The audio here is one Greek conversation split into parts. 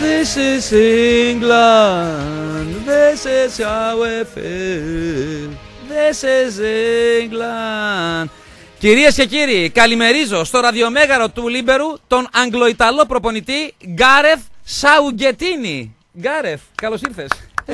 This is England, this is how we feel, this is England. Κυρίες και κύριοι, καλημερίζω στο ραδιομέγαρο του Λίμπερου τον Αγγλοϊταλό προπονητή Γκάρεθ Σαουγκετίνι. Γκάρεθ, καλώς ήρθες.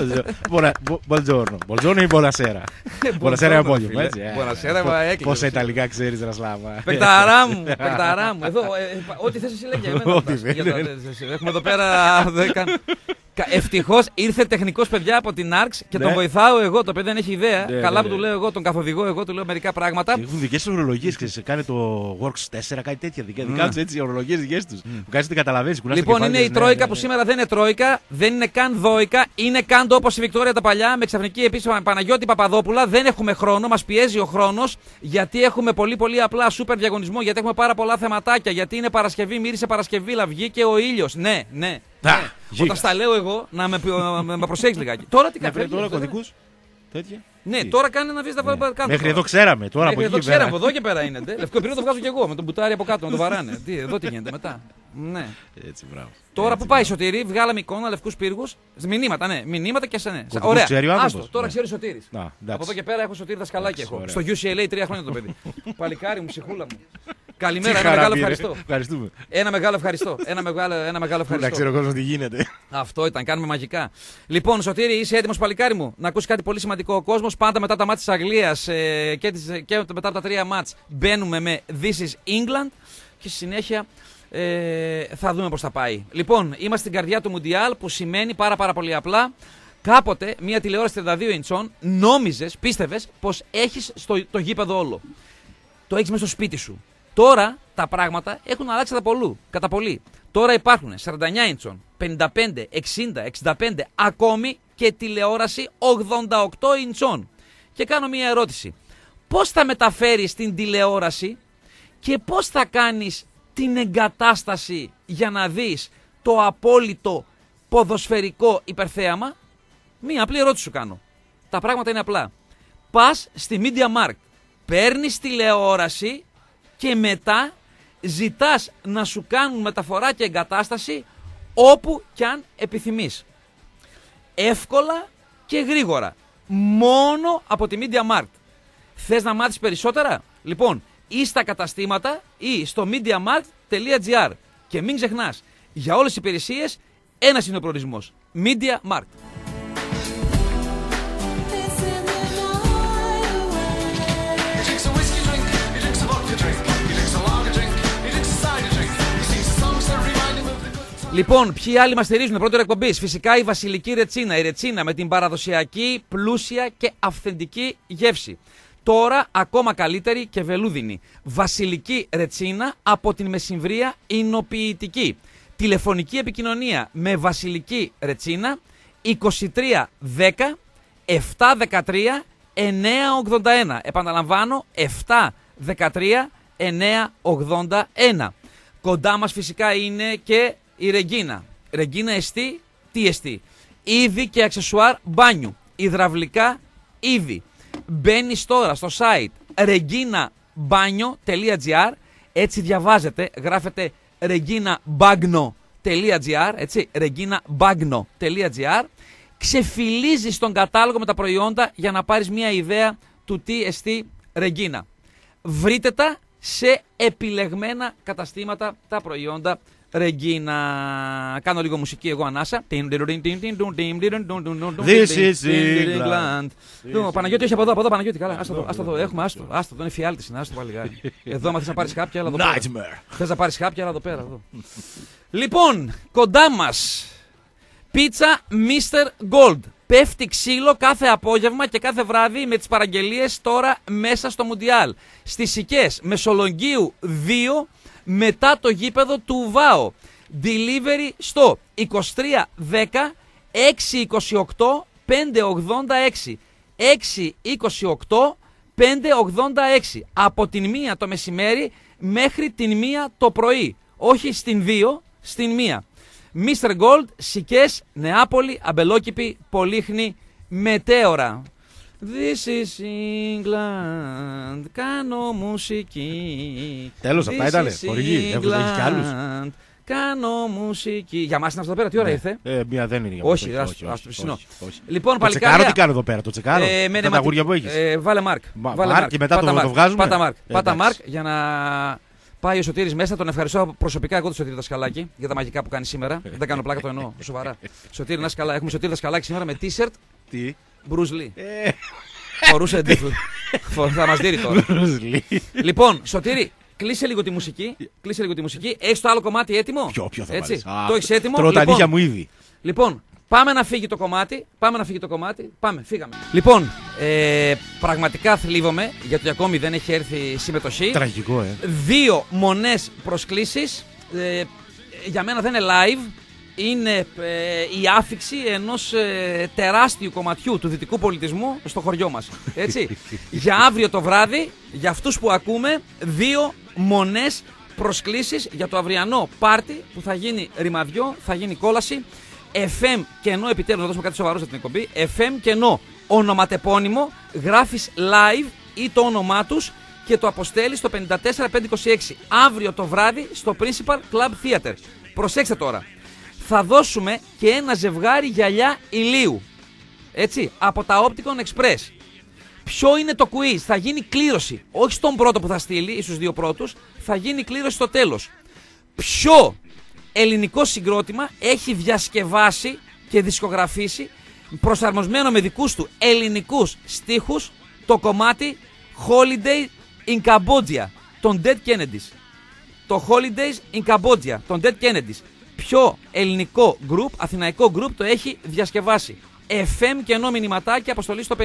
Buongiorno ή buonasera. Buonasera είναι απόγευμα, έτσι. Πόσα Ιταλικά ξέρεις, Ρασλάβα. Παικταρά μου. Εδώ, ό,τι θες εσύ λέγε. Έχουμε εδώ πέρα. Ευτυχώς ήρθε τεχνικός, παιδιά, από την ARX και τον βοηθάω εγώ. Το παιδί δεν έχει ιδέα. Καλά που του λέω εγώ, τον καθοδηγώ εγώ, του λέω μερικά πράγματα. Έχουν δικές ορολογίες, ξέρεις, κάνει το Works 4, κάτι τέτοια. Δικά τους έτσι, ορολογίες δικές τους. Που κάνεις ότι καταλαβαίνεις. Λοιπόν, είναι η Τρόικα που σήμερα δεν είναι Τρόικα, δεν είναι καν Δόικα, είναι καν όπως η Βικτόρια τα παλιά, με ξαφνική επίσημα Παναγιώτη Παπαδόπουλα. Δεν έχουμε χρόνο, μας πιέζει ο χρόνος, γιατί έχουμε πολύ απλά σούπερ διαγωνισμό, γιατί έχουμε πάρα πολλά θεματάκια, γιατί είναι Παρασκευή, μύρισε Παρασκευή, βγήκε ο ήλιος. Ναι. Όταν στα λέω εγώ, να με προσέξεις λιγάκι. Τώρα τι κάνει. Τώρα κωδικούς, τέτοια. Ναι, τώρα κάνει να βρει τα βάλει κάτω. Μέχρι εδώ ξέραμε. Τώρα από εδώ ξέραμε, από εδώ και πέρα είναι. Λευκό το βγάζω κι εγώ με τον μπουτάρι από κάτω, να το βαράνε. Εδώ τι γίνεται μετά. Ναι. Έτσι, μπράβο. Τώρα που πάει η Σωτήρη, βγάλαμε εικόνα, λευκούς πύργους. Μηνύματα, ναι. Μηνύματα και σε ναι. Ωραία. Άστο, τώρα ξέρει Σωτήρης. Από εδώ και πέρα έχω Σωτήρη δασκαλάκι. Στο UCLA 3 χρόνια το παιδί. Παλικάρι μου, ψυχούλα μου. Καλημέρα, ένα μεγάλο ευχαριστώ. Ευχαριστούμε. Ένα μεγάλο ευχαριστώ. Ένα μεγάλο ευχαριστώ. Να ξέρω ο κόσμος τι γίνεται. Αυτό ήταν, κάνουμε μαγικά. Λοιπόν, Σωτήρη, είσαι έτοιμος, παλικάρι μου, να ακούσει κάτι πολύ σημαντικό. Ο κόσμος πάντα μετά τα μάτς της Αγγλίας και μετά από τα 3 μάτς μπαίνουμε με This is England και στη συνέχεια θα δούμε πώς θα πάει. Λοιπόν, είμαστε στην καρδιά του Μουντιάλ, που σημαίνει πάρα πολύ απλά. Κάποτε μια τηλεόραση 32 ιντσών νόμιζες, πίστευες πως έχεις το γήπεδο όλο. Το έχεις μέσα στο σπίτι σου. Τώρα τα πράγματα έχουν αλλάξει κατά πολύ. Τώρα υπάρχουν 49 ιντσών, 55, 60, 65, ακόμη και τηλεόραση 88 ιντσών. Και κάνω μία ερώτηση. Πώς θα μεταφέρεις την τηλεόραση και πώς θα κάνεις την εγκατάσταση για να δεις το απόλυτο ποδοσφαιρικό υπερθέαμα? Μία απλή ερώτηση σου κάνω. Τα πράγματα είναι απλά. Πας στη Media Markt, παίρνεις τηλεόραση και μετά ζητάς να σου κάνουν μεταφορά και εγκατάσταση όπου κι αν επιθυμείς. Εύκολα και γρήγορα. Μόνο από τη Media Markt. Θες να μάθεις περισσότερα? Λοιπόν, ή στα καταστήματα ή στο MediaMarkt.gr. Και μην ξεχνάς, για όλες τις υπηρεσίες ένας είναι ο προορισμός. Media Markt. Λοιπόν, ποιοι άλλοι μας στηρίζουν? Πρώτη εκπομπή. Φυσικά η βασιλική ρετσίνα. Η ρετσίνα με την παραδοσιακή, πλούσια και αυθεντική γεύση. Τώρα ακόμα καλύτερη και βελούδινη. Βασιλική ρετσίνα από την μεσημβρία εινοποιητική. Τηλεφωνική επικοινωνία με βασιλική ρετσίνα 23 10 713 981. Επαναλαμβάνω, 713 981. Κοντά μας φυσικά είναι και η Ρεγκίνα. Ρεγκίνα εστί, τι εστί? Είδη και αξεσουάρ μπάνιου. Υδραυλικά είδη. Μπαίνεις τώρα στο site reginabanyo.gr. Έτσι διαβάζετε, γράφετε reginabagno.gr, έτσι, reginabagno.gr. Ξεφυλίζεις τον κατάλογο με τα προϊόντα για να πάρεις μια ιδέα του τι εστί Regina. Βρείτε τα σε επιλεγμένα καταστήματα τα προϊόντα Regina. Κάνω λίγο μουσική εγώ ανάσα. This is England. Παναγιώτη, όχι από εδώ, Παναγιώτη, καλά. Άστο εδώ, έχουμε, άστο, δεν είναι φιάλτης, άστο πάλι γάρι. Εδώ, άμα θες να πάρεις κάποια, αλλά εδώ πέρα. Θες να πάρεις κάποια, αλλά εδώ πέρα. Λοιπόν, κοντά μας, πίτσα Mr. Gold. Πέφτει ξύλο κάθε απόγευμα και κάθε βράδυ με τις παραγγελίες τώρα μέσα στο Μουντιάλ. Στις Σικές Μεσολογγίου 2, μετά το γήπεδο του ΒΑΟ. Delivery στο 2310 628 586. 628 586. Από την 1 το μεσημέρι μέχρι την 1 το πρωί. Όχι στην 2, στην 1. Mr. Gold, Σικές, Νεάπολη, Αμπελόκηπη, Πολύχνη, Μετέωρα. This is England, κάνω μουσική. Τέλος, αυτά ήτανε, χορηγή, έχει κι άλλους. κάνω μουσική. Για μας είναι αυτό εδώ πέρα, τι ώρα ήρθε? Μία δεν είναι για Όχι, μας. ας το ψινό. Όχι. Λοιπόν, Το τσεκάρω τι κάνω εδώ πέρα, το τσεκάρω. Τα αγούρια που έχεις. Βάλε Μάρκ. Και μετά το βγάζουμε. Πάτα Μάρκ για να πάει ο Σωτήρης μέσα. Τον ευχαριστώ προσωπικά εγώ τον Σωτήρη Δασκαλάκη για τα μαγικά που κάνει σήμερα. Δεν κάνω πλάκα, το εννοώ σοβαρά. Σωτήρη, να είσαι καλά. Έχουμε Σωτήρη Δασκαλάκη σήμερα με t-shirt. Τι? Bruce Lee. Φορούσε τύφλου. Θα μας δει τώρα. Λοιπόν, Σωτήρη, κλείσε λίγο τη μουσική. Έχεις το άλλο κομμάτι έτοιμο? Ποιο θα βάλεις? Το έχεις έτοιμο? Τρώω τα νύχια μου ήδη. Λοιπόν, πάμε να φύγει το κομμάτι. Πάμε, φύγαμε. Λοιπόν, πραγματικά θλίβομαι γιατί ακόμη δεν έχει έρθει συμμετοχή. Τραγικό, 2 μονές προσκλήσεις. Για μένα δεν είναι live. Είναι η άφιξη ενός τεράστιου κομματιού του δυτικού πολιτισμού στο χωριό μας. Έτσι. Για αύριο το βράδυ, για αυτούς που ακούμε, 2 μονές προσκλήσεις για το αυριανό πάρτι που θα γίνει ρημαδιό, θα γίνει κόλαση. FM κενό, επιτέλους να δώσουμε κάτι σοβαρό στην εκπομπή. FM κενό, ονοματεπώνυμο, γράφεις live ή το όνομά τους και το αποστέλεις στο 54526 αύριο το βράδυ στο Principal Club Theater. Προσέξτε τώρα. Θα δώσουμε και ένα ζευγάρι γυαλιά ηλίου. Έτσι, από τα Opticon Express. Ποιο είναι το quiz? Θα γίνει κλήρωση. Όχι στον πρώτο που θα στείλει ή στους 2 πρώτους. Θα γίνει κλήρωση στο τέλος. Ποιο ελληνικό συγκρότημα έχει διασκευάσει και δισκογραφήσει, προσαρμοσμένο με δικούς του ελληνικούς στίχους, το κομμάτι Holiday in Cambodia των Dead Kennedys. Το Holidays in Cambodia των Dead Kennedys. Ποιο ελληνικό group, αθηναϊκό group το έχει διασκευάσει? FM και ενώ μηνυματάκι, αποστολή στο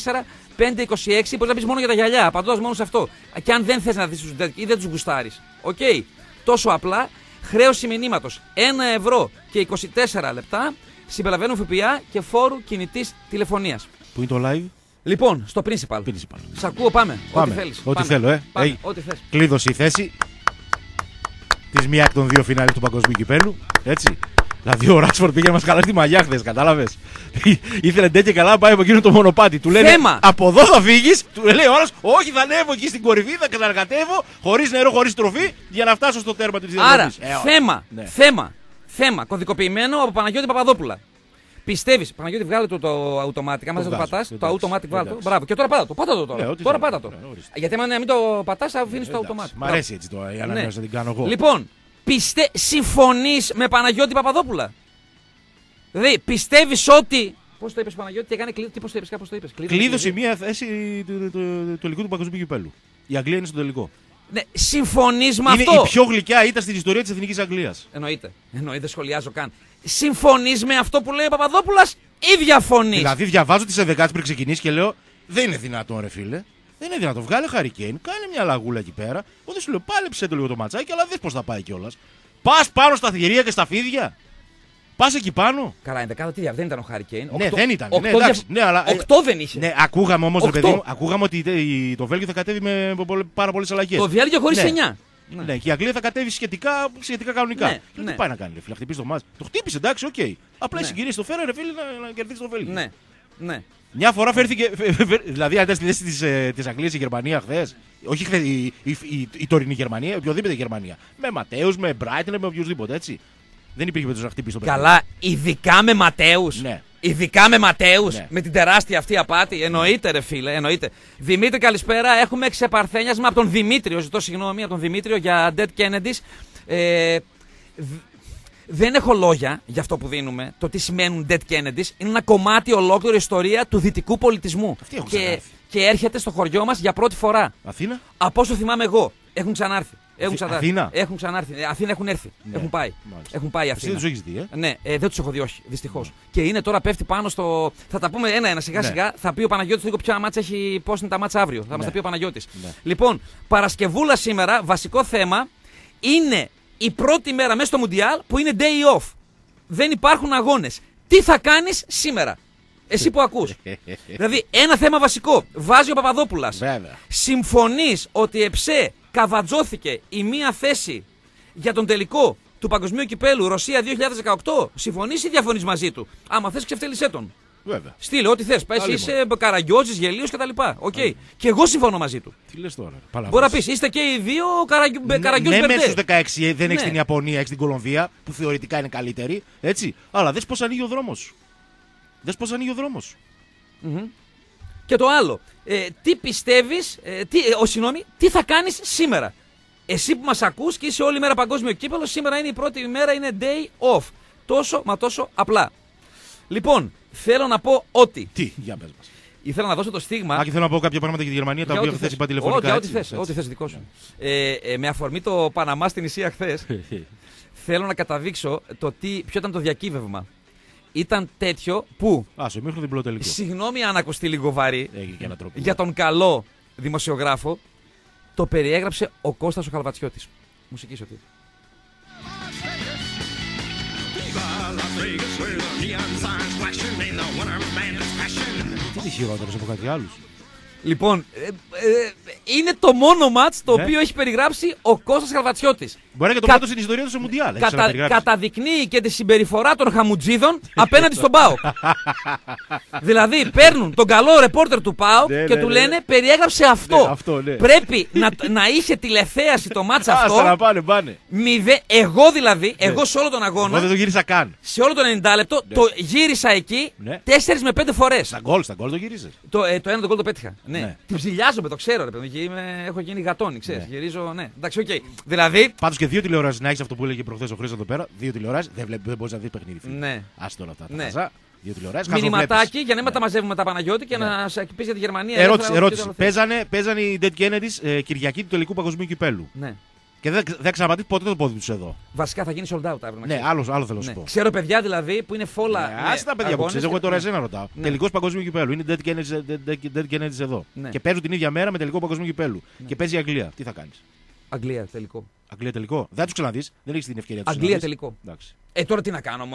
54526. Μπορεί να πεις μόνο για τα γυαλιά, απαντώντας μόνο σε αυτό. Και αν δεν θες να δεις τους Dead ή δεν τους γουστάρεις. Οκ. Τόσο απλά. Χρέωση μηνύματος 1 ευρώ και 24 λεπτά. Συμπεριλαμβάνουν ΦΠΑ και φόρου κινητής τηλεφωνίας. Πού είναι το live? Λοιπόν, στο Principal. Σ' ακούω, πάμε. Ό,τι θέλεις. Ό,τι θέλω, Ό,τι θες. Κλείδωσε η θέση της μία εκ των 2 φινάλε του παγκοσμίου κυπέλου. Έτσι. Δηλαδή ο Ράσφορντ πήγε να μας χαλάσει τη μαγιά χθες, κατάλαβες. Ήθελε ντε και καλά να πάει από εκείνο το μονοπάτι. Του λένε από εδώ θα φύγεις. Του λέει ο άλλος, όχι, θα ανέβω εκεί στην κορυφή, θα κατακατεύω χωρίς νερό, χωρίς τροφή για να φτάσω στο τέρμα της διαδρομής. Άρα, θέμα κωδικοποιημένο από Παναγιώτη Παπαδόπουλα. Πιστεύεις, Παναγιώτη, βγάλε το automatic. Αν δεν το πατάς, το automatic βγάλε το. Μπράβο. Και τώρα πάτα το. Πάτα το τώρα. Τώρα πάτα το. Γιατί αν μην το πατάς, αφήνεις το automatic. Μ' αρέσει έτσι το ανανέωση να την κάνω εγώ. Λοιπόν, συμφωνείς με Παναγιώτη Παπαδόπουλα? Δηλαδή, πιστεύεις ότι. Πώς το είπες, Παναγιώτη, τι έκανε κλείδωση? Πώς το είπες, κάπως το είπες? Κλείδωσε μία θέση του τελικού του παγκοσμίου κυπέλου. Η Αγγλία είναι στο τελικό. Ναι, συμφωνείς με είναι αυτό? Είναι η πιο γλυκιά ήττα στην ιστορία της Εθνικής Αγγλίας. Εννοείται, δεν σχολιάζω καν. Συμφωνείς με αυτό που λέει ο Παπαδόπουλας ή διαφωνείς? Δηλαδή, διαβάζω τις 11 πριν ξεκινήσει και λέω: δεν είναι δυνατόν, ρε φίλε. Δεν είναι δυνατόν. Βγάλε Χαρικέιν, κάνε μια λαγούλα εκεί πέρα. Εγώ δεν σου λέω: πάλεψε το λίγο το ματσάκι, αλλά δες πώς θα πάει κιόλας. Πας πάνω στα θηρία και στα φίδια. Πας εκεί πάνω. Καλά, ενδεκάδα τι δεν ήταν ο Χαρικέιν. Ναι, δεν ήταν. 8 δεν είχε. Ναι, ακούγαμε όμως, παιδί μου, ότι το Βέλγιο θα κατέβει με πάρα πολλές αλλαγές. Το Βέλγιο χωρίς 9. Ναι, και η Αγγλία θα κατέβει σχετικά κανονικά. Τι πάει να κάνει, φίλε, χτυπήσει το μάτς. Το χτύπησε, εντάξει, οκ. Απλά οι συγκυρίες το φέρανε, φίλε, να κερδίσει το Βέλγιο. Ναι. Μια φορά φέρθηκε. Δηλαδή, αν ήταν στη θέση της Αγγλίας η Γερμανία χθες. Όχι χθες, η τωρινή Γερμανία, οποιοδήποτε Γερμανία. Με Ματέους, με Μπράιτνερ, με οποιοδήποτε έτσι. Δεν υπήρχε περίπτωση να χτυπήσει το παιχνίδι. Καλά, ειδικά με Ματέους. Ναι. Ειδικά με Ματέους, με την τεράστια αυτή απάτη. Εννοείται, ρε φίλε, εννοείται. Δημήτρη, καλησπέρα. Έχουμε ξεπαρθένιασμα από τον Δημήτριο. Ζητώ συγγνώμη από τον Δημήτριο για Dead Kennedys. Δεν έχω λόγια για αυτό που δίνουμε. Το τι σημαίνουν Dead Kennedys. Είναι ένα κομμάτι ολόκληρη ιστορία του δυτικού πολιτισμού. Και έρχεται στο χωριό μας για πρώτη φορά. Αθήνα. Από όσο θυμάμαι εγώ, έχουν ξανάρθει. Αθήνα. Έχουν ξανάρθει. Αθήνα έχουν έρθει. Ναι. Έχουν πάει. Μάλιστα. Έχουν πάει Αθήνα. Εσύ δεν τους έχεις δει, Ναι, δεν τους έχω δει, όχι. Δυστυχώς. Και είναι τώρα πέφτει πάνω στο. Θα τα πούμε ένα-ένα σιγά-σιγά. Ναι. Θα πει ο Παναγιώτης λίγο ποια μάτσα έχει. Πώς είναι τα μάτσα αύριο. Θα μας τα πει ο Παναγιώτης. Ναι. Λοιπόν, Παρασκευούλα σήμερα, βασικό θέμα είναι η πρώτη μέρα μέσα στο Μουντιάλ που είναι day off. Δεν υπάρχουν αγώνες. Τι θα κάνεις σήμερα? Εσύ που ακούς. Δηλαδή, ένα θέμα βασικό. Βάζει ο Παπαδόπουλας. Συμφωνείς ότι ΕΨΕ καβατζώθηκε η μία θέση για τον τελικό του Παγκοσμίου Κυπέλου Ρωσία 2018? Συμφωνείς ή διαφωνείς μαζί του? Άμα θες, ξεφτέλισέ τον. Βέβαια. Στείλε ό,τι θες. Πες είσαι καραγκιόζης, γελίος κτλ. Okay. Και εγώ συμφωνώ μαζί του. Τι λες τώρα. Μπορεί να πεις, είστε και οι δύο καραγκιόζοι. Ναι, μέσα στους 16 δεν έχεις την Ιαπωνία, έχεις την Κολομβία που θεωρητικά είναι καλύτερη. Έτσι. Αλλά δες πώς ανοίγει ο δρόμος. Και το άλλο. Τι πιστεύεις, τι θα κάνεις σήμερα. Εσύ που μας ακούς και είσαι όλη μέρα παγκόσμιο κύπελλο, σήμερα είναι η πρώτη ημέρα, είναι day off. Τόσο απλά. Λοιπόν, θέλω να πω ότι. Τι, για πες μας. Ήθελα να δώσω το στίγμα. Και θέλω να πω κάποια πράγματα για τη Γερμανία, τα οποία χθες είπα τηλεφωνικά. Ό,τι θες, δικό σου. Με αφορμή το Παναμά στην Ισία χθες, θέλω να καταδείξω ποιο ήταν το διακύβευμα. Ήταν τέτοιο που. Στο ημίχρονο διπλό τελικό. Συγγνώμη αν ακουστεί λίγο βαρύ. Για τον καλό δημοσιογράφο, το περιέγραψε ο Κώστας ο Χαλβατσιώτης. Μουσική σωτή. Τι είναι χειρότερος από κάτι άλλους. Λοιπόν, είναι το μόνο μάτς το οποίο έχει περιγράψει ο Κώστας Χαλβατσιώτης. Μπορεί και το πρώτο στην ιστορία του σε Μουντιάλ. Καταδεικνύει και τη συμπεριφορά των χαμουτζίδων απέναντι στον ΠΑΟΚ. Δηλαδή παίρνουν τον καλό ρεπόρτερ του ΠΑΟΚ και του λένε περιέγραψε αυτό. Πρέπει να είχε τηλεθέαση το μάτς αυτό. Πάνε. Εγώ δηλαδή, εγώ σε όλο τον αγώνα. Εγώ δεν το γύρισα καν. Σε όλο το 90 λεπτό το γύρισα εκεί 4 με 5 φορές. Στα γκολ το γύρισε. Το ένα το γκολ το πέτυχα. Ναι. Την ψηλιάζομαι, το ξέρω, ρε παιδί. Έχω γίνει γατόνι, ξέρεις. Γυρίζω, ναι. Εντάξει, οκ. Δηλαδή. Πάντως και δύο τηλεοράσεις να έχεις αυτό που έλεγε προχθές ο Χρήστος εδώ πέρα. Δύο τηλεοράσεις δεν μπορείς να δεις παιχνίδι. Ναι. Ας τώρα τα χαζά. Δύο τηλεοράσεις. Μηνυματάκι για να μην τα μαζεύουμε τα Παναγιώτη και να σας πεις για τη Γερμανία. Ερώτηση. Παίζανε οι Dead Kennedys Κυριακή του τελικού παγκοσμίου κυπέλου. Ναι. Και δεν ξαναπατήσει ποτέ το πόδι του εδώ. Βασικά θα γίνει sold out αύριο. Ναι, άλλο θέλω να σου πω. Ξέρω παιδιά δηλαδή που είναι φόλα. Άσε τα παιδιά που ξέρει, εγώ τώρα εσένα ρωτάω. Τελικός παγκοσμίου κυπέλου. Είναι Dead Kennedys εδώ. Και παίζουν την ίδια μέρα με τελικό παγκοσμίου κυπέλου. Και παίζει η Αγγλία. Τι θα κάνεις. Αγγλία τελικό. Αγγλία τελικό. Δεν του ξαναδεί. Δεν έχει την ευκαιρία του. Αγγλία τελικό. Τώρα τι να κάνω.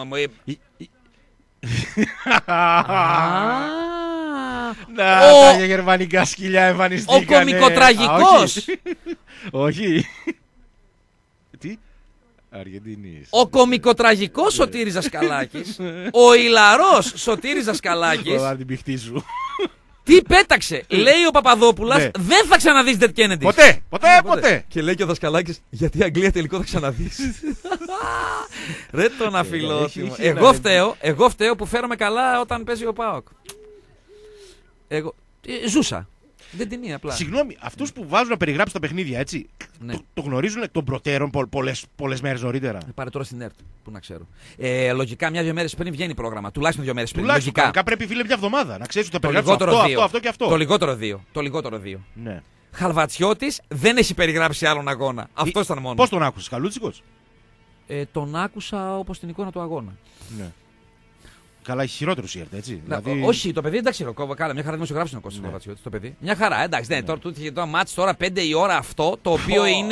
Τα γερμανικά σκυλιά εμφανιστήκαν. Ο κωμικοτραγικός. Όχι. Τι. Αργεντινής. Ο κωμικοτραγικός Σωτήρης Δασκαλάκης. Ο ηλαρός Σωτήρης Δασκαλάκης. την πηχτή σου. Τι πέταξε, λέει ο Παπαδόπουλας, δεν θα ξαναδείς Dead Kennedys. Ποτέ. Και λέει και ο Δασκαλάκης, γιατί Αγγλία τελικό θα ξαναδείς. Ρε τον αφιλόθυμο. Εγώ φταίω που φέρομαι καλά όταν παίζει ο ΠΑΟΚ. Εγώ ζούσα. Δεν την είναι απλά. Συγγνώμη, αυτούς που βάζουν να περιγράψουν τα παιχνίδια, έτσι, το γνωρίζουν εκ των προτέρων πολλές μέρες νωρίτερα. Πάρε τώρα στην ΕΡΤ, που να ξέρω. Λογικά μια-δύο μέρες πριν βγαίνει πρόγραμμα. Τουλάχιστον 2 μέρες πριν. Λογικά πρέπει φίλε μια εβδομάδα να ξέρεις ότι θα περιγράψουν αυτό και αυτό. Το λιγότερο 2. Ναι. Χαλβατσιώτης δεν έχει περιγράψει άλλον αγώνα. Αυτό ήταν μόνο. Πώς τον άκουσες, Καλούτσικος? Τον άκουσα όπως την εικόνα του αγώνα. Ναι. Καλά, έχει χειρότερο η ΕΡΤ, έτσι. Δηλαδή... Όχι, το παιδί εντάξει, καλά, μια χαρά δημοσιογράφος είναι ο Κώστας Χαλβατσιώτης. Το παιδί. Μια χαρά, εντάξει. Ναι. Τώρα του είχε το μάτς τώρα 5 η ώρα αυτό, το οποίο είναι.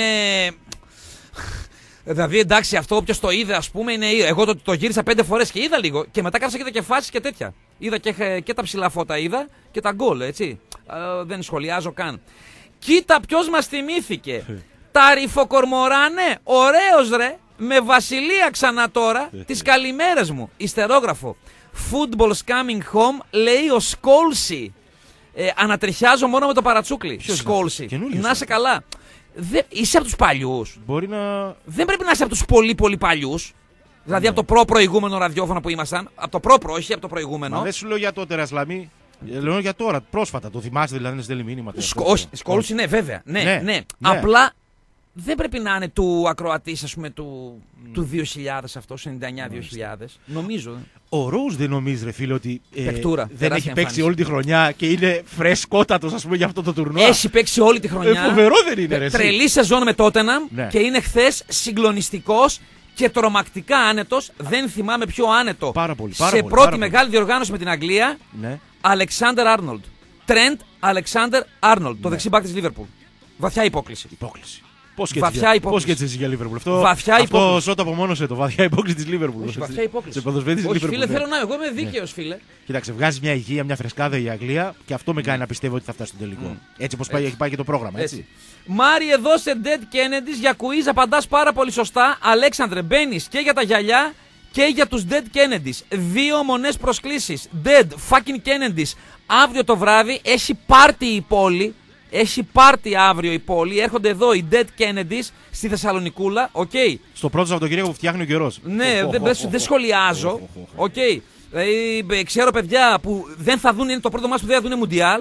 Δηλαδή εντάξει, αυτό όποιος το είδε, ας πούμε, είναι. Εγώ το γύρισα 5 φορές και είδα λίγο και μετά κάψα και φάσεις και τέτοια. Είδα και τα ψηλά φώτα είδα και τα γκολ, έτσι. Δεν σχολιάζω καν. Κοίτα ποιος μας θυμήθηκε. Τα ρηφοκορμοράνε, ωραίος ρε. Με Βασιλεία ξανά τώρα, τις καλημέρες μου. Ιστερόγραφο. Football's coming home, λέει ο Σκόλσι. Ανατριχιάζω μόνο με το παρατσούκλι. Σκόλσι. Να είσαι καλά. Είσαι από τους παλιούς. Μπορεί να. Δεν πρέπει να είσαι από τους πολύ παλιούς. Δηλαδή από το προηγούμενο ραδιόφωνο που ήμασταν. Από το όχι από το προηγούμενο. Μα δεν σου λέω για τότε, Ρασλαμί. Λέω για τώρα, πρόσφατα. Το θυμάστε δηλαδή να στέλνει μήνυμα. Σκόλσι, ναι, βέβαια. Ναι. Απλά. Δεν πρέπει να είναι του ακροατής, ας πούμε, του 2000 αυτό, 99-2000. Νομίζω. Ο Ρόουζ δεν νομίζει, ρε φίλε, ότι δεν έχει παίξει εμφάνιση όλη τη χρονιά και είναι φρεσκότατος, ας πούμε, για αυτό το τουρνουά. Έχει παίξει όλη τη χρονιά. Φοβερό δεν είναι, ρε. Τρελή σεζόν με Τότεναμ και είναι χθες συγκλονιστικός και τρομακτικά άνετος. Δεν θυμάμαι πιο άνετο. Σε πρώτη μεγάλη διοργάνωση με την Αγγλία, Αλεξάντερ Άρνολντ. Τρεντ Αλεξάντερ Άρνολντ, το δεξί μπακ της Λίβερπουλ. Βαθιά υπόκληση. Πώς και έτσι για Λίβερπουλ. Αυτό σώτα απομόνωσε το. Βαθιά υπόκληση της Λίβερπουλ. Βαθιά υπόκληση. Όχι, φίλε, θέλω να. Εγώ είμαι δίκαιος, φίλε. Κοίταξε, βγάζει μια υγεία, μια φρεσκάδα η Αγγλία και αυτό με κάνει να πιστεύω ότι θα φτάσει στο τελικό. Έτσι όπως έχει πάει και το πρόγραμμα, έτσι. Μάρι, εδώ σε Dead Kennedys για κουίζ απαντάς πάρα πολύ σωστά. Αλέξανδρε, μπαίνεις και για τα γυαλιά και για τους Dead Kennedys. 2 μονές προσκλήσεις. Dead fucking Kennedys. Αύριο το βράδυ έχει πάρτι η πόλη. Έχει πάρτι αύριο η πόλη. Έρχονται εδώ οι Dead Kennedys στη Θεσσαλονικούλα. Okay. Στο πρώτο Σαββατοκύριακο που φτιάχνει ο καιρός. Ναι, δεν σχολιάζω. Okay. Ξέρω παιδιά που δεν θα δουν, είναι το πρώτο μας που δεν θα δουν Μουντιάλ.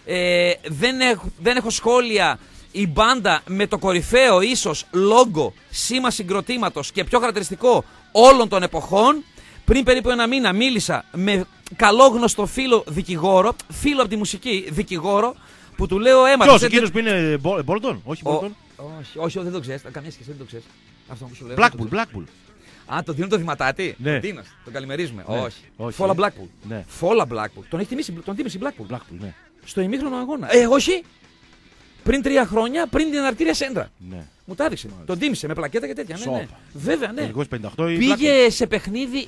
Δεν έχω σχόλια. Η μπάντα με το κορυφαίο ίσως λόγο, σήμα συγκροτήματος και πιο χαρακτηριστικό όλων των εποχών. Πριν περίπου 1 μήνα μίλησα με καλόγνωστο φίλο δικηγόρο, φίλο από τη μουσική δικηγόρο, που του λέω Ποιος, εκείνος που είναι Bolton, όχι Bolton. Όχι, δεν το ξέρεις, καμία σχέση, δεν το ξέρεις. Αυτό που σου λέω. Blackpool. Α, το δίνω το Δηματάτη. Ναι. Τον καλημερίζουμε. Ναι. Όχι. Φόλα Blackpool. Ναι. Φόλα Blackpool. Τον έχει τιμήσει Blackpool. Ναι. Στο ημίχρονο αγώνα. Όχι. Πριν 3 χρόνια, πριν την αναρτήρια σέντρα. Ναι. Μου τα έδειξε. Τον τίμησε με πλακέτα και τέτοια. Ναι. Βέβαια, ναι. Πήγε σε παιχνίδι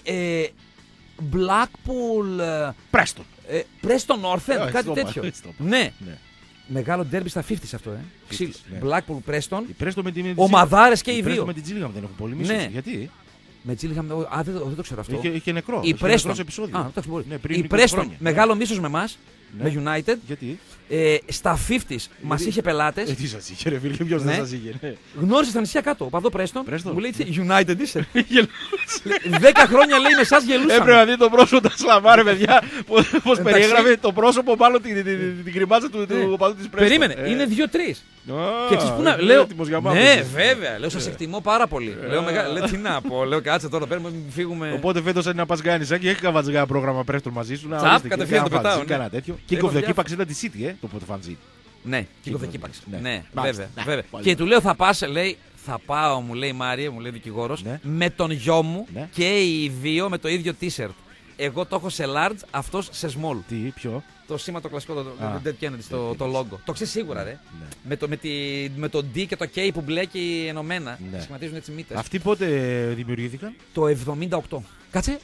Blackpool. Preston North End, κάτι τέτοιο. Ναι. Μεγάλο ντέρμπι στα 50's αυτό, Blackpool Preston. Ομαδάρες και οι δύο. Με την Gillingham δεν έχουν πολύ μίσος. Γιατί? Με Gillingham, δεν το ξέρω αυτό. Είχε νεκρό. Η Preston, μεγάλο μίσος με εμάς. Με United. Γιατί? Στα 50's μας είχε πελάτες. Τι σας είχε, ρε φίλε, ποιος δεν σας είχε. Γνώρισε στα νησιά κάτω. Ο παδό Preston. Μου λέει United είσαι. 10 χρόνια λέει με εσάς γελούσαμε. Έπρεπε να δει το πρόσωπο του Σλαμάρε, παιδιά. Πώς περιέγραφε το πρόσωπο, μάλλον την κρυμάτσα του οπαδού της Preston. Περίμενε, είναι 2-3. Και εξής που να λέω. Ναι, βέβαια, λέω σας εκτιμώ πάρα πολύ. Λέω τι να πω, λέω κάτσε τώρα πέρα, μην φύγουμε. Οπότε φέτος είναι να πας κάνεις και έχει καβατζικά πρόγραμμα Preston μαζί σου. Τσαπ, κατευθείαν το πετάω. Kick of the Keepax ήταν τη City, το πρώτο φαντζί. Ναι, Kick of the Keepax. Ναι, βέβαια. Και του λέω θα πας, λέει, θα πάω, μου λέει η Μάρια, μου λέει δικηγόρος, με τον γιο μου και οι δύο με το ίδιο t-shirt. Εγώ το έχω σε large, αυτός σε small. Τι, ποιο? Το σήμα το κλασικό, το Dead Kennedys, το logo. Το ξέρεις σίγουρα, ρε. Με το D και το K που μπλέκει ενωμένα. Σχηματίζουν έτσι μύτες. Αυτοί πότε δημιουργήθηκαν? Το 78. Κάτσε.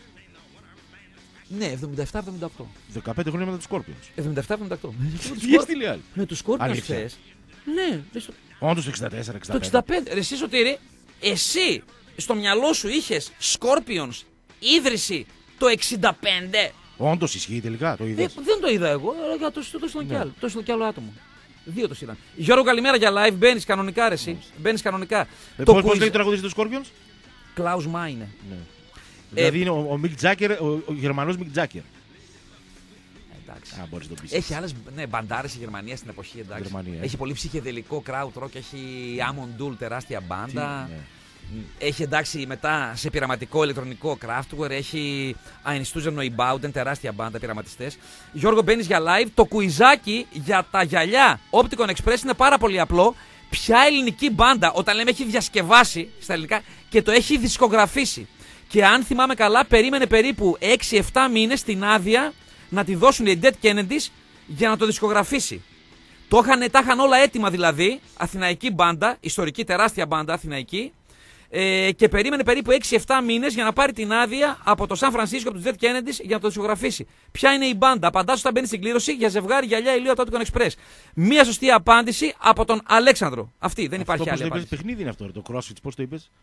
Ναι, 77-78. 15 χρόνια μετά τους Scorpions. 77-78. Τι έστειλε άλλη? Με τους Scorpions θες. Ναι. Όντως το 64-65. Το 65. Εσύ Σωτήρη, εσύ στο μυαλό σου είχες Scorpions ίδρυση το 65. Όντως ισχύει τελικά, το είδες? Δεν το είδα εγώ, το έστειλε κι άλλο άτομο. 2 το στείλαν. Γιώργο, καλημέρα για live. Μπαίνεις κανονικά, ρε εσύ. Μπαίνεις κανονικά. Πώς λέει το τραγουδιστή του Scorpions? Klaus Meine. Δηλαδή είναι ο Mick Jagger, ο Γερμανός Mick Jagger. Εντάξει. Μπορείς να το πεις. Έχει άλλες μπαντάρες η Γερμανία στην εποχή, εντάξει. Έχει πολύ ψυχεδελικό crowd rock, έχει Amon Düül, τεράστια μπάντα. Έχει εντάξει μετά σε πειραματικό ηλεκτρονικό Kraftwerk, έχει Einstürzende Neubauten, τεράστια μπάντα, πειραματιστές. Γιώργο, μπαίνεις για live. Το κουιζάκι για τα γυαλιά Opticon Express είναι πάρα πολύ απλό. Ποια ελληνική μπάντα, όταν λέμε έχει διασκευάσει στα ελληνικά και το έχει δισκογραφήσει. Και αν θυμάμαι καλά, περίμενε περίπου 6-7 μήνες την άδεια να τη δώσουν οι Dead Kennedys για να το δισκογραφήσει. Τα είχαν όλα έτοιμα δηλαδή, αθηναϊκή μπάντα, ιστορική τεράστια μπάντα αθηναϊκή, και περίμενε περίπου 6-7 μήνες για να πάρει την άδεια από το Σαν Φρανσίσκο, από τους Dead Kennedys, για να το δισκογραφήσει. Ποια είναι η μπάντα? Απαντάς όταν μπαίνει στην κλήρωση για ζευγάρι γυαλιά ηλίου από το Opticon Express. Μία σωστή απάντηση από τον Αλέξανδρο. Αυτή, δεν υπάρχει άλλη απάντηση. Παιχνίδι είναι αυτό, το CrossFit, πώς το είπες?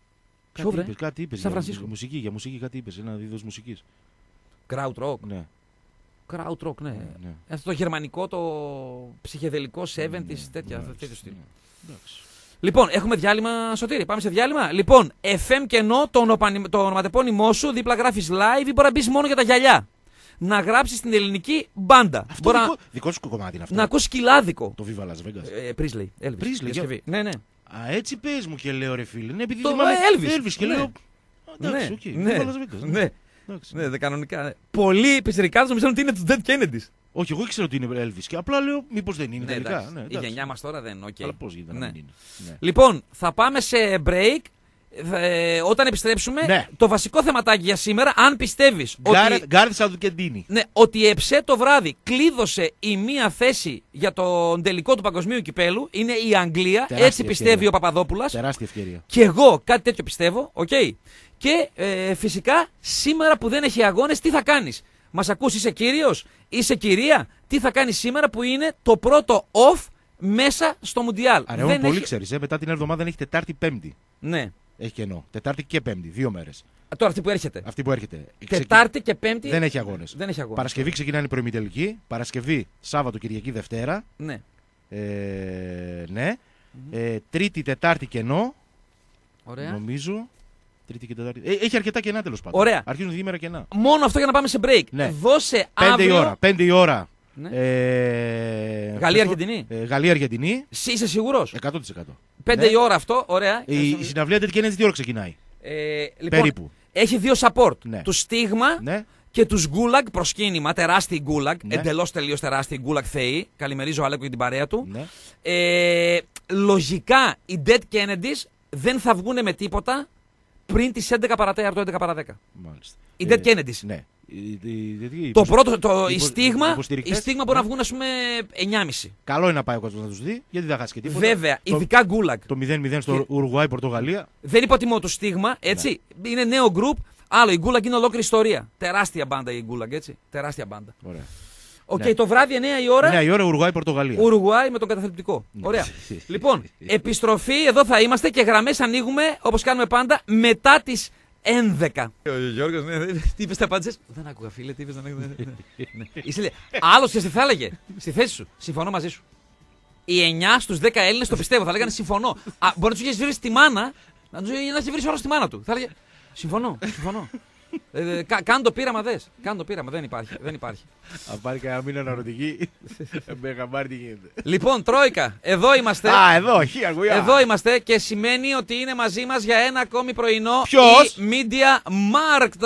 Κάτι είπες. Για μουσική κάτι είπες, ένα είδος μουσικής. Kraut rock. Ναι. Kraut rock, ναι. Αυτό το γερμανικό, το ψυχεδελικό 70's, τέτοιο στυλ. Λοιπόν, έχουμε διάλειμμα, Σωτήρη. Πάμε σε διάλειμμα. Λοιπόν, FM κενό, το ονοματεπώνυμό σου, δίπλα γράφεις live ή μπορεί να μπεις μόνο για τα γυαλιά. Να γράψεις την ελληνική μπάντα. Αυτό δικό σου κομμάτι είναι αυτό. Να ακούσεις κοιλάδικο. Το Viva Las Vegas. Priestley. Priestley. Ναι. Α, έτσι πες μου και λέω ρε φίλε. Ναι, επειδή το Elvis και λέω. Εντάξει, οκ. Viva Las Vegas. Ναι, κανονικά. Πολλοί πιστρικάδες νομίζουν ότι είναι τους Dead Kennedys. Όχι, εγώ ήξερα ότι είναι Elvis και απλά λέω μήπως δεν είναι τελικά. Η γενιά μας τώρα δεν είναι. Αλλά πώς γίνεται να μην είναι. Λοιπόν, θα πάμε σε break. Όταν επιστρέψουμε, το βασικό θεματάκι για σήμερα, αν πιστεύεις Γκάρετ Σαουθγκεντίνη. Ναι, ότι η ΕΨΕ το βράδυ κλείδωσε η μία θέση για τον τελικό του παγκοσμίου κυπέλου, είναι η Αγγλία, τεράστια έτσι πιστεύει ευκαιρία. Ο Παπαδόπουλας. Τεράστια ευκαιρία. Και εγώ κάτι τέτοιο πιστεύω, Και φυσικά σήμερα που δεν έχει αγώνες, τι θα κάνεις? Μας ακούς, είσαι κύριος, είσαι κυρία? Τι θα κάνεις σήμερα που είναι το πρώτο off μέσα στο Μουντιάλ? Πολύ ξέρεις, μετά την εβδομάδα έχει Τετάρτη-Πέμπτη. Ναι. Έχει κενό. Τετάρτη και Πέμπτη, 2 μέρες. Τώρα αυτή που έρχεται. Αυτή που έρχεται. Τετάρτη και Πέμπτη. Δεν έχει αγώνες. Δεν έχει αγώνες. Παρασκευή ξεκινάνε η προημιτελική. Παρασκευή, Σάββατο, Κυριακή, Δευτέρα. Ναι. Ναι. Τρίτη, Τετάρτη κενό. Ωραία. Νομίζω. Τρίτη και Τετάρτη. Έχει αρκετά κενά τέλος πάντων. Ωραία. Αρχίζουν διήμερα κενά. Μόνο αυτό για να πάμε σε break. Ναι. Δώσε αύριο. 5 η ώρα. Ναι. Γαλλία-Αργεντινή. Γαλλία-Αργεντινή. Είσαι σίγουρος? 100%. 5 η ώρα αυτό, ωραία. Η συναυλία τέτοια είναι τι ώρα ξεκινάει. Λοιπόν, Περίπου. έχει δύο support. Ναι. Του Στίγμα Ναι. και τους Γκούλαγκ προσκύνημα. Τεράστιοι Γκούλαγκ. Ναι. Εντελώς τελείως τεράστιοι Γκούλαγκ θεοί. Καλημερίζω Αλέκο και την παρέα του. Ναι. Λογικά οι Dead Kennedys δεν θα βγουν με τίποτα πριν τις 11 παρατέταρτο, 11 παρά 10. Μάλιστα. Οι Dead Kennedys. Ναι. Το πρώτο, η υποστηρικτές, Στίγμα μπορεί να βγουν, ας πούμε, 9,5. Καλό είναι να πάει ο κόσμος να τους δει, γιατί δεν θα χάσει και τίποτα. Βέβαια, ειδικά Γκούλαγκ. Το 0-0 στο Ουρουγουάι, Πορτογαλία. Δεν υποτιμώ το Στίγμα, έτσι. Ναι. Είναι νέο γκρουπ. Άλλο, η Γκούλαγκ είναι ολόκληρη ιστορία. Τεράστια μπάντα η Γκούλαγκ, έτσι. Τεράστια μπάντα. Ωραία. Οκ, Ναι. το βράδυ 9 η ώρα. 9 η ώρα Ουρουγουάι, Πορτογαλία. Ουρουγουάι με τον καταθλιπτικό. Ωραία. Λοιπόν, επιστροφή, εδώ θα είμαστε και γραμμές ανοίγουμε όπως κάνουμε πάντα μετά τις 11. Ο Γιώργος, ναι, τι είπες, τα απάντησες? Δεν άκουγα, φίλε, τι είπες, ναι. Άλλος και θα έλεγε στη θέση σου. Συμφωνώ μαζί σου. Οι 9 στους 10 Έλληνες το πιστεύω, θα λέγανε συμφωνώ. Μπορεί να τους είχες βρει στη μάνα, να τους βρει όλο στη μάνα του. Θα έλεγε συμφωνώ. Κάνε το πείραμα, δες. Κάνε το πείραμα, δεν υπάρχει. Αν πάρει κανένα μήνα αναρωτική, με χαμπάρι τι γίνεται. Λοιπόν, Τρόικα, εδώ είμαστε. Εδώ, χι, Εδώ είμαστε και σημαίνει ότι είναι μαζί μας για ένα ακόμη πρωινό. Ποιος? Η Media Markt.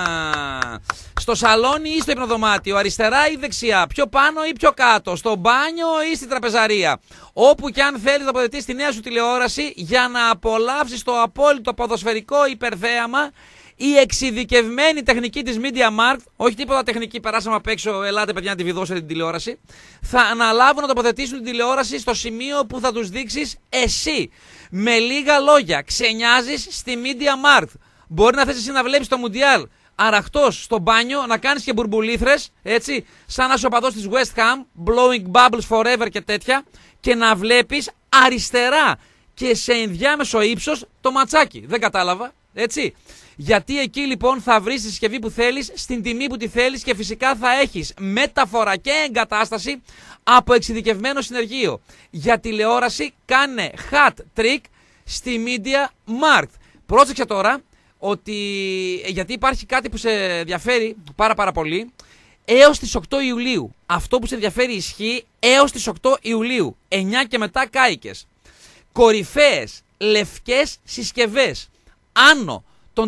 Στο σαλόνι ή στο υπνοδωμάτιο, αριστερά ή δεξιά, πιο πάνω ή πιο κάτω, στο μπάνιο ή στην τραπεζαρία. Όπου και αν θέλεις να αποδετείς τη νέα σου τηλεόραση για να απολαύσεις το απόλυτο ποδοσφαιρικό υπερθέαμα. Η εξειδικευμένη τεχνική της Media Markt, όχι τίποτα τεχνική, περάσαμε απ' έξω, ελάτε παιδιά να τη βιδώσετε την τηλεόραση, θα αναλάβουν να τοποθετήσουν την τηλεόραση στο σημείο που θα τους δείξεις εσύ. Με λίγα λόγια, ξενιάζεις στη Media Markt. Μπορεί να θες εσύ να βλέπεις το Μουντιάλ αραχτός στο μπάνιο, να κάνεις και μπουρμπουλήθρες, έτσι, σαν να είσαι οπαδός της West Ham, blowing bubbles forever και τέτοια, και να βλέπεις αριστερά και σε ενδιάμεσο ύψος το ματσάκι. Δεν κατάλαβα, έτσι. Γιατί εκεί λοιπόν θα βρεις τη συσκευή που θέλεις, στην τιμή που τη θέλεις και φυσικά θα έχεις μεταφορά και εγκατάσταση από εξειδικευμένο συνεργείο. Για τηλεόραση κάνε hat trick στη Media Markt. Πρόσεξε τώρα ότι, γιατί υπάρχει κάτι που σε ενδιαφέρει πάρα πολύ, έως τις 8 Ιουλίου. Αυτό που σε ενδιαφέρει ισχύει έως τις 8 Ιουλίου. 9 και μετά κάηκες. Κορυφαίες λευκές συσκευές άνω των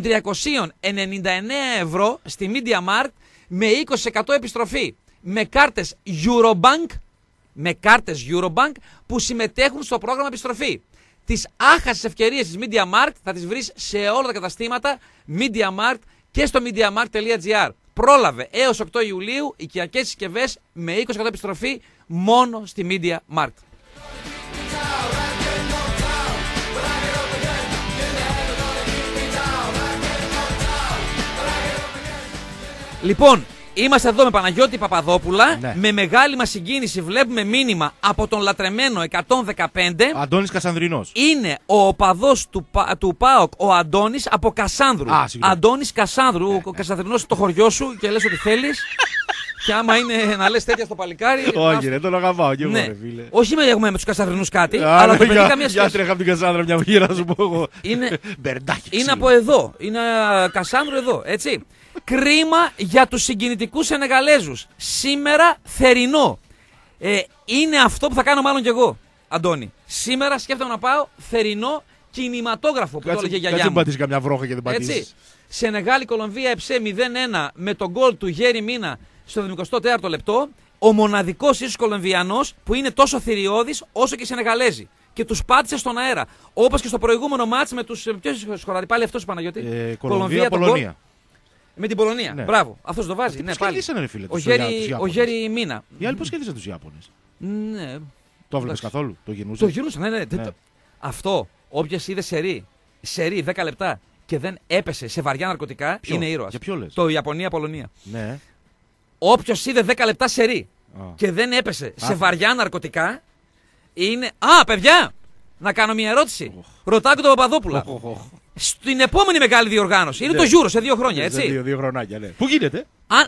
399 ευρώ στη Media Markt με 20% επιστροφή. Με κάρτες Eurobank που συμμετέχουν στο πρόγραμμα επιστροφή. Τις άχασες ευκαιρίες της Media Markt θα τις βρεις σε όλα τα καταστήματα Media Markt και στο MediaMarkt.gr. Πρόλαβε έως 8 Ιουλίου οικιακές συσκευές με 20% επιστροφή μόνο στη Media Markt. Λοιπόν, είμαστε εδώ με Παναγιώτη Παπαδόπουλα. Ναι. Με μεγάλη μας συγκίνηση βλέπουμε μήνυμα από τον λατρεμένο 115. Αντώνης Κασανδρινός. Είναι ο οπαδός του ΠΑΟΚ, ο Αντώνης από Κασάνδρου. Αντώνης Κασάνδρου, ο Κασανδρινός το χωριό σου και λες ότι θέλεις. Και άμα είναι να λες τέτοια στο παλικάρι. Όχι, ρε, τον αγαπάω κι εγώ, ρε φίλε. Όχι έχουμε με τους Κασανδρινούς κάτι, αλλά το παιδί καμία σχέση. Για τρέχα από την Κασάνδρα μια γύρα να σου πω εγώ. Είναι από εδώ. Είναι Κασάνδρου εδώ, έτσι. Κρίμα για τους συγκινητικούς Σενεγαλέζους. Σήμερα θερινό. Είναι αυτό που θα κάνω μάλλον κι εγώ, Αντώνη. Σήμερα σκέφτομαι να πάω θερινό κινηματόγραφο που το έλεγε η γιαγιά μου. Κάτσε πατήσεις καμιά βρόχα και δεν πατήσεις. Σενεγάλη Κολομβία εψέ 0-1 με τον γκολ του Γέρι Μίνα στο 24ο λεπτό. Ο μοναδικός ίσως Κολομβιανός που είναι τόσο θηριώδης όσο και οι Σενεγαλέζοι. Και τους πάτησε στον αέρα. Όπως και στο προηγούμενο μάτς με τους. Ποιος σκοράρει πάλι αυτός, Παναγιώτη? Κολομβία-Πολωνία. Με την Πολωνία. Ναι. Μπράβο. Αυτός το βάζει. Ναι, πάλι. Ρε, φίλε, ο Γέρι Μίνα. Οι άλλοι πώς κέρδισαν τους Ιάπωνες? Ναι. Το έβλεπες καθόλου? Το γυρνούσαν? Το γυρνούσαν, ναι. Αυτό. Όποιος είδε σερί 10 λεπτά και δεν έπεσε σε βαριά ναρκωτικά είναι ήρωας. Για ποιο λες? Το Ιαπωνία-Πολωνία. Ναι. Όποιος είδε 10 λεπτά σερί και δεν έπεσε σε βαριά ναρκωτικά είναι. Α, παιδιά! Να κάνω μια ερώτηση. Ρωτάω και τον Παπαδόπουλα. στην επόμενη μεγάλη διοργάνωση. Είναι το Euro σε 2 χρόνια, έτσι. Δύο χρονάκια, ναι. Πού γίνεται?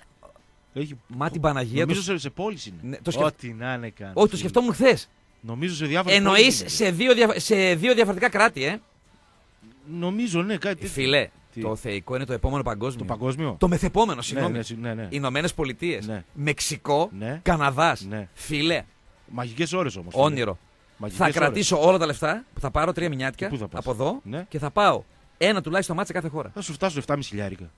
Μα την Παναγία. Νομίζω σε πόλεις είναι. Ναι, Ό,τι να είναι καν. Όχι, το σκεφτόμουν χθες. Νομίζω σε διάφορα. Εννοείς σε δύο διαφορετικά κράτη, Νομίζω, ναι, κάτι. Φίλε, το θεϊκό είναι το επόμενο παγκόσμιο. Το παγκόσμιο. Το μεθεπόμενο, συγγνώμη. Ναι. Ηνωμένες Πολιτείες. Ναι. Μεξικό. Ναι. Καναδάς. Ναι. Φίλε. Μαγικές ώρες όμως. Όνειρο. Θα κρατήσω όλα τα λεφτά που θα πάρω 3 μηνιάτικα από εδώ και θα πάω ένα τουλάχιστον μάτς σε κάθε χώρα. Θα σου φτάσω 7,5 χιλιάρικα.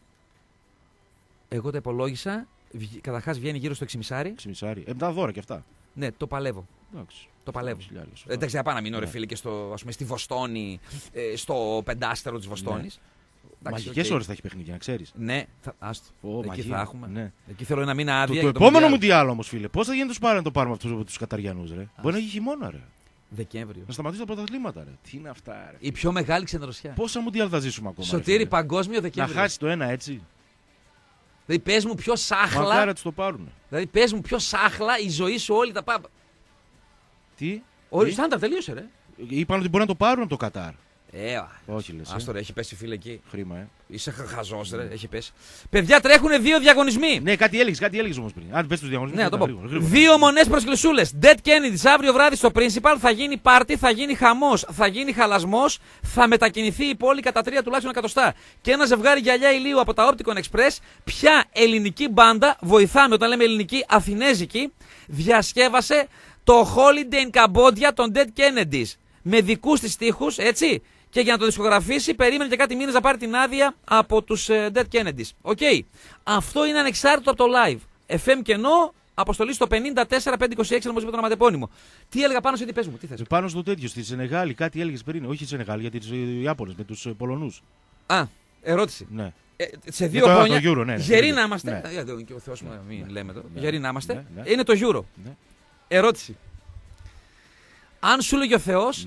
Εγώ τα υπολόγισα. Καταρχάς βγαίνει γύρω στο 6,5. 6,5. Τα δώρα και αυτά. Ναι, το παλεύω. Εντάξει. Το παλεύω. Εντάξει, θα πάω να μείνω ρε φίλε και στη Βοστόνη, στο πεντάστερο της Βοστόνης. Μαγικές ώρες θα έχει παιχνίδια, να ξέρεις. Ναι, εκεί θα έχουμε. Ναι. Εκεί θέλω ένα μήνα άδεια. Το επόμενο Μουντιάλ όμως, φίλε, πώς θα γίνει να το πάρουμε αυτούς από τους Καταριανούς, ρε? Μπορεί να έχει χειμώνα, ρε. Δεκέμβριο. Να σταματήσουν τα πρωταθλήματα, ρε. Τι είναι αυτά, ρε. Η πιο μεγάλη ξενδροσιά. Πόσα Μουντιάλ θα ζήσουμε ακόμα? Σωτήρη, παγκόσμιο Δεκέμβριο. Να χάσει το ένα έτσι. Δηλαδή πες μου πιο σάχλα. Μακάρα τους το πάρουν. Δηλαδή πες μου πιο σάχλα η ζωή σου όλη τα πάπα. Τι? Όλοι στάνταρ τελείωσε, ρε. Είπαν ότι μπορεί να το πάρουν από το Κατάρ. Όχι λες. Άστο ρε, έχει πέσει φίλε εκεί. Χρήμα, Είσαι χαζός ρε, έχει πέσει. Παιδιά, τρέχουν 2 διαγωνισμοί. Ναι, κάτι έλεγες όμως πριν. Αν πες τους διαγωνισμούς. Ναι, το πω. 2 μονές προσκλησούλες. Dead Kennedys αύριο βράδυ στο Principal. Θα γίνει πάρτι, θα γίνει χαμός, θα γίνει χαλασμός. Θα μετακινηθεί η πόλη κατά 3 τουλάχιστον εκατοστά. Και ένα ζευγάρι γυαλιά ηλίου από τα Opticon Express. Ποια ελληνική μπάντα, βοηθάμε όταν λέμε ελληνική, αθηνέζικη, διασκεύασε το Holiday in Cambodia των Dead Kennedys. Με δικούς της στίχους, έτσι. Και για να το δισκογραφήσει, περίμενε και κάτι μήνες να πάρει την άδεια από τους Dead Kennedys. Οκ. Αυτό είναι ανεξάρτητο από το live. FM κενό, αποστολή στο 54526, νομίζω το ονοματεπώνυμο. Τι έλεγα πάνω σε τι πες μου, τι θες? Πάνω στο τέτοιο, στη Σενεγάλη, κάτι έλεγες πριν. Όχι στη Σενεγάλη, για τους Ιάπωνες με τους Πολωνούς. Ερώτηση. Ναι. Σε 2 χρόνια. Το Euro, ναι. Γεροί να είμαστε. Και ο Θεός μου, μην λέμε το. Γεροί να είμαστε. Είναι το Euro. Ερώτηση. Αν σου λέγει ο Θεός.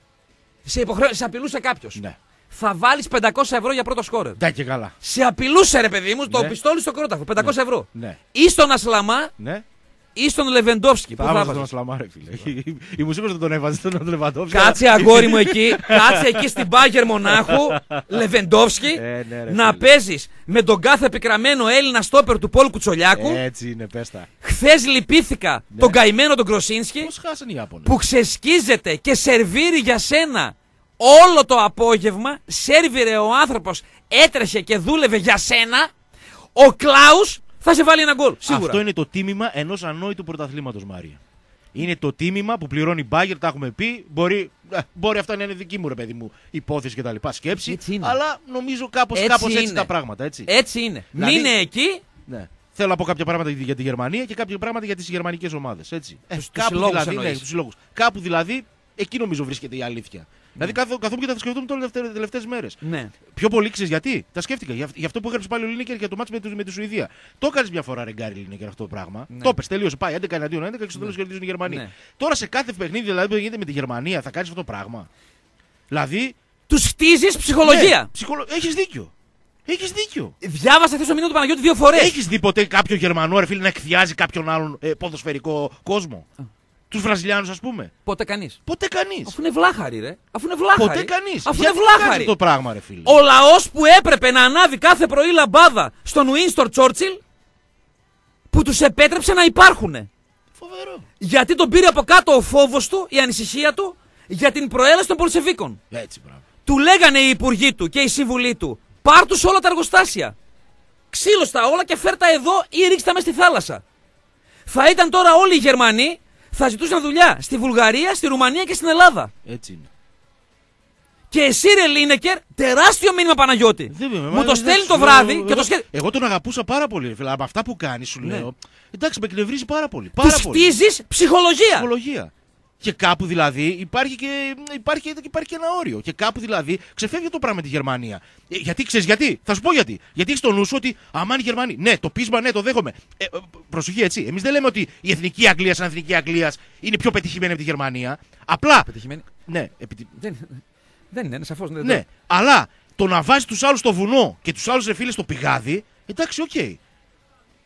Σε απειλούσε κάποιος. Ναι. Θα βάλεις 500 ευρώ για πρώτο σκόρερ. Ναι, και καλά. Σε απειλούσε ρε παιδί μου, το πιστόλι στο κρόταφο. 500 ευρώ. Ναι. Ή στον Ασλαμά ή στον Λεβεντόφσκι. Θα έβαζε τον Ασλαμά, ρε φίλε. Η μουσική δεν τον έβαζε τον Λεβεντόφσκι. Κάτσε αγόρι μου εκεί. Κάτσε εκεί στην Μπάγκερ Μονάχου. Λεβεντόφσκι. Να παίζεις με τον κάθε επικραμμένο Έλληνα στόπερ του Πολ Κουτσολιάκου. Έτσι είναι, πέστα. Χθες λυπήθηκα τον καημένο τον Κροσίνσκι. Πώς χάσαν οι Ιάπωνες? Που ξεσκίζεται και σερβίρει για σένα. Όλο το απόγευμα σέρβιρε ο άνθρωπος, έτρεχε και δούλευε για σένα. Ο Κλάους θα σε βάλει ένα γκολ. Σίγουρα. Αυτό είναι το τίμημα ενός ανόητου πρωταθλήματος, Μάρια. Είναι το τίμημα που πληρώνει η Μπάγκερ, τα έχουμε πει. Μπορεί αυτό να είναι δική μου, ρε παιδί μου, υπόθεση κτλ. Σκέψη. Αλλά νομίζω κάπως έτσι τα πράγματα. Έτσι είναι. Δηλαδή, μείνε εκεί. Ναι. Θέλω να πω κάποια πράγματα για τη Γερμανία και κάποια πράγματα για τις γερμανικές ομάδες. Τους συλλόγους. Κάπου δηλαδή εκεί νομίζω βρίσκεται η αλήθεια. Δηλαδή καθόμουν και τα σκεφτόμουν τώρα τις τελευταίες μέρες. Ναι. Πιο πολύ ξέρεις γιατί? Τα σκέφτηκα. Γι' αυτό που έγραψε πάλι ο Λίνεκερ για το μάτς με τη Σουηδία. Το έκανες μια φορά ρεγκάρι Λίνεκερ αυτό το πράγμα. Ναι. Το έπες, τελείωσε. Πάει 11-11 και στο τέλος κερδίζουν οι Γερμανοί. Ναι. Τώρα σε κάθε παιχνίδι δηλαδή που γίνεται με τη Γερμανία θα κάνεις αυτό το πράγμα. Δηλαδή. Τους χτίζεις ψυχολογία. Ναι, έχεις δίκιο. Έχεις δίκιο. Διάβασα χθες το μήνυμα του Παναγιώτη 2 φορές. Έχεις δει ποτέ κάποιο Γερμανό ρε φίλε να εκθιάζει κάποιον άλλον ποδοσφαιρικό κόσμο? Τους Βραζιλιάνους, ας πούμε. Ποτέ κανείς. Αφού είναι βλάχαροι, ρε. Ποτέ κανείς. Αφού είναι βλάχαροι. Το πράγμα, ρε φίλε. Ο λαός που έπρεπε να ανάβει κάθε πρωί λαμπάδα στον Ουίνστον Τσόρτσιλ, που τους επέτρεψε να υπάρχουνε. Φοβερό. Γιατί τον πήρε από κάτω ο φόβος του, η ανησυχία του, για την προέλαση των Πολσεβίκων. Έτσι, μπράβο. Του λέγανε οι υπουργοί του και οι σύμβουλοι του, πάρ' τους όλα τα εργοστάσια. Ξύλωστα όλα και φέρτα εδώ ή ρίξτα μες στη θάλασσα. Θα ήταν τώρα όλοι οι Γερμανοί. Θα ζητούσαν δουλειά στη Βουλγαρία, στη Ρουμανία και στην Ελλάδα. Έτσι είναι. Και εσύ ρε Λίνεκερ, τεράστιο μήνυμα Παναγιώτη. Μου το στέλνει το βράδυ και το σκέφτεται. Εγώ τον αγαπούσα πάρα πολύ. Αλλά με αυτά που κάνει, σου λέω. Εντάξει, με εκνευρίζει πάρα πολύ. Τους χτίζεις ψυχολογία. Και κάπου δηλαδή υπάρχει και ένα όριο. Και κάπου δηλαδή ξεφεύγει το πράγμα με τη Γερμανία. Γιατί ξέρεις γιατί? Θα σου πω γιατί. Γιατί έχεις στο νου σου ότι αμάν οι Γερμανοί. Ναι, το πείσμα, ναι, το δέχομαι. Προσοχή έτσι. Εμείς δεν λέμε ότι η εθνική Αγγλία σαν εθνική Αγγλία είναι πιο πετυχημένη από τη Γερμανία. Απλά. Πετυχημένη. Ναι, δεν είναι, σαφώς. Ναι, αλλά το να βάζει τους άλλους στο βουνό και τους άλλους φίλες στο πηγάδι, εντάξει, οκ.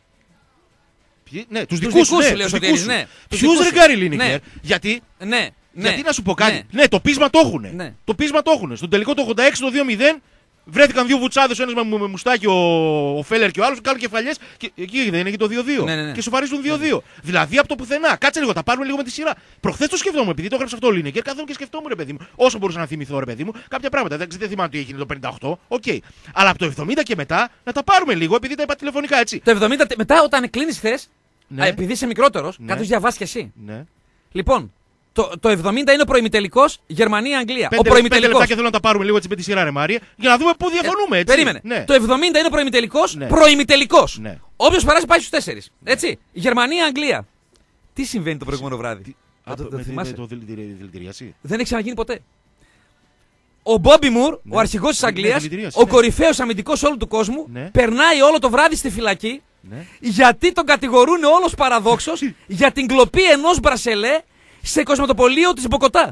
Ναι, τους δικούς σου, λέω. Ναι. Ποιους ρε Γκάρι Λίνεκερ? Γιατί. Ναι. Γιατί να σου πω κάτι. Ναι, ναι το πείσμα το έχουν. Ναι. Το πείσμα το έχουν. Στον τελικό το 86 το 2-0 βρέθηκαν δύο βουτσάδες, ο ένας με μουστάκι, ο Φέλερ και ο άλλος, κάνουν κεφαλιές. Και εκεί δεν είναι και το 2-2. Ναι. Και σοφαρίζουν 2-2. Δηλαδή από το πουθενά. Κάτσε λίγο, τα πάρουμε λίγο με τη σειρά. Προχθές το σκεφτόμουν, επειδή το έγραψε αυτό ο Λίνεκερ, καθόμουν και σκεφτόμουν, ρε παιδί μου, όσο μπορούσα να θυμηθώ, ρε παιδί μου, κάποια πράγματα. Δεν θυμάμαι τι έγινε το 58. Οκ. Αλλά από το 70 και μετά να τα πάρουμε λίγο, επειδή τα είπα τηλεφωνικά έτσι. Το 70 μετά, όταν κλείνει θε, Ναι. επειδή είσαι μικρότερο, Ναι. κάτι διαβάσει κι εσύ. Ναι. Λοιπόν, το 70 είναι ο προημιτελικός Γερμανία-Αγγλία. Ο 5 προημιτελικός. λεπτά και θέλω να τα πάρουμε λίγο έτσι με τη σειρά, ρε Μάρια, για να δούμε πού διαφωνούμε, έτσι. Περίμενε. Ναι. Το 70 είναι ο προημιτελικός. Ναι. Προημιτελικός. Ναι. Όποιος περάσει πάει στους 4. Έτσι. Γερμανία-Αγγλία. Τι συμβαίνει το προηγούμενο βράδυ. Το θυμάσαι. Το δηλητηρίαση. Δεν έχει ξαναγίνει ποτέ. Ο Μπόμπι Μουρ, ο αρχηγός της Ναι, Αγγλίας, δηλητηρίαση, ο ναι. κορυφαίος αμυντικός όλου του κόσμου, Ναι. περνάει όλο το βράδυ στη φυλακή Ναι. γιατί τον κατηγορούν όλος παραδόξος για την κλοπή ενός μπρασελέ σε κοσμοτοπολείο της Μποκοτά.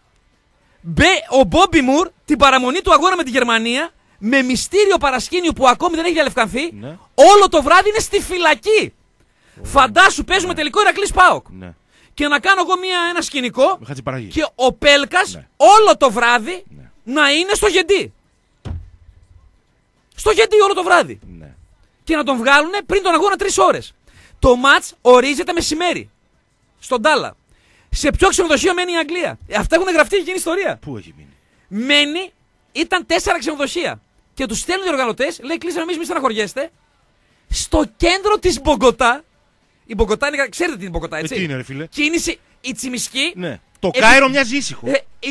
Ο Μπόμπι Μουρ την παραμονή του αγώνα με τη Γερμανία με μυστήριο παρασκήνιο που ακόμη δεν έχει διαλευκανθεί, Ναι. όλο το βράδυ είναι στη φυλακή. Φαντάσου παίζουμε τελικό Ηρακλής ΠΑΟΚ. Ναι. Και να κάνω εγώ ένα σκηνικό Με Χατζηπαραγή. και ο Πέλκας Ναι. όλο το βράδυ Ναι. να είναι στο γεντί. Στο γεντί όλο το βράδυ. Ναι. Και να τον βγάλουν πριν τον αγώνα 3 ώρες. Το μάτς ορίζεται μεσημέρι. Στον Τάλα. Σε ποιο ξενοδοχείο μένει η Αγγλία. Αυτά έχουν γραφτεί, έχει γίνει ιστορία. Πού έχει μείνει. Μένει, ήταν 4 ξενοδοχεία. Και τους στέλνουν οι οργανωτές, λέει κλείσαμε εμείς, μη στεναχωριέστε. Στο κέντρο της Μπογκοτά. Η Μπογκοτά είναι, ξέρετε τι είναι η Μπογκοτά, έτσι. Τι είναι, ρε φίλε. Κίνηση, η Τσιμισκή. Ναι. Το Κάιρο μοιάζει ήσυχο.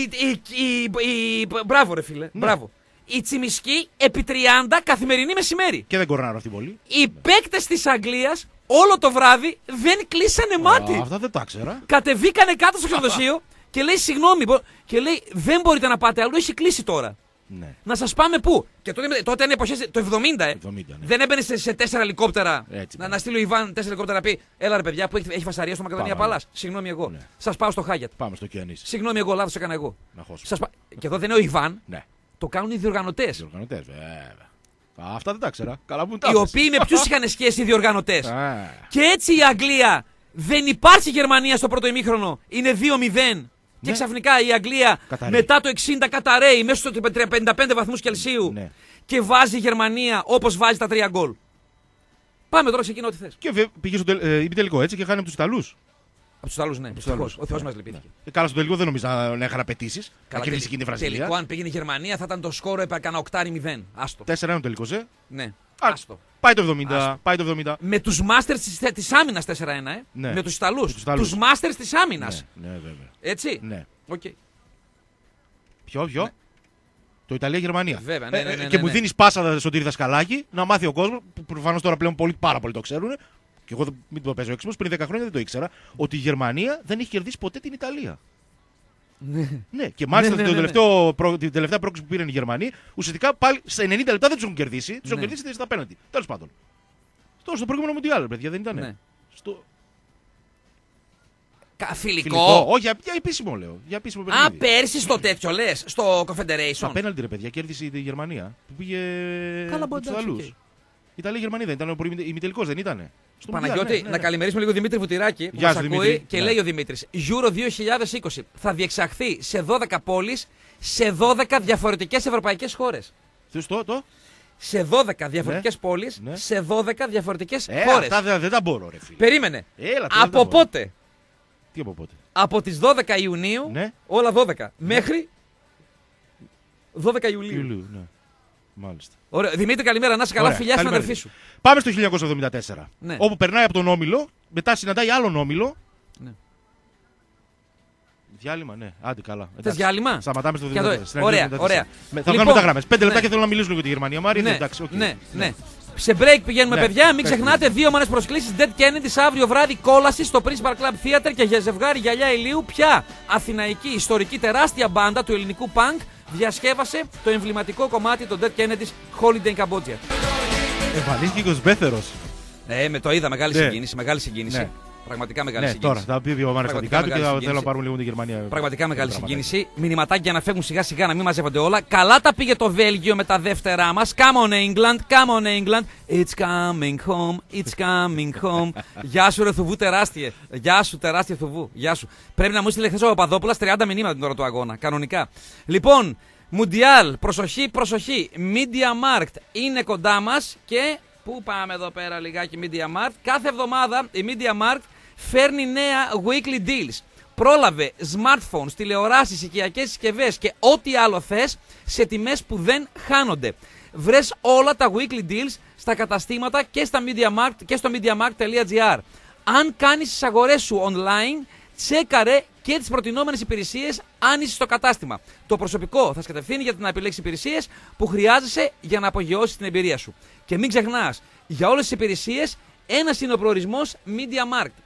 Μπράβο, ρε φίλε. Μπράβο. Η Τσιμισκή επί 30 καθημερινή μεσημέρι. Και δεν κορνάρω αυτή πολύ. Οι παίκτες της Αγγλίας όλο το βράδυ δεν κλείσανε μάτι. Αυτά δεν τα ξέρα. Κατεβήκανε κάτω στο ξενοδοχείο και λέει συγγνώμη. Και λέει δεν μπορείτε να πάτε αλλού, έχει κλείσει τώρα. Ναι. Να σας πάμε πού. Και τότε είναι εποχές, το 70, 70, ναι. Δεν έμπαινε σε 4 ελικόπτερα. Έτσι, να στείλει ο Ιβάν 4 ελικόπτερα να πει: έλα ρε παιδιά που έχει φασαρία στο Μακεδονία Πάμε, Παλάς. Συγγνώμη εγώ. Ναι. Σας πάω στο Χάγιατ. Πάμε στο Κιανίσι. Συγγνώμη εγώ, λάθος έκανα εγώ. Να χώσουμε. Και εδώ δεν είναι ο Ιβάν. Ναι. Το κάνουν οι διοργανωτές. Διοργανωτές, βέβαια. Αυτά δεν τα ξέρα. Καλά που τα Οι πες. οποίοι με ποιους είχαν σχέση οι διοργανωτές. Α. Και έτσι η Αγγλία δεν υπάρχει Γερμανία στο πρώτο ημίχρονο. Είναι 2-0. Και Ναι. ξαφνικά η Αγγλία Καταραίει. μετά το 60 καταραίει μέσα στους 55 βαθμούς Κελσίου. Ναι. Και βάζει η Γερμανία όπως βάζει τα 3 γκολ. Πάμε τώρα, ξεκινά ό,τι θες. Και πήγε στο ημιτελικό έτσι και χάνει από τους Ιταλούς. Από τους Ιταλούς, ναι. Τους Ευτυχώς. Ιταλούς. Ο Θεός μας λυπήθηκε. Καλά, στο τελικό δεν νομίζω να είχαν απαιτήσεις. Να κερδίσει εκείνη η Τελικό, Βραζιλία. αν πήγαινε η Γερμανία, θα ήταν το σκόρο έπαιρνα 8-0. Άστο. 4-1 ο τελικός, Ναι. Α, Άστο. Πάει το 70. Άστο. Πάει το 70. Με τους μάστερς της άμυνας 4-1, Ναι. Με τους Ιταλούς. Με τους Ιταλούς. Τους μάστερς της άμυνας. Ναι, ναι, βέβαια. Έτσι. Ναι. Οκ. Ποιο? Ναι. Το Ιταλία-Γερμανία. Βέβαια, ναι. Και μου δίνει πάσα Σωτήρη Δασκαλάκη να μάθει ο κόσμο, που προφανώς τώρα πλέον πάρα πολύ το ξέρουν. Και εγώ μην το παίζω έξυπνος, πριν 10 χρόνια δεν το ήξερα, ότι η Γερμανία δεν έχει κερδίσει ποτέ την Ιταλία. Ναι, και μάλιστα Ναι. την τελευταία πρόκληση που πήραν οι Γερμανοί, ουσιαστικά πάλι στα 90 λεπτά δεν του έχουν κερδίσει, του έχουν Ναι. κερδίσει στα πέναντι. Τέλος πάντων. Στο προηγούμενο Μουντιάλ, παιδιά, δεν ήταν. Ναι. Στο Φιλικό. Όχι, για επίσημο λέω. Για επίσημο Α, παιχνίδι. πέρσι στο τέτοιο λες, στο Confederation. Στα πέναλτι, ρε παιδιά, κέρδισε η Γερμανία που πήγε Καλά, με τους εντάξει, Ιταλούς. οκ. Ιταλία-Γερμανία δεν ήταν, ο ημιτελικός δεν ήτανε. Στο Παναγιώτη, Μουντιάλ, ναι. να καλημερίσουμε λίγο Δημήτρη Βουτυράκη που Γεια μας σου, ακούει Δημήτρη. και Ναι. λέει ο Δημήτρης Euro 2020 θα διεξαχθεί σε 12 πόλεις, σε 12 διαφορετικές ευρωπαϊκές χώρες. Το. Σε 12 διαφορετικές πόλεις, Ναι. σε 12 διαφορετικές χώρες. Αυτά δεν τα μπορώ, ρε φίλε. Περίμενε. Έλα, τώρα δεν τα Από μπορώ. πότε? Τι από πότε. Από τις 12 Ιουνίου, Ναι. όλα 12, μέχρι 12 Ιουλίου. Ιουλίου, ναι. Μάλιστα. Ωραία. Δημήτρη, καλημέρα. Να είσαι καλά, Ωραία, φιλιά στην καλημέρα. αδερφή σου. Πάμε στο 1974. Ναι. Όπου περνάει από τον Όμιλο, μετά συναντάει άλλον Όμιλο. Ναι. Διάλειμμα, ναι. Άντε καλά. Θες Εντάξει. διάλειμμα? Σταματάμε στο Και εδώ, 1974. ωραία, 1974. ωραία. Θα Λοιπόν, κάνουμε τα γράμμες. 5 λεπτά ναι. και θέλω να μιλήσουμε λίγο για τη Γερμανία. Μάρια, Ναι, εντάξει, οκ. ναι. Σε break πηγαίνουμε, Ναι. παιδιά. Μην Πες ξεχνάτε, 2 μόνες προσκλήσεις Dead Kennedys αύριο βράδυ κόλαση στο Principal Club Theater και για ζευγάρι γυαλιά ηλίου. Πια αθηναϊκή ιστορική τεράστια μπάντα του ελληνικού punk διασκεύασε το εμβληματικό κομμάτι των Dead Kennedys Holiday in Cambodia. Εμφανίστηκε και ο Σμπέθερος. Με το είδα, μεγάλη Ναι. συγκίνηση. Μεγάλη συγκίνηση. Ναι. Πραγματικά μεγάλη Ναι, συγκίνηση. τώρα θα πει δύο μάρες στα δικά του και θέλω να πάρουμε λίγο την Γερμανία. Πραγματικά μεγάλη συγκίνηση. Μηνυματάκια να φεύγουν σιγά σιγά, να μην μαζεύονται όλα. Καλά τα πήγε το Βέλγιο με τα δεύτερά μας. Come on England, come on England. It's coming home, it's coming home. Γεια σου, ρε Θουβού, τεράστιε. Γεια σου, τεράστιε Θουβού. Γεια σου. Πρέπει να μου στείλει χθες ο Παπαδόπουλας 30 μηνύματα την ώρα του αγώνα. Κανονικά. Λοιπόν, Μουντιάλ, προσοχή, προσοχή. Media Markt είναι κοντά μας και. Πού πάμε εδώ πέρα λιγάκι Media Markt. Κάθε εβδομάδα η Media Markt φέρνει νέα weekly deals. Πρόλαβε smartphones, τηλεοράσεις, οικιακές συσκευές και ό,τι άλλο θες σε τιμές που δεν χάνονται. Βρες όλα τα weekly deals στα καταστήματα και, στα Media Markt, και στο MediaMarkt.gr. Αν κάνεις τις αγορές σου online, τσέκαρε και τις προτινόμενες υπηρεσίες αν είσαι στο κατάστημα. Το προσωπικό θα σε κατευθύνει για να επιλέξεις υπηρεσίες που χρειάζεσαι για να απογειώσεις την εμπειρία σου. Και μην ξεχνάς, για όλες τις υπηρεσίες ένας είναι ο προορισμός Media Markt.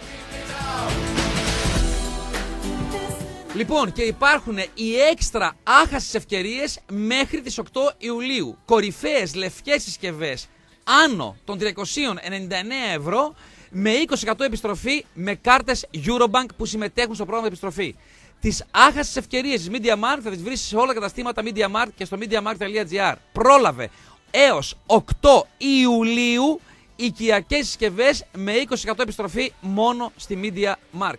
Λοιπόν, και υπάρχουν οι έξτρα άχαστες ευκαιρίες μέχρι τις 8 Ιουλίου. Κορυφαίες λευκές συσκευές άνω των 399 ευρώ με 20% επιστροφή με κάρτες Eurobank που συμμετέχουν στο πρόγραμμα επιστροφή. Τις άχαστες ευκαιρίες της Media Markt θα τις βρεις σε όλα τα καταστήματα Media Markt και στο MediaMarkt.gr. Πρόλαβε έως 8 Ιουλίου οικιακές συσκευές με 20% επιστροφή μόνο στη Media Markt.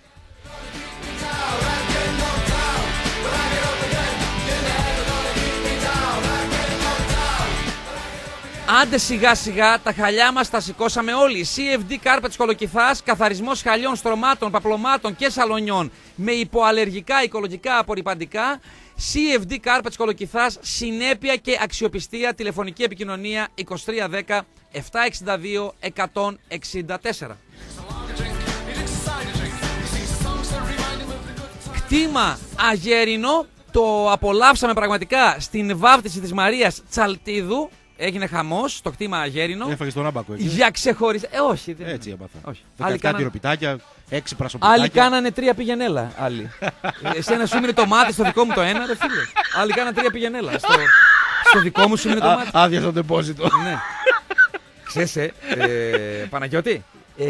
Άντε σιγά σιγά, τα χαλιά μας τα σηκώσαμε όλοι. CFD Carpets Κολοκυθάς, καθαρισμός χαλιών, στρωμάτων, παπλωμάτων και σαλονιών με υποαλλεργικά οικολογικά απορρυπαντικά. CFD Carpets Κολοκυθάς, συνέπεια και αξιοπιστία, τηλεφωνική επικοινωνία 2310 762 164. Κτήμα Αγέρινο, το απολαύσαμε πραγματικά στην βάφτιση της Μαρίας Τσαλτίδου. Έγινε χαμός στο κτήμα Αγέρινο. Έφαγε τον άμπακο εκεί. Για ξεχωριστά. Όχι. Έτσι έπαθα. Άλλοι κάτι ροπιτάκια, 6 πρασοπιτάκια. Άλλοι κάνανε 3 πηγενέλα. Άλλοι. Εσένα σου μείνει το μάτι, στο δικό μου το 1, ρε φίλε. Άλλοι κάνανε 3 πηγενέλα. Στο δικό μου σου μείνει το μάτι. Άδεια στο τεπόζιτο. Ναι. Ξέρεις, Παναγιώτη.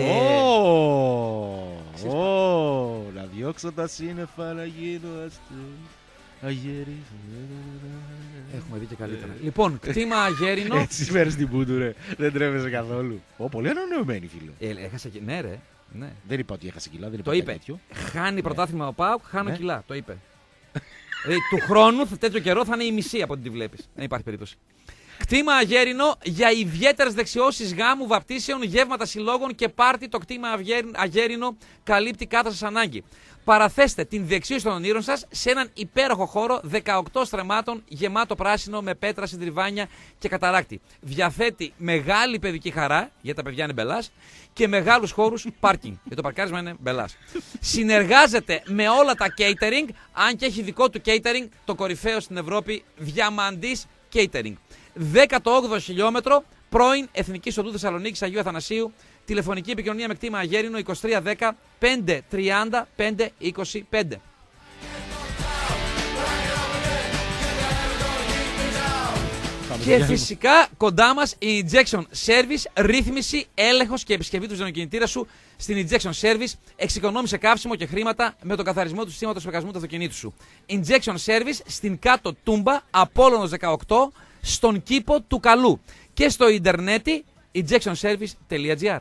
Να διώξω τα σύννεφα να γίνω αστρό. Έχουμε δει και καλύτερα. Λοιπόν, κτήμα Αγέρινο. Έτσι φέρεις την πούτου, ρε. Δεν τρέπεσαι καθόλου. Πολύ ανανεωμένη, φίλε. Έχασε και. Ναι, ρε. Ναι. Δεν είπα ότι έχασε κιλά, δεν είπα το είπε. Τέτοιο. Χάνει πρωτάθλημα ο ΠΑΟΚ, χάνω κιλά. Το είπε. Του χρόνου, τέτοιο καιρό, θα είναι η μισή από ό,τι τη βλέπεις. Δεν υπάρχει περίπτωση. Κτήμα Αγέρινο για ιδιαίτερες δεξιώσεις γάμου, βαπτίσεων, γεύματα συλλόγων και πάρτι. Το κτήμα Αγέρινο καλύπτει κάθε σας ανάγκη. Παραθέστε την δεξίωση των ονείρων σας σε έναν υπέροχο χώρο 18 στρεμμάτων γεμάτο πράσινο με πέτρα, συντριβάνια και καταράκτη. Διαθέτει μεγάλη παιδική χαρά, γιατί τα παιδιά είναι μπελάς, και μεγάλους χώρους πάρκινγκ, γιατί το παρκάρισμα είναι μπελάς. Συνεργάζεται με όλα τα catering, αν και έχει δικό του catering, το κορυφαίο στην Ευρώπη, Διαμαντής Catering. 18ο χιλιόμετρο, πρώην Εθνικής Οδού Θεσσαλονίκης Αγίου Αθανασίου. Τηλεφωνική επικοινωνία με κτήμα Αγέρινο 2310 530 525. Και φυσικά κοντά μας η Injection Service, ρύθμιση, έλεγχος και επισκευή του ζωνοκινητήρα σου στην Injection Service. Εξοικονόμησε καύσιμο και χρήματα με τον καθαρισμό του συστήματος πεγασμού του αυτοκινήτου σου. Injection Service στην κάτω Τούμπα, Απόλλωνος 18, στον κήπο του Καλού. Και στο ίντερνετι injectionservice.gr.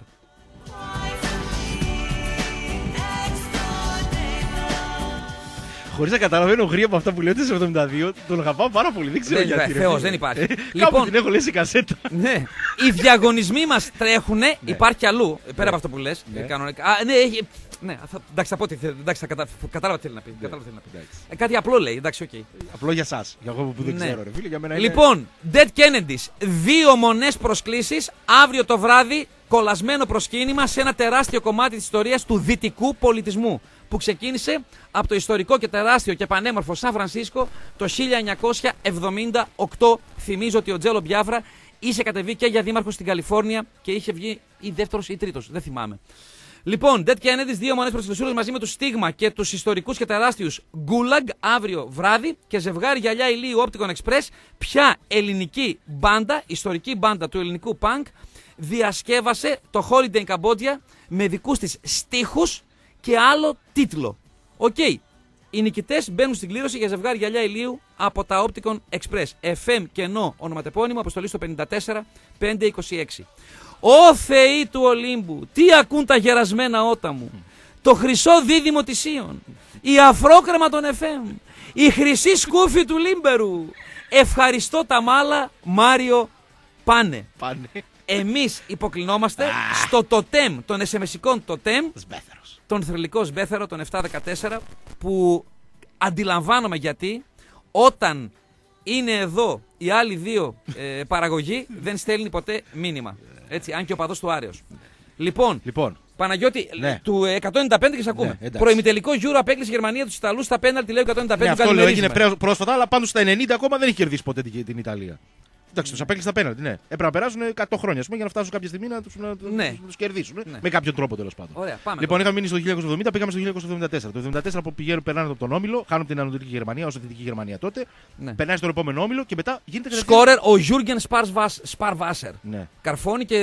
Χωρίς να καταλαβαίνω γρήγορα από αυτά που λέω, 72, τον αγαπάω πάρα πολύ. Δεν ξέρω γιατί. Θεός, δεν υπάρχει. Λοιπόν, την έχω λέει σε κασέτα. Ναι. Οι διαγωνισμοί μας τρέχουνε, υπάρχει αλλού, πέρα από αυτό που λες. Κανονικά. Ναι, έχει. Ναι, εντάξει, θα πω τι θέλει. Εντάξει, κατάλαβα τι θέλει να πει. Κάτι απλό λέει, εντάξει, οκ. Απλό για εσάς. Για εγώ που δεν ξέρω, ρε φίλε, για μένα είναι. Λοιπόν, Dead Kennedys, 2 μονές προσκλήσεις αύριο το βράδυ, κολλασμένο προσκύνημα σε ένα τεράστιο κομμάτι της ιστορίας του δυτικού πολιτισμού, που ξεκίνησε από το ιστορικό και τεράστιο και πανέμορφο Σαν Φρανσίσκο το 1978. Θυμίζω ότι ο Τζέλο Μπιάφρα είχε κατεβεί και για δήμαρχο στην Καλιφόρνια και είχε βγει ή δεύτερος ή τρίτος, δεν θυμάμαι. Λοιπόν, Dead Kennedys, 2 μονές προς Λυσούρες μαζί με τους Στίγμα και τους ιστορικούς και τεράστιους Gulag αύριο βράδυ και ζευγάρι γυαλιά ηλίου Opticon Express. Ποια ελληνική μπάντα, ιστορική μπάντα του ελληνικού punk, διασκεύασε το Holiday in Cambodia με δικούς της στίχους και άλλο τίτλο. Οκ. Οι νικητές μπαίνουν στην κλήρωση για ζευγάρι γυαλιά ηλίου από τα Opticon Express. FM κενό ονοματεπώνυμο, αποστολή στο 54526. Ω Θεοί του Ολύμπου, τι ακούν τα γερασμένα ότα μου. Το χρυσό δίδυμο της Ιων, η αφρόκρεμα των FM, η χρυσή σκούφη του Λίμπερου. Ευχαριστώ τα μάλα, Μάριο, πάνε. Εμείς υποκλεινόμαστε στο τοτέμ των SMS-ικών τοτέμ, τον θρυλικό Σμπέθερο, τον 714, που αντιλαμβάνομαι γιατί όταν είναι εδώ οι άλλοι δύο παραγωγοί δεν στέλνει ποτέ μήνυμα. Έτσι, αν και ο παδός του Άρεος. Λοιπόν, Παναγιώτη, ναι. του 195 και σε ακούμε. Ναι, προημιτελικό Euro απέκλεισε η Γερμανία τους Ιταλούς στα πέναλτι, λέει 195. Ναι, αυτό λέω, έγινε πρόσφατα, αλλά πάντως στα 90 ακόμα δεν έχει κερδίσει ποτέ την Ιταλία. Εντάξει, τους απέκλεισε στα πέναλτι, ναι. Έπρεπε να περάσουν 100 χρόνια για να φτάσουν κάποια στιγμή να τους κερδίσουν. Ναι. Με κάποιο τρόπο τέλος πάντων. Ωραία, πάμε. Λοιπόν, είχαμε μείνει στο 1970, πήγαμε στο 1974. Το 1974 που περνάνε από τον Όμιλο, χάνουν την Ανατολική Γερμανία, ως Δυτική Γερμανία τότε. Ναι. Περνάει στον επόμενο Όμιλο και μετά γίνεται. Σκόρερ ο Γιούργεν Σπαρβάσερ. Ναι. Καρφώνει και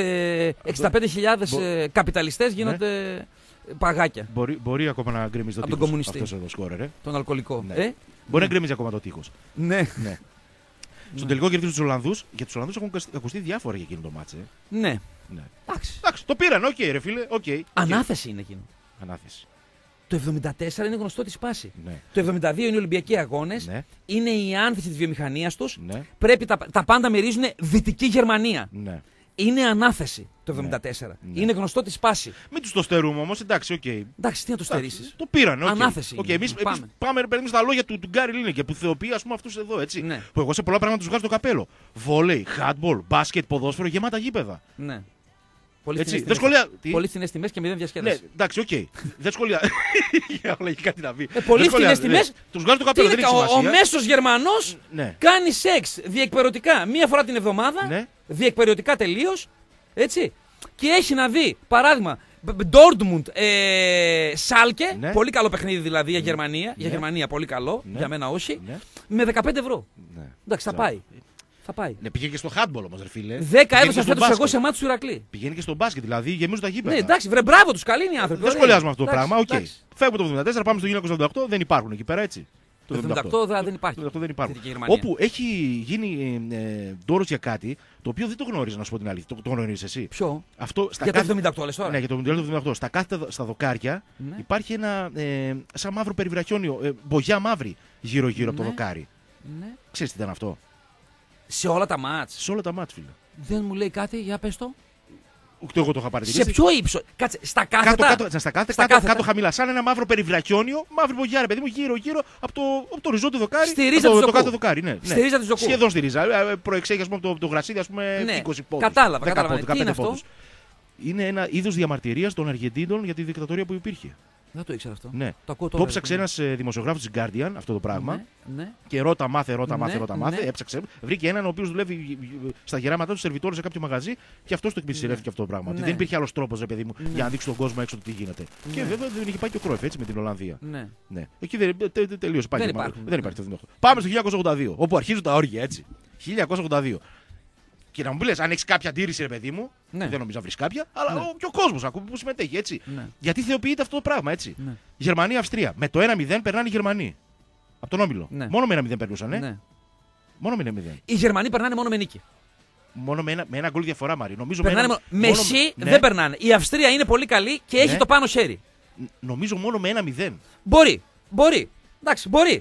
65.000 καπιταλιστές γίνονται παγάκια. Μπορεί ακόμα να γκρεμίζει το τείχος αυτός εδώ σκόρερ. Τον αλκοολικό. Μπορεί να γκρεμίζει ακόμα το τείχος. Ναι. Στον τελικό κερδίζουν τους Ολλανδούς. Για τους Ολλανδούς έχουν ακουστεί διάφορα για εκείνο το μάτσε. Ναι. Εντάξει, το πήραν, οκ, ρε φίλε. Ανάθεση είναι εκείνο. Ανάθεση. Το 1974 είναι γνωστό τη σπάση. Ναι. Το 1972 είναι οι Ολυμπιακοί Αγώνες. Ναι. Είναι η άνθηση της βιομηχανίας τους. Ναι. Πρέπει τα πάντα μυρίζουν Δυτική Γερμανία. Ναι. Είναι ανάθεση το 1974. Ναι. Είναι γνωστό τη σπάση. Μην τους το στερούμε όμως, εντάξει, οκ. Εντάξει, τι να το στερήσεις. Το πήραν, οκ. Ανάθεση. Εμείς πάμε στα λόγια του Γκάρι Λίνεκερ που θεοποιεί αυτούς εδώ, έτσι. Ναι. Που εγώ σε πολλά πράγματα τους βγάζω το καπέλο. Βόλεϊ, χάντμπολ, μπάσκετ, ποδόσφαιρο, γεμάτα γήπεδα. Ναι. Πολύ φθηνές τιμές και μηδέν διασκέδαση. Ναι, εντάξει, οκ. Δεν σχολεία. Έχει κάτι να πει. Πολύ φθηνές τιμές. Τους βγάζω το καπέλο. Ο μέσος Γερμανός κάνει σεξ διεκπεριωτικά μία φορά την εβδομάδα. Διεκπεριωτικά τελείως. Έτσι. Και έχει να δει, παράδειγμα, Dortmund, Σάλκε, πολύ καλό παιχνίδι δηλαδή για Γερμανία. Για Γερμανία πολύ καλό, για μένα όχι. Με 15 ευρώ. Εντάξει, θα πάει. Θα πάει. Ναι, πηγαίνει και στο handball όμως, ρε φίλε. 10 έδωσα φέτος εγώ σε μάτς του Ηρακλή. Πηγαίνει και στο μπάσκετ, δηλαδή γεμίζουν τα γήπεδα. Ναι, εντάξει, βρε, μπράβο τους, καλοί είναι οι άνθρωποι. Δεν σχολιάζουμε αυτό το πράγμα, οκ. Φεύγουμε το 1974, πάμε στο 1988, δεν υπάρχουν εκεί πέρα, έτσι. Το 1978 δεν υπάρχει. Όπου έχει γίνει ντόρος για κάτι το οποίο δεν το γνώριζα, να σου πω την αλήθεια. Το γνωρίζεις εσύ. Ποιο? Αυτό, για το 1978 λες τώρα. Ναι, για το 1978. Στα δοκάρια υπάρχει ένα σαν μαύρο περιβραχιόνιο, μπογιά μαύρη γύρω-γύρω από το δοκάρι. Ξέρεις τι ήταν αυτό? Σε όλα τα μάτς. Σε όλα τα μάτς, φίλε. Δεν μου λέει κάτι, για πες το. Ούτε εγώ το είχα παρατηρήσει. Σε ποιο ύψο? Κάτσε, στα κάθετα. Κάτω χαμηλά. Σαν ένα μαύρο περιβραχιόνιο, μαύρη μπογιά, ρε παιδί μου, γύρω-γύρω από το ριζό του δοκάρι. Στη ρίζα του κάθε δοκάρι, ναι. Στη ρίζα του ζοκού. Σχεδόν στη ρίζα. Προεξέχει, ας πούμε, από το γρασίδι, ας πούμε, 20 πόντους. Κατάλαβα. Τι είναι αυτό? Είναι ένα είδος διαμαρτυρίας των Αργεντίνων για τη δικτατορία που υπήρχε. Δεν το ήξερα αυτό. Ναι. Το ψάξε ένας δημοσιογράφος της Guardian αυτό το πράγμα. Ναι. Και ρώτα μάθε. Έψαξε. Βρήκε έναν ο οποίος δουλεύει στα γεράματά του σερβιτόρο σε κάποιο μαγαζί και αυτός το εκμυστηρεύτηκε αυτό το πράγμα. Ότι δεν υπήρχε άλλος τρόπος, ρε παιδί μου, για να δείξει τον κόσμο έξω τι γίνεται. Και βέβαια δεν είχε πάει και ο Κρόιφ έτσι με την Ολλανδία. Ναι. Εκεί τελείωσε πάλι. Δεν υπάρχει το 1988. Πάμε στο 1982, όπου αρχίζουν τα όργια έτσι. 1982. Και να μου πει, αν έχει κάποια αντίρρηση, ρε παιδί μου, δεν νομίζω να βρει κάποια, αλλά και ο κόσμο που συμμετέχει έτσι. Γιατί θεοποιείται αυτό το πράγμα έτσι. Γερμανία-Αυστρία. Με το 1-0 περνάνε οι Γερμανοί. Από τον Όμιλο. Μόνο με 1-0 περνούσαν. Μόνο με 1-0. Οι Γερμανοί περνάνε μόνο με νίκη. Μόνο με ένα γκολ διαφορά, Μάρι. Νομίζω με εσύ δεν περνάνε. Η Αυστρία είναι πολύ καλή και έχει το πάνω χέρι. Νομίζω μόνο με 1-0. Μπορεί. Εντάξει, μπορεί.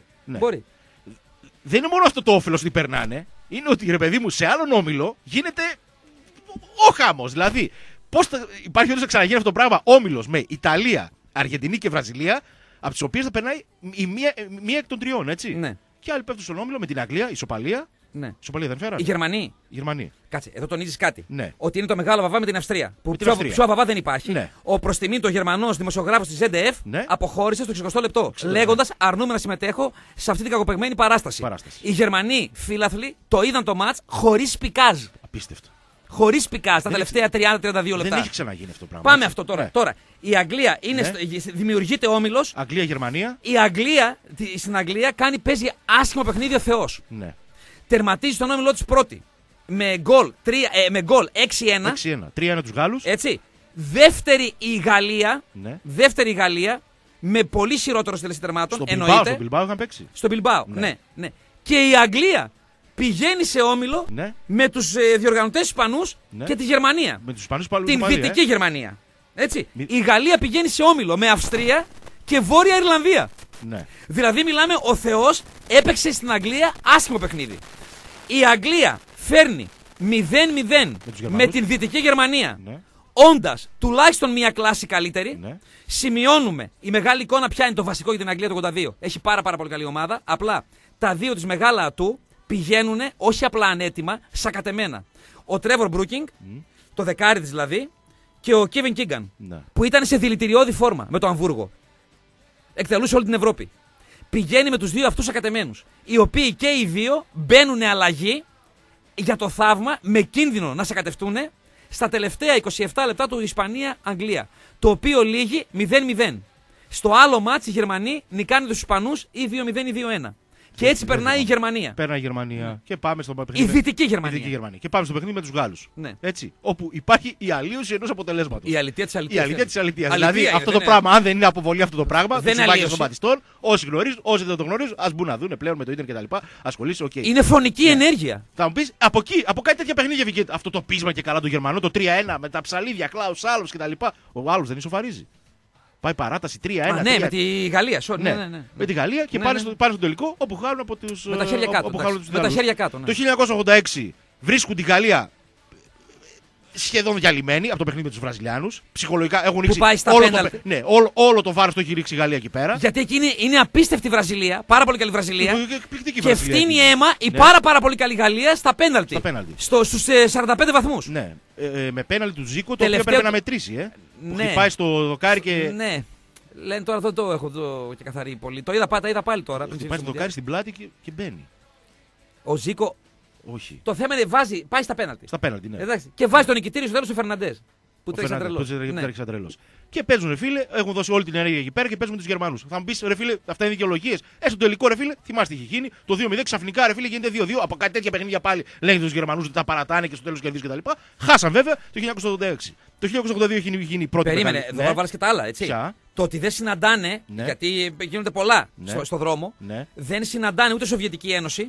Δεν είναι μόνο αυτό το όφελο ότι περνάνε. Είναι ότι, ρε παιδί μου, σε άλλον όμιλο γίνεται ο χάμος. Δηλαδή, πώς υπάρχει όντως να ξαναγίνει αυτό το πράγμα όμιλος με Ιταλία, Αργεντινή και Βραζιλία, από τις οποίες θα περνάει η μία εκ των τριών, έτσι. Ναι. Και άλλοι πέφτουν στον όμιλο με την Αγγλία, ισοπαλία. Ναι. Ισοπαλία δεν φέρανε. Οι Γερμανοί. Κάτσε, εδώ τονίζεις κάτι. Ναι. Ότι είναι το μεγάλο βαβά με την Αυστρία. Που πιο αβαβά δεν υπάρχει. Ναι. Ο προς τιμήν το Γερμανός δημοσιογράφος της ZDF αποχώρησε στο 60 λεπτό. Λέγοντας αρνούμε να συμμετέχω σε αυτή την κακοπεγμένη παράσταση. Οι Γερμανοί φίλαθλοι το είδαν το μάτς χωρίς πικάζ. Απίστευτο. Χωρίς πικά στα τελευταία 30-32 λεπτά. Δεν έχει ξαναγίνει αυτό το πράγμα. Πάμε αυτό τώρα. Τώρα. Η Αγγλία δημιουργείται όμιλος. Αγγλία-Γερμανία. Η Αγγλία, στην Αγγλία παίζει άσχημο παιχνίδι ο Θεός. Ναι. Τερματίζει τον όμιλό της πρώτη. Με γκολ 6-1. 3-1 τους Γάλλους. Έτσι. Δεύτερη η Γαλλία. Ναι. Δεύτερη η Γαλλία. Με πολύ χειρότερο στέλεση τερμάτων. Στο Μπιλμπάο είχαν παίξει. Στο Μπιλμπάο. Ναι. Και η Αγγλία πηγαίνει σε όμιλο με τους διοργανωτές Ισπανούς και τη Γερμανία. Με τους Ισπανούς πάλι. Την Δυτική Γερμανία. Έτσι. Η Γαλλία πηγαίνει σε όμιλο με Αυστρία και Βόρεια Ιρλανδία. Ναι. Δηλαδή μιλάμε, ο Θεός έπαιξε στην Αγγλία άσχημο παιχνίδι. Η Αγγλία φέρνει 0-0 με την Δυτική Γερμανία. Ναι. Όντας τουλάχιστον μία κλάση καλύτερη. Ναι. Σημειώνουμε, η μεγάλη εικόνα ποια είναι το βασικό για την Αγγλία το 82. Έχει πάρα πολύ καλή ομάδα. Απλά τα δύο της μεγάλα ατού πηγαίνουν όχι απλά ανέτοιμα, σακατεμένα. Ο Τρέβορ Μπρούκινγκ, το δεκάρι της δηλαδή, και ο Κέβιν Κίγκαν, που ήταν σε δηλητηριώδη φόρμα με το Αμβούργο. Εκτελούσε όλη την Ευρώπη. Πηγαίνει με τους δύο αυτούς ακατεμένους, οι οποίοι και οι δύο μπαίνουν αλλαγή για το θαύμα με κίνδυνο να σακατευτούν στα τελευταία 27 λεπτά του Ισπανία-Αγγλία. Το οποίο λήγει 0-0. Στο άλλο μάτς οι Γερμανοί νικάνε τους Ισπανούς ή 2-0 ή 2-1. Και έτσι περνάει η Γερμανία. Περνάει η Γερμανία. Και πάμε στο παιχνίδι. Η Δυτική Γερμανία. Και πάμε στο παιχνίδι με τους Γάλλους. Ναι. Έτσι. Όπου υπάρχει η αλλίωση ενός αποτελέσματος. Η αλήθεια της αλήθειας. Η αλήθεια της αλήθειας. Δηλαδή αυτό το πράγμα, αν δεν είναι αποβολή αυτό το πράγμα, δεν είναι αλλίωση των πατιστών. Όσοι γνωρίζουν, όσοι δεν το γνωρίζουν, ας μπουν να δουν πλέον με το ίντερνετ κτλ. Ασχολείσαι, οκ. Είναι φωνική ενέργεια. Θα μου πει από εκεί, από κάτι τέτοια παιχνίδια βγήκε αυτό το πείσμα και καλά του Γερμανού, το 3-1 με τα ψαλίδια, Κλάους Άλλος κτλ. Ο άλλος δεν ισοφαρίζει. Πάει παράταση 3-1. Ναι, με τη Γαλλία. Ναι. Με τη Γαλλία και πάνε στο τελικό όπου χάνουν από τους. Με τα χέρια κάτω. Με τα χέρια κάτω. Το 1986 βρίσκουν τη Γαλλία σχεδόν διαλυμένη από το παιχνίδι με τους Βραζιλιάνους. Ψυχολογικά έχουν ρίξει. Που πάει στα όλο το βάρος το έχει ρίξει η Γαλλία εκεί πέρα. Γιατί εκεί είναι απίστευτη Βραζιλία. Πάρα πολύ καλή Βραζιλία. Και φτύνει αίμα η πάρα πολύ καλή Γαλλία στα πέναλτι. Στους 45 βαθμούς. Ναι. Με πέναλτι του Ζήκο το οποίο πρέπει να μετρήσει. Που πάει στο δοκάρι και. Ναι. Λένε τώρα δεν το έχω και καθαρή πολύ. Το είδα πάλι τώρα. Πάει στο δοκάρι στην πλάτη και μπαίνει. Ο Ζήκο. Όχι. Το θέμα είναι πάει στα πέναλτι. Στα πέναλτι, ναι. Εντάξει. Και βάζει τον νικητήριο στο τέλος του Φερναντές. Που τρέχει σαν τρελός. Και παίζουν, ρε φίλε, έχουν δώσει όλη την ενέργεια εκεί πέρα και παίζουν με τους Γερμανούς. Θα μου πεις, ρε φίλε, αυτά είναι δικαιολογίες. Στο τελικό, ρε φίλε, θυμάστε τι είχε γίνει. Το 2-0 ξαφνικά, ρε φίλε, γίνεται 2-2. Από κάτι τέτοια παιχνίδια πάλι λένε τους Γερμανούς ότι τα παρατάνε και στο τέλος κερδίζουν κτλ. Χάσαν βέβαια το 1986. Το 1982 έχει γίνει η πρώτη. Περίμενε, εδώ θα βάλεις και τα άλλα, έτσι. Το ότι δεν συναντάνε, γιατί γίνονται πολλά στο δρόμο, δεν συναντάνε ούτε Σοβιετική Ένωση.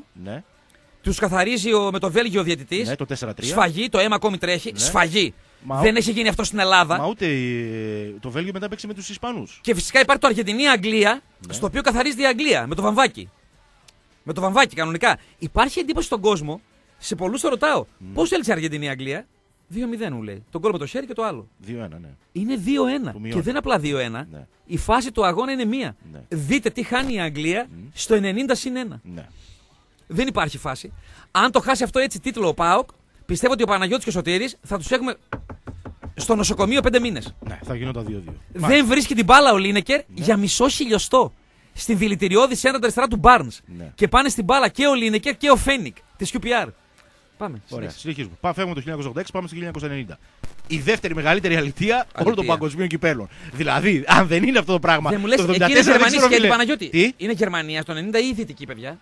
Τους καθαρίζει με το Βέλγιο ο διαιτητής. Το 4-3. Σφαγή, το αίμα ακόμη τρέχει. Σφαγή. Δεν έχει γίνει αυτό στην Ελλάδα. Μα ούτε το Βέλγιο μετά παίξει με τους Ισπανούς. Και φυσικά υπάρχει το Αργεντινή-Αγγλία, στο οποίο καθαρίζεται η Αγγλία με το βαμβάκι. Με το βαμβάκι κανονικά. Υπάρχει εντύπωση στον κόσμο, σε πολλούς το ρωτάω, πώς έλειξε η Αργεντινή-Αγγλία. 2-0 μου λέει. Τον γκολ με το χέρι και το άλλο. 2-1, ναι. Είναι 2-1. Και δεν είναι απλά 2-1. Ναι. Η φάση του αγώνα είναι μία. Ναι. Δείτε τι χάνει η Αγγλία στο 90-1. Ναι. Δεν υπάρχει φάση. Αν το χάσει αυτό έτσι τίτλο ο ΠΑΟΚ, πιστεύω ότι ο Παναγιώτης και ο Σωτήρης θα τους έχουμε στο νοσοκομείο 5 μήνες. Ναι, θα γινόταν 2-2. Δεν βρίσκει την μπάλα ο Λίνεκερ για μισό χιλιοστό. Στην δηλητηριώδη σέντα αριστερά του Barnes. Ναι. Και πάνε στην μπάλα και ο Λίνεκερ και ο Φένικ της QPR. Πάμε. Ωραία, συνεχίζουμε. Φεύγουμε το 1986, πάμε στο 1990. Η δεύτερη μεγαλύτερη αλήθεια όλων των παγκοσμίων κυπέλων. Δηλαδή, αν δεν είναι αυτό το πράγμα. Δεν μου λες, εκεί είναι Γερμανία σκέτη, Παναγιώτη. Τι? Είναι Γερμανία στο 90 ή Δυτική, παιδιά.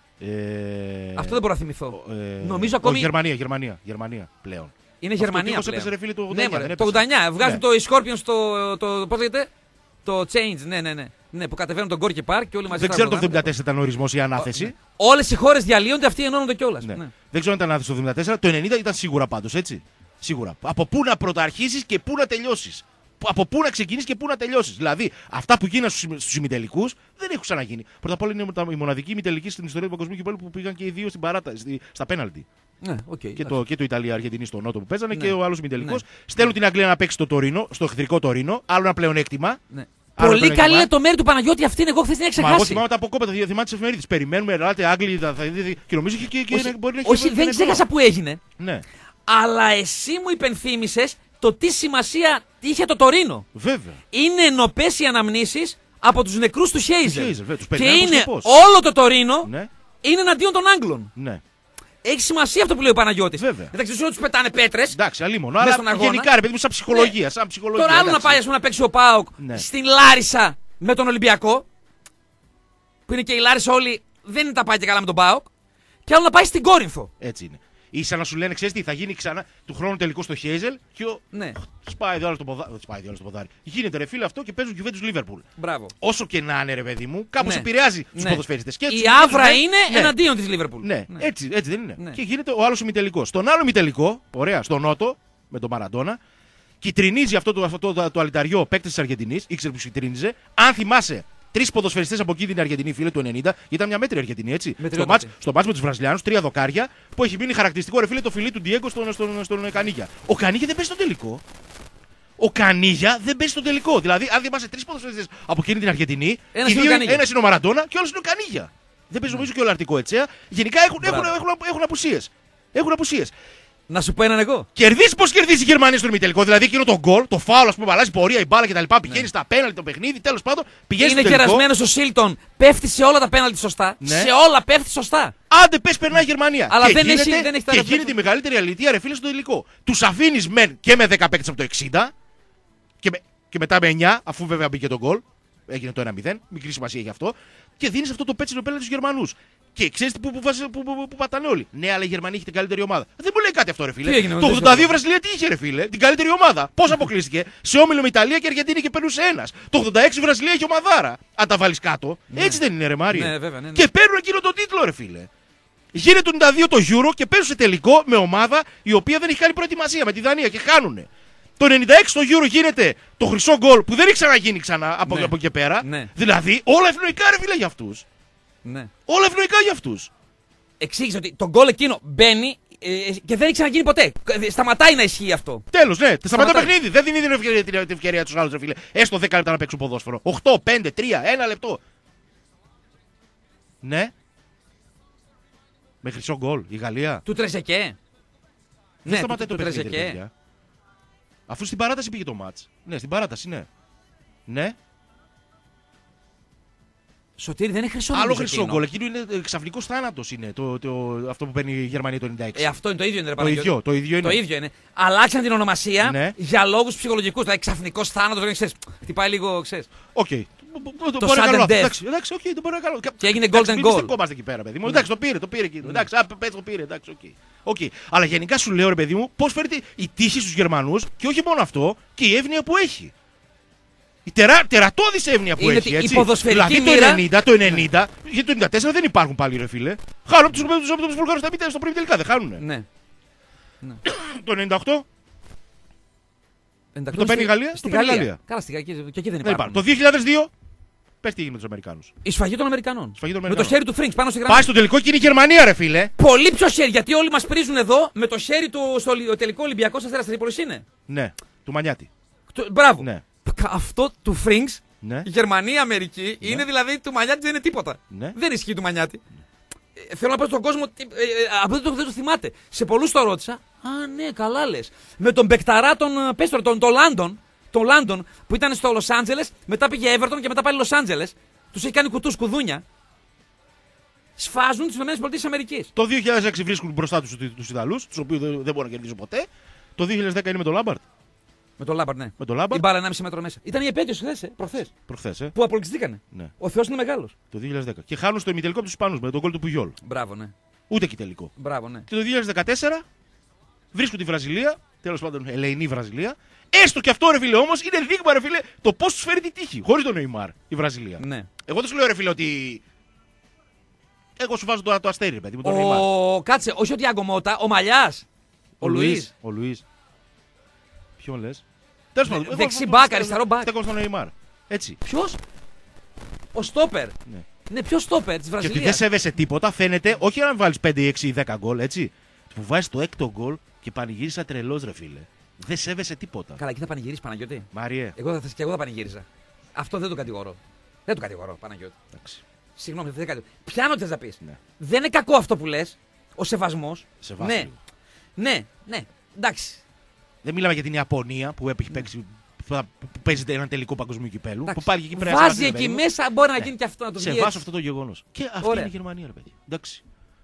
Αυτό δεν μπορώ να θυμηθώ. Νομίζω ακόμη. Γερμανία πλέον. Είναι Γερμανία. Πώς έπεσε, ρε φίλε, το 89. Το 89. Βγάζουν το Scorpions πώς λέγεται. Το Change, ναι, που κατεβαίνουν τον Gorky Park και όλοι μαζί. Δεν ξέρω το 74 ήταν ορισμός ή ανάθεση. Όλες οι χώρες διαλύονται, αυτοί ενώνονται κιόλας. Ναι. Δεν ξέρω αν ήταν ανάθεση το 74, το 90 ήταν σίγουρα πάντως, έτσι. Σίγουρα. Από πού να πρωτοαρχίσεις και πού να τελειώσεις. Από πού να ξεκινήσεις και πού να τελειώσεις. Δηλαδή, αυτά που γίνανε στους ημιτελικούς δεν έχουν ξαναγίνει. Πρώτα απ' όλα είναι η μοναδική ημιτελική στην ιστορία του παγκοσμίου κυπέλλου που πήγαν και οι δύο στην παράταση, στα πέναλτι. Ναι, και το Ιταλία-Αργεντινή στο Νότο που παίζανε και ο άλλος ημιτελικός. Στέλνουν την Αγγλία να παίξει στο Τωρίνο, στο εχθρικό Τωρίνο, άλλο ένα πλεονέκτημα. Πολύ καλή είναι το μέρη του Παναγιώτη αυτή, εγώ χθες την είχα ξεχάσει. Εγώ θυμάμαι τα αποκόπητα, θυμάμαι τις εφημερίδες. Περιμένουμε, ελάτε Άγγλοι, και νομίζω μπορεί να έχει. Όχι, δεν ξέχασα που έγινε. Ναι. Αλλά εσύ μου υπενθύμησες το τι σημασία είχε το Τωρίνο. Βέβαια. Είναι ενωπές οι αναμνήσεις από τους νεκρούς του Χέιζερ. Και είναι όλο το Τωρίνο είναι εναντίον των Άγγλων. Ναι. Έχει σημασία αυτό που λέει ο Παναγιώτης. Βέβαια. Εντάξει, δεν σου του πετάνε πέτρες. Εντάξει, αλίμονο. Αλλά γενικά, ρε παιδί μου, σαν ψυχολογία. Ναι. Σαν ψυχολογία. Τώρα άλλο να πάει να παίξει ο ΠΑΟΚ στην Λάρισα με τον Ολυμπιακό. Που είναι και η Λάρισα όλοι δεν τα πάει και καλά με τον ΠΑΟΚ. Και άλλο να πάει στην Κόρινθο. Έτσι είναι. Ή σαν να σου λένε, ξέρεις τι, θα γίνει ξανά του χρόνου τελικό στο Χέιζελ και ο. Ναι. Σπάει δύο άλλο στο ποδάρι. Γίνεται ρε φίλε αυτό και παίζουν Juventus Λίβερπουλ. Μπράβο. Όσο και να είναι ρε παιδί μου, κάπως επηρεάζει τους ποδοσφαιριστές. Η άβρα είναι εναντίον της Λίβερπουλ. Ναι, έτσι δεν είναι. Ναι. Και γίνεται ο άλλος ημιτελικός. Στον άλλο ημιτελικό, ωραία, στον Νότο, με τον Μαραντόνα, κυτρινίζει αυτό το αλυταριό παίκτη της Αργεντινής, ήξερε που κυτρίνιζε. Αν θυμάσαι, 3 ποδοσφαιριστές από εκεί την Αργεντινή, φίλε του 90, ήταν μια μέτρη Αργεντινή, έτσι. Στο μάτς με τους Βραζιλιάνους, 3 δοκάρια, που έχει μείνει χαρακτηριστικό ρε φίλε το φιλί του Ντιέγκο στον Κανίγια. Ο Κανίγια δεν παίζει στο τελικό. Ο Κανίγια δεν παίζει στο τελικό. Δηλαδή, αν θυμάσαι 3 ποδοσφαιριστές από εκείνη την Αργεντινή, ένας είναι ο Μαραντόνα και ο άλλος είναι ο Κανίγια. Δεν παίζει νομίζω και ο Λαρτικό Ετσέα. Γενικά έχουν απουσίες. Έχουν απουσίες. Να σου πω έναν εγώ. Κερδίζει πώς κερδίζει η Γερμανία στον ημιτελικό. Δηλαδή εκείνο το γκολ, το φάουλ, που αλλάζει πορεία, η μπάλα κτλ. Πηγαίνει στα πέναλτι το παιχνίδι, τέλος πάντων. Πηγαίνει είναι κερασμένος ο Σίλτον. Πέφτει σε όλα τα πέναλτι σωστά. Ναι. Σε όλα πέφτει σωστά. Άντε πες περνάει η Γερμανία. Αλλά και δεν γίνεται, έχει και γίνεται η μεγαλύτερη αλήθεια ρε φίλε στο τελικό. Τους αφήνεις και με 10 παίκτες από το 60 και μετά με 9, αφού βέβαια μπήκε το γκολ. Έγινε το 1-0, μικρή σημασία έχει αυτό. Και δίνεις αυτό το πέτσινο πέναλτι στους Γερμανούς. Και ξέρεις που πατάνε όλοι. Ναι, αλλά η Γερμανία έχει την καλύτερη ομάδα. Δεν μου λέει κάτι αυτό, ρε φίλε. Το 82 η Βραζιλία τι είχε, ρε φίλε. Την καλύτερη ομάδα. Πώς αποκλείστηκε. Σε όμιλο με Ιταλία και Αργεντίνη και περνούσε ένας. Το 86 η Βραζιλία είχε ομαδάρα. Αν τα βάλεις κάτω. Ναι. Έτσι δεν είναι, ρε Μάρια. Ναι, βέβαια, ναι. Και παίρνουν εκείνο τον τίτλο, ρε φίλε. Γίνεται το 92 το Euro και παίζουν σε τελικό με ομάδα η οποία δεν έχει κάνει προετοιμασία με τη Δανία και χάνουνε. Το 96 στο Euro γίνεται το χρυσό γκολ που δεν έχει ξαναγίνει ξανά από εκεί και πέρα. Ναι. Δηλαδή όλα ευνοϊκά, ρε φίλε, για αυτούς. Ναι. Όλα ευνοϊκά για αυτούς. Εξήγησε ότι το γκολ εκείνο μπαίνει και δεν έχει ξαναγίνει ποτέ. Σταματάει να ισχύει αυτό. Τέλος, ναι. Σταματάει το παιχνίδι. Δεν δίνει την ευκαιρία τους άλλους, ρε φίλε. Έστω 10 λεπτά να παίξουν ποδόσφαιρο. 8, 5, 3, 1 λεπτό. Ναι. Με χρυσό γκολ η Γαλλία. Του Τρεζεκέ. Δεν σταματάει το παιχνίδι. Αφού στην παράταση πήγε το μάτς. Ναι, στην παράταση, ναι. Ναι. Σωτήρη δεν είναι χρυσό. Άλλο χρυσό γκολ. Εκείνο είναι ξαφνικός θάνατος. Είναι αυτό που παίρνει η Γερμανία το 96. Αυτό είναι το ίδιο, είναι το ίδιο είναι. Το ίδιο είναι. Αλλάξαν την ονομασία για λόγους ψυχολογικούς. Δηλαδή ξαφνικός θάνατος δεν ξέρεις. Χτυπάει λίγο, ξέρεις. Οκ. Το sudden death. Εντάξει, δεν μπορεί να κάνω. Και έγινε golden goal. Δεν στεκόμαστε εκεί πέρα, παιδί μου. Εντάξει, το πήρε εκείνο. Εντάξει, το πήρε. Εντάξει, οκ. Αλλά γενικά σου λέω, ρε παιδί μου, πώς φέρεται η τύχη στους Γερμανούς και όχι μόνο αυτό, και η εύνοια που έχει. Η τερατώδης εύνοια που έχει. Η ποδοσφαιρική δηλαδή το 90, γιατί το 94 δεν υπάρχουν πάλι, ρε φίλε. Χάνουν από τους Βουλγάρους στο πρώτο τελικά, δεν χάνουνε. Ναι. Το 98. Το παίρνει η Γαλλία. Στην Γαλλία. Καλά, στην Γαλλία και εκεί δεν υπάρχουν. Το 2002. Πες τι έγινε με τους Αμερικάνους. Η σφαγή των Αμερικανών. Με το χέρι του Φρίνξ πάνω στη γραμμή. Πάει στο τελικό και είναι η Γερμανία, ρε φίλε. Πολύ πιο χέρι, γιατί όλοι μας πρίζουν εδώ με το χέρι του στο τελικό Ολυμπιακό Αστέρας Τρίπολης είναι. Ναι, του Μανιάτη. Μπράβο. Ναι. Αυτό του Φρίνξ, ναι. Γερμανία, Αμερική, είναι δηλαδή του Μανιάτη δεν είναι τίποτα. Ναι. Δεν ισχύει του Μανιάτη. Θέλω να πω στον κόσμο, δεν το θυμάται. Σε πολλούς το ρώτησα. Α, ναι, καλά λες. Με τον Μπεκταρά τον Λάντον, που ήταν στο Λος Άντζελες, μετά πήγε Everton και μετά πάλι Λος Άντζελες. Τους έχει κάνει κουδούνια. Σφάζουν τις ΗΠΑ. Το 2006 βρίσκουν μπροστά τους Ιταλούς, τους οποίους δεν μπορούν να κερδίσουν ποτέ. Το 2010 είναι με τον Λάμπαρτ. Με τον Λάμπαρτ, ναι. Με τον Λάμπαρτ. Η μπάλα 1,5 μέτρο μέσα. Ήταν η επέτειος προχθές. Που απολυστήκανε. Ναι. Ο Θεός είναι μεγάλος. Το 2010. Και χάνουν στο ημιτελικό από τους Ισπανούς με τον γκολ του Πουγιόλ. Μπράβο, ναι. Ούτε εκεί τελικό. Μπράβο, ναι. Και το 2014 βρίσκουν τη Βραζιλία, τέλος πάντων ελεηνή Βραζιλία. Έστω και αυτό, ρε φίλε, όμως είναι δείγμα, ρε φίλε, το πώς τους φέρει τη τύχη. Χωρίς τον Νεϊμάρ η Βραζιλία. Ναι. Εγώ δεν σου λέω, ρε φίλε, ότι. Εγώ σου βάζω το αστέρι, ρε παιδί μου. Κάτσε, όχι ο Τιάγκο Μότα, ο Μαλιάς. Ο Λουίς. Ποιον λες? Τέλος πάντων. Δεξί μπακ, αριστερό μπακ. Στέκομαι στον Νεϊμάρ. Έτσι. Ποιος? Ο στόπερ. Ναι, ποιος στόπερ της Βραζιλίας. Και ότι δεν σέβεσαι τίποτα, φαίνεται, όχι να βάλεις 5, 6 ή 10 γκολ, έτσι. Που βάζεις το έκτο γκολ και πανηγύρισα τρελός, ρε φίλε. Δεν σέβεσαι τίποτα. Καλά, εκεί θα πανηγυρίσει Παναγιώτη. Μάριε. Εγώ θα πανηγύριζα. Αυτό δεν το κατηγορώ. Δεν το κατηγορώ, Παναγιώτη. Εντάξει. Συγγνώμη, δεν κατηγορώ. Πιάνω τι θες να πεις. Ναι. Δεν είναι κακό αυτό που λες. Ο σεβασμός. Ναι, εντάξει. Δεν μιλάμε για την Ιαπωνία που έχει παίξει. Που παίζεται έναν τελικό παγκοσμίου κυπέλου. Που πάει εκεί πέρα. Βάζει εκεί μέσα, μπορεί να γίνει και αυτό να το βγει. Σε βάσω αυτό το γεγονός. Και αυτή είναι η Γερμανία, ρε παιδί. Εντάξει.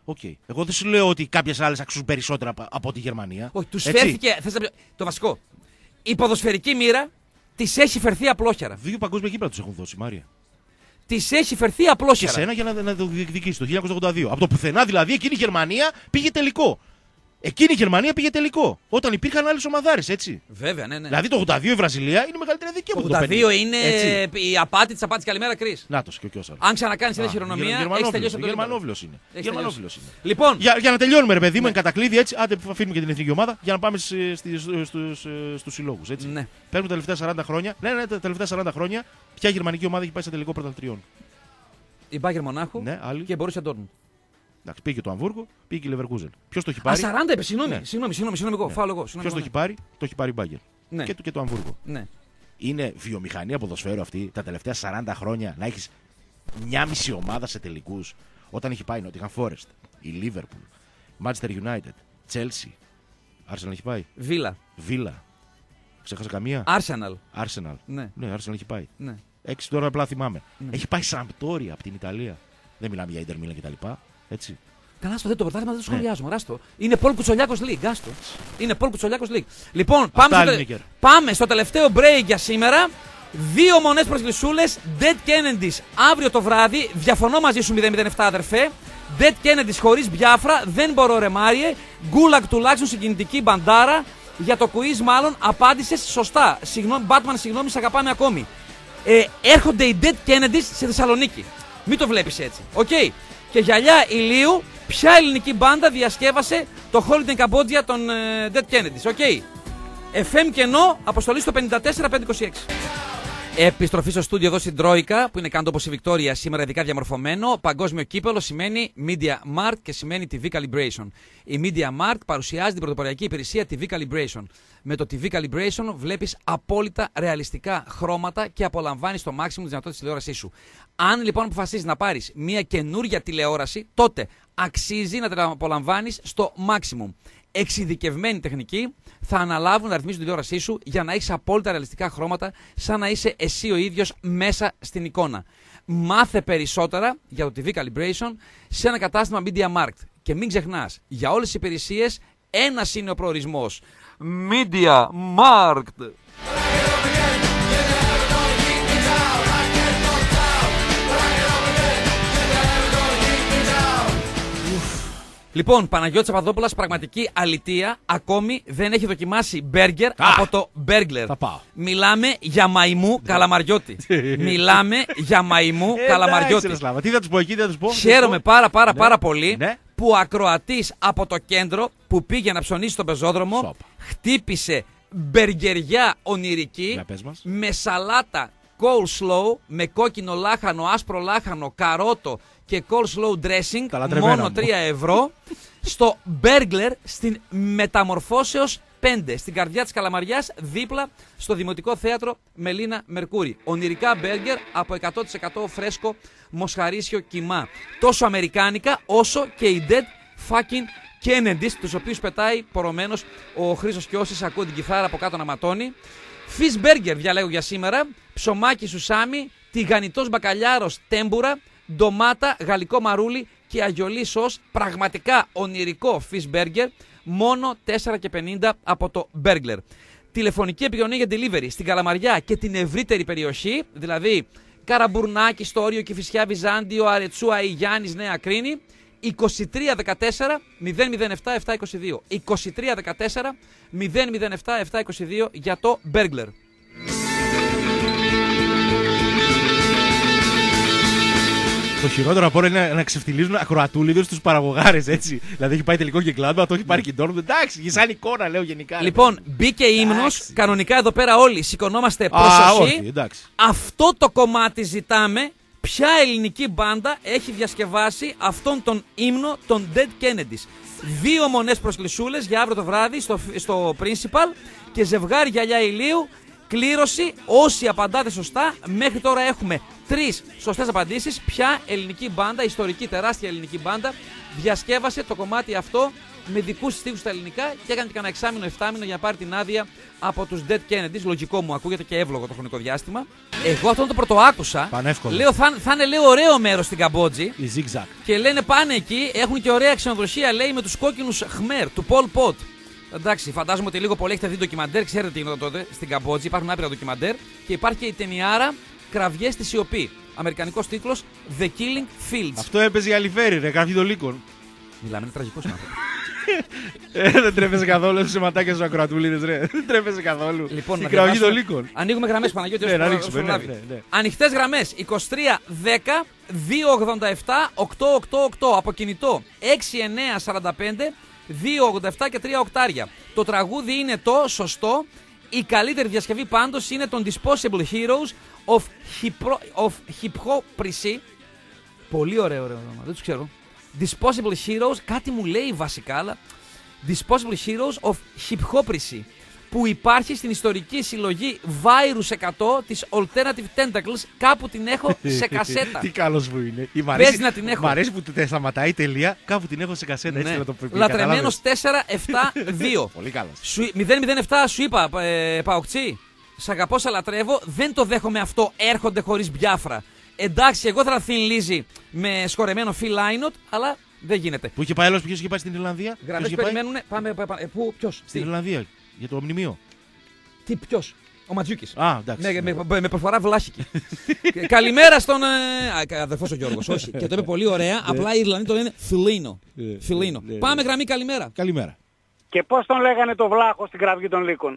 Okay. Εγώ δεν σου λέω ότι κάποιες άλλες αξίζουν περισσότερα από τη Γερμανία. Όχι, τους φέρθηκε. Το βασικό. Η ποδοσφαιρική μοίρα της έχει φερθεί απλόχερα. 2 παγκόσμια γήπεδα τους έχουν δώσει, Μάρια. Της έχει φερθεί απλόχερα. Και σένα για να το διεκδικήσει το 1982. Από το πουθενά δηλαδή εκείνη η Γερμανία πήγε τελικό. Εκείνη η Γερμανία πήγε τελικό. Όταν υπήρχαν άλλες ομαδάρες, έτσι. Βέβαια, ναι. Δηλαδή το 82 η Βραζιλία είναι μεγαλύτερη δική από το 82 είναι η απάτη της απάτης. Καλημέρα, Κρίς. Νάτος και ο Κιώσαρο. Αν ξανακάνεις τέτοια χειρονομία, έχεις τελειώσει το Γερμανόφιλος είναι. Γερμανόφιλος είναι. Λοιπόν, για να τελειώνουμε, ρε παιδί μου, εν κατακλείδη έτσι. Άντε, αφήνουμε και την εθνική ομάδα για να πάμε στους συλλόγους. Ναι. Παίρνουμε τα τελευταία 40 χρόνια. Ναι, τα τελευταία 40 χρόνια ποια γερμανική ομάδα έχει πάει σε τελικό πρωταθλητριών. Η Μπάγερ Μονάχου και μπορούσε να Ντόρτμουντ. Εντάξει, πήγε το Αμβούργο, πήγε και η Λεβερκούζεν. Ποιος το έχει πάρει? 40 είπε, συγγνώμη, εγώ φάω εγώ. Ποιος το έχει πάρει? Το έχει πάρει η Μπάγερ. Ναι. Και το Αμβούργο. Ναι. Είναι βιομηχανία ποδοσφαίρου αυτή τα τελευταία 40 χρόνια να έχεις μια μισή ομάδα σε τελικούς. Όταν έχει πάει η Nottingham Forest, η Liverpool, Manchester United, Chelsea. Arsenal έχει πάει. Βίλα. Ξέχασα καμία. Arsenal. Ναι, Arsenal έχει πάει. Ναι. 6 τώρα απλά θυμάμαι. Ναι. Έχει πάει Σαμπτόρια από την Ιταλία. Δεν μιλάμε για Inter Milan κτλ. Έτσι. Καλά, στο το πρωτάθλημα δεν το σχολιάζουμε. Ράστο. Είναι Πολ Κουτσολιάκος League. Άστο. Είναι Πολ Κουτσολιάκος League. Λοιπόν, πάμε στο τελευταίο break για σήμερα. 2 μονές προσκλησούλες. Dead Kennedys αύριο το βράδυ. Διαφωνώ μαζί σου 007 αδερφέ. Dead Kennedys χωρίς Μπιάφρα. Δεν μπορώ ρε Μάριε. Γκούλακ τουλάχιστον συγκινητική μπαντάρα. Για το quiz μάλλον απάντησες σωστά. Batman, συγγνώμη, σε αγαπάμε ακόμη. Έρχονται οι Dead Kennedys σε Θεσσαλονίκη. Μην το βλέπεις έτσι. Οκ. Και γυαλιά ηλίου, ποια ελληνική μπάντα διασκεύασε το Holiday in Cambodia των Dead Kennedys. Οκ. FM κενό, αποστολή στο 54526. Επιστροφή στο στούντιο εδώ στην Τρόικα, που είναι κάτω όπως η Βικτόρια, σήμερα ειδικά διαμορφωμένο. Παγκόσμιο κύπελο σημαίνει Media Markt και σημαίνει TV Calibration. Η Media Markt παρουσιάζει την πρωτοποριακή υπηρεσία TV Calibration. Με το TV Calibration βλέπεις απόλυτα ρεαλιστικά χρώματα και απολαμβάνεις το maximum της δυνατότητας τηλεόρασής σου. Αν λοιπόν αποφασίσεις να πάρεις μια καινούρια τηλεόραση, τότε αξίζει να την απολαμβάνεις στο maximum. Εξειδικευμένη τεχνική θα αναλάβουν να ρυθμίσουν τη τηλεόρασή σου για να έχεις απόλυτα ρεαλιστικά χρώματα, σαν να είσαι εσύ ο ίδιος μέσα στην εικόνα. Μάθε περισσότερα για το TV Calibration σε ένα κατάστημα Media Markt. Και μην ξεχνάς, για όλες τις υπηρεσίες ένας είναι ο προορισμός. Media Markt. Λοιπόν, Παναγιώτης Παπαδόπουλας, πραγματική αλητεία, ακόμη δεν έχει δοκιμάσει μπέργκερ από το Burglar. Θα πάω. Μιλάμε για μαϊμού Καλαμαριώτη. Μιλάμε για μαϊμού Καλαμαριώτη. Τι θα τους πω εκεί, τι θα τους πω. Χαίρομαι πάρα πολύ που ο ακροατής από το κέντρο που πήγε να ψωνίσει στον πεζόδρομο χτύπησε μπεργκεριά ονειρική με σαλάτα coleslaw, με κόκκινο λάχανο, άσπρο λάχανο, καρότο και coleslaw dressing, μόνο 3 ευρώ, στο Burglar στην Μεταμορφώσεως 5, στην καρδιά της Καλαμαριάς, δίπλα στο Δημοτικό Θέατρο Μελίνα Μερκούρη. Ονειρικά μπέργκερ από 100% φρέσκο μοσχαρίσιο κιμά. Τόσο αμερικάνικα όσο και οι Dead fucking Kennedys, τους οποίους πετάει πορωμένος ο Χρήστος Κιώσης, ακούω την κιθάρα από κάτω να ματώνει. Fish burger διαλέγω για σήμερα, ψωμάκι σουσάμι, τηγανιτός μπακαλιάρος τέμπουρα, ντομάτα, γαλλικό μαρούλι και αγιολί σος. Πραγματικά ονειρικό fish burger, μόνο 4,50 από το Burglar. Τηλεφωνική επικοινωνία για delivery στην Καλαμαριά και την ευρύτερη περιοχή, δηλαδή Καραμπουρνάκι, Στόριο, Κηφισιά, Βυζάντιο, Αρετσού, Αϊγιάννης, Νέα Κρίνη. 2314 007 722. 2314 007 722 για το Burglar. Το χειρότερο από όλα είναι να ξεφτιλίζουν ακροατούλιδες στους παραγωγάρες, έτσι. Δηλαδή έχει πάει τελικό και κλάδο, το έχει πάρει και Ντόρτμουντ. Εντάξει, σαν εικόνα λέω γενικά. Λοιπόν, μπήκε ύμνος. Κανονικά εδώ πέρα όλοι σηκωνόμαστε προσοχή. Αυτό το κομμάτι ζητάμε. Ποια ελληνική μπάντα έχει διασκευάσει αυτόν τον ύμνο των Dead Kennedys. 2 μονές προσκλησούλες για αύριο το βράδυ στο Principal και ζευγάρι γυαλιά ηλίου. Κλήρωση, όσοι απαντάτε σωστά, μέχρι τώρα έχουμε 3 σωστές απαντήσεις. Ποια ελληνική μπάντα, ιστορική τεράστια ελληνική μπάντα, διασκεύασε το κομμάτι αυτό με δικούς στίχους στα ελληνικά και έκανε και κανένα εξάμηνο, 7μηνο για να πάρει την άδεια από τους Dead Kennedys. Λογικό μου ακούγεται και εύλογο το χρονικό διάστημα. Εγώ αυτό το πρωτοάκουσα. Πανεύκολο. Λέω θα είναι λέω ωραίο μέρος στην Καμπότζη. Η Zigzag. Και λένε πάνε εκεί, έχουν και ωραία ξενοδοχεία λέει με τους κόκκινους Khmer του Pol Pot. Εντάξει, φαντάζομαι ότι λίγο πολύ έχετε δει ντοκιμαντέρ, ξέρετε τι γινόταν τότε στην Καμπότζη. Υπάρχουν άπειρα ντοκιμαντέρ και υπάρχει και η ταινιάρα Κραυγές στη Σιωπή. Αμερικανικός τίτλος The Killing Fields. Αυτό έπαιζε η Αλιφέρη, ρε, κραυγή των λύκων. Μιλάμε, είναι τραγικός άνθρωπος. Δεν τρέπεζε καθόλου σε ματάκια στου ακροατούλιδες, ρε. Δεν τρέπεζε καθόλου. Λοιπόν, η κραυγή των λύκων. Ανοίγουμε γραμμές, Παναγιώτη. Ναι, να ανοίξουμε. Ναι. Ανοιχτές γραμμές 23 10 287 888 από κινητό 69 45 287 και 3 οκτάρια. Το τραγούδι είναι το σωστό. Η καλύτερη διασκευή πάντως είναι των Disposable Heroes of Hypocrisy. Πολύ ωραίο όνομα, δεν τους ξέρω. Disposable Heroes, κάτι μου λέει βασικά, αλλά Disposable Heroes of Hypocrisy, που υπάρχει στην ιστορική συλλογή Virus 100 της Alternative Tentacles. Κάπου την έχω σε κασέτα. Τι καλός που είναι. Πες να την έχω. Μ' αρέσει που σταματάει η τελεία. Κάπου την έχω σε κασέτα. Έτσι να το πει. Λατρεμένος 4-7-2. Πολύ καλός. 007 σου είπα, Παοκτσί. Σ' αγαπώ, σε λατρεύω. Δεν το δέχομαι αυτό. Έρχονται χωρίς Μπιάφρα. Εντάξει, εγώ θα Thin Lizzy με σκορεμένο Phil Lynott, αλλά δεν γίνεται. Πού είχε πάει άλλος, ποιος είχε πάει στην Ιρλανδία? Γραμμές περιμένουν. Πάμε. Πού, ποιος? Στην Ιρλανδία, για το μνημείο. Τι, ποιος? Ο Ματζούκης. Α, εντάξει. Με προφορά βλάχικη. Καλημέρα στον αδερφός ο Γιώργος. Όχι. Και το είπε πολύ ωραία. Απλά οι Ιρλανδοί το λένε Φιλίνο. Πάμε γραμμή, καλημέρα. Καλημέρα. Και πώς τον λέγανε το Βλάχο στην κραυγή των λύκων?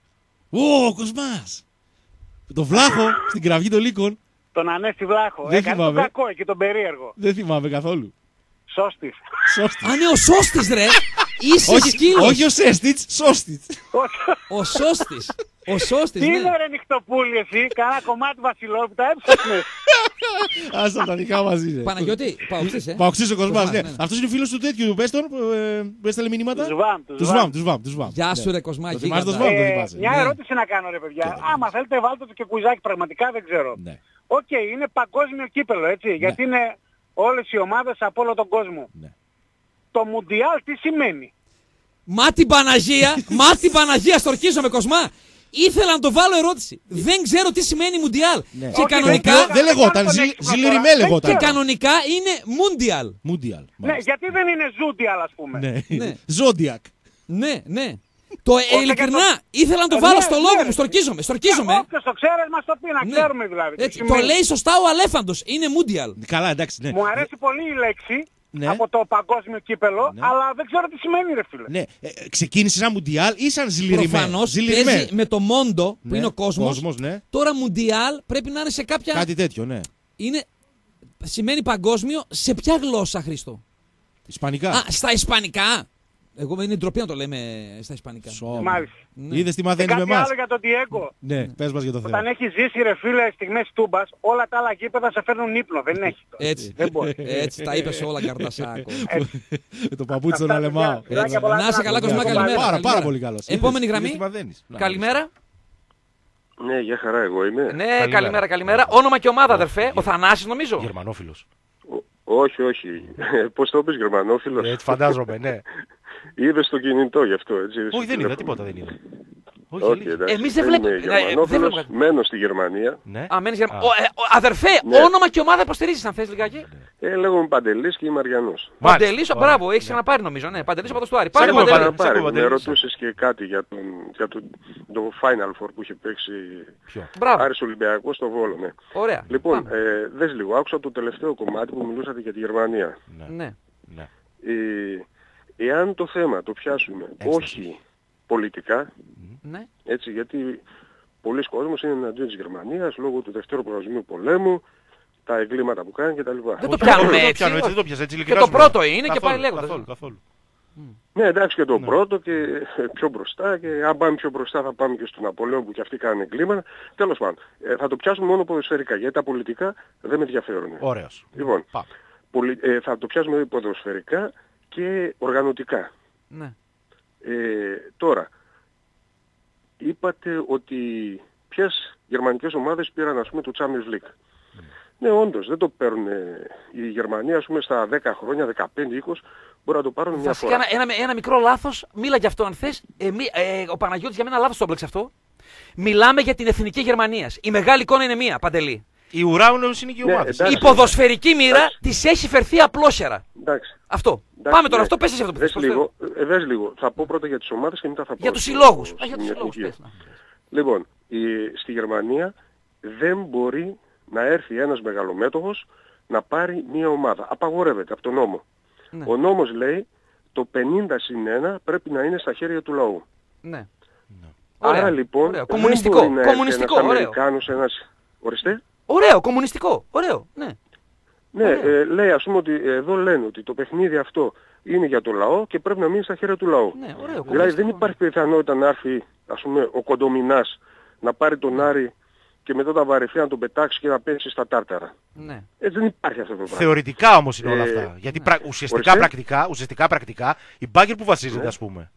Ω, Κοσμάς! Το Βλάχο στην κραυγή των λύκων. Τον Ανέστη Βλάχο. Δεν Έκανε θυμάμαι. τον κακό και τον περίεργο. Δεν θυμάμαι καθόλου. Σώστης. Α, ναι, ο Σώστης, ρε! Είσαι σκύλος. Όχι ο Σέστιτς, Σώστιτς. Ο Σώστης. Ο Σώστης, Τι ναι. είναι ρε νυχτοπούλη εσύ, κάνα κομμάτι βασιλόπιτα έψαχνες. Άστα τα δικά μαζί. Παναγιώτη, Παοξής, Παοξής ο Κοσμάς, ναι. ναι. Αυτός είναι φίλος του τέτοιου, πες τον, που έστελε μηνύματα. Του Σβάμ. Γεια σου ρε Κοσμά, Το θυμάσαι το γίγαντα. Σβάμ, το θυμάσαι. Μια Ναι. ερώτηση να κάνω ρε παιδιά. Και Άμα θέλετε βάλτε το και κουιζάκι, πραγματικά δεν ξέρω. Ναι. Οκ, είναι παγκόσμιο κύπελο έτσι, γιατί είναι όλες οι ομάδες από όλο τον κόσμο. Ναι. Το Μουντιάλ τι σημαίνει? Μα την Παναγία, στορκίζομαι Κοσμά. Ήθελα να το βάλω ερώτηση. Δεν ξέρω τι σημαίνει Μουντιάλ. Ναι. Και Όχι, κανονικά, Δεν λεγόταν, Ζιλιριμέ λεγόταν. και κανονικά είναι Μουντιάλ. Μουντιάλ. Ναι, γιατί δεν είναι Ζούντιαλ ας πούμε. Ναι. Ζόντιακ. Ναι. Το ειλικρινά ήθελα να το βάλω στο λόγο μου. Στορκίζομαι. Όποιος το ξέρει μας το πει, να Ναι. ξέρουμε δηλαδή. τι Έτσι, το σημαίνει. λέει σωστά ο Αλέφαντος. Είναι Μουντιάλ. Καλά, εντάξει, ναι. Μου αρέσει πολύ η λέξη Ναι. από το παγκόσμιο κύπελο, Ναι. αλλά δεν ξέρω τι σημαίνει ρε φίλε. Ναι. Ξεκίνησε σαν Μουντιάλ ή σαν Ζιλιριμέ? Προφανώς παίζει με το Μόντο που Ναι. είναι ο κόσμος. Κόσμος, ναι. Τώρα Μουντιάλ πρέπει να είναι σε κάποια. Κάτι τέτοιο, ναι. Σημαίνει παγκόσμιο σε ποια γλώσσα, Χρήστο? Ισπανικά. Α, στα Ισπανικά. Εγώ είναι ντροπή να το λέμε στα Ισπανικά. Μάλιστα. Ναι. Είδες τι Και μαθαίνεις με κάτι εμάς? άλλο για τον Diego. Ναι, πες μας για το θέμα. Όταν έχει ζήσει ρε φίλε στιγμές τούμπας, όλα τα άλλα γήπεδα σε φέρνουν ύπνο. Δεν έχει τώρα. Έτσι. Δεν μπορεί. Έτσι, τα είπες όλα καρτασάκο. Με το παπούτσι στον Αυτά, Αλεμάο. παιδιά. Έτσι. πολλά Να είσαι πράγματα. καλά, Κοσμά, Πάρα, καλημέρα. πάρα Καλημέρα. πολύ καλός. Επόμενη Είδες γραμμή. τι μαθαίνεις. Να, Καλημέρα. Ναι, για χαρά, εγώ είμαι. Ναι, καλημέρα. Όνομα και ομάδα, αδερφέ. Ο Θανάσης, νομίζω. Γερμανόφιλος. Όχι. Πώς το πεις, Γερμανόφιλος? Έτσι φαντάζομαι, ναι. Είδες το κινητό γι' αυτό, έτσι. Όχι, δεν είδα, τίποτα δεν είδα. Όχι, Όχι, αλήθεια. εντάξει. Εμείς δεν Είμαι βλέπουμε- Γερμανόφιλος, δεν βλέπουμε. μένω στη Γερμανία. Ναι. Αδερφέ, Ναι. όνομα και ομάδα υποστηρίζεις, αν θες λιγάκι. Λέγομαι Παντελής και είμαι Αριανός. Παντελής, Ωραία. μπράβο, έχεις ξαναπάρει νομίζω. Ναι, Παντελής από το Στουάρι. Σε Πάμε ακούμε, Παντελή. Παντελή. Πάρε, με Παντελής. ρωτούσες και κάτι για το Final Four που είχε παίξει Ποιο? Μπράβο, Άρης Ολυμπιακός στο Βόλο, ναι. ωραία. Λοιπόν, Πάμε. δες λίγο, άκουσα το τελευταίο κομμάτι που μιλούσατε για τη Γερμανία. Ναι. Ναι. Εάν το θέμα το πιάσουμε όχι πολιτικά, Ναι. έτσι, γιατί πολλοί κόσμος είναι εναντίον της Γερμανίας λόγω του Δευτέρου Παγκοσμίου Πολέμου, τα εγκλήματα που κάνει κτλ. Δεν το πιάνουμε Δεν το έτσι. πιάνω έτσι, δεν το πιάσα έτσι. Και ειλικρινά το σου λέω. πρώτο είναι και Καθόλου, πάει λέγοντας. Καθόλου. Ναι, εντάξει, και το πρώτο και πιο μπροστά, και αν πάμε πιο μπροστά θα πάμε και στον Ναπολέον που και αυτοί κάνουν εγκλήματα. Τέλος πάντων, θα το πιάσουμε μόνο ποδοσφαιρικά, γιατί τα πολιτικά δεν με ενδιαφέρουν. Ωραίος. Λοιπόν, Πάμε. θα το πιάσουμε ποδοσφαιρικά και οργανωτικά. Ναι. Τώρα, είπατε ότι ποιες γερμανικές ομάδες πήραν, ας πούμε, το Champions League. Ναι, όντως, δεν το παίρνουν οι Γερμανοί, ας πούμε, στα 10 χρόνια, 15-20, μπορεί να το πάρουν μια φορά. Ένα μικρό λάθος, μίλα γι' αυτό αν θες. Ο Παναγιώτης για μένα λάθος το έμπλεξε αυτό. Μιλάμε για την εθνική Γερμανία. Η μεγάλη εικόνα είναι μία, Παντελή. Η ουρά είναι η ομάδα. Η ποδοσφαιρική μοίρα της έχει φερθεί απλόσερα. Αυτό. Πάμε τώρα, αυτό πες εσύ αυτό που θες. Δες λίγο. Θα πω πρώτα για τις ομάδες και μετά θα πω για τους συλλόγους. Για τους συλλόγους. Λοιπόν, στη Γερμανία δεν μπορεί να έρθει ένας μεγαλομέτωχος να πάρει μια ομάδα. Απαγορεύεται από τον νόμο. Ναι. Ο νόμος λέει το 50-1 πρέπει να είναι στα χέρια του λαού. Ναι. Άρα λοιπόν ωραίο. Κομμουνιστικό. Δεν μπορεί να έρθει ένας Αμερικάνος, ορίστε. Ωραίο, κομμουνιστικό. Ωραίο, ναι. Ναι, λέει ας πούμε ότι εδώ λένε ότι το παιχνίδι αυτό είναι για το λαό και πρέπει να μείνει στα χέρια του λαού. Ναι, ωραίο, δηλαδή δεν υπάρχει πιθανότητα να έρθει ας πούμε ο Κοντομινάς να πάρει τον Άρη και μετά τα βαρεθεί να τον πετάξει και να πέσει στα τάρταρα. Ναι. Έτσι δεν υπάρχει αυτό το πράγμα. Θεωρητικά όμως είναι όλα αυτά. Γιατί ουσιαστικά πρακτικά η Μπάγκερ που βασίζεται, ας πούμε.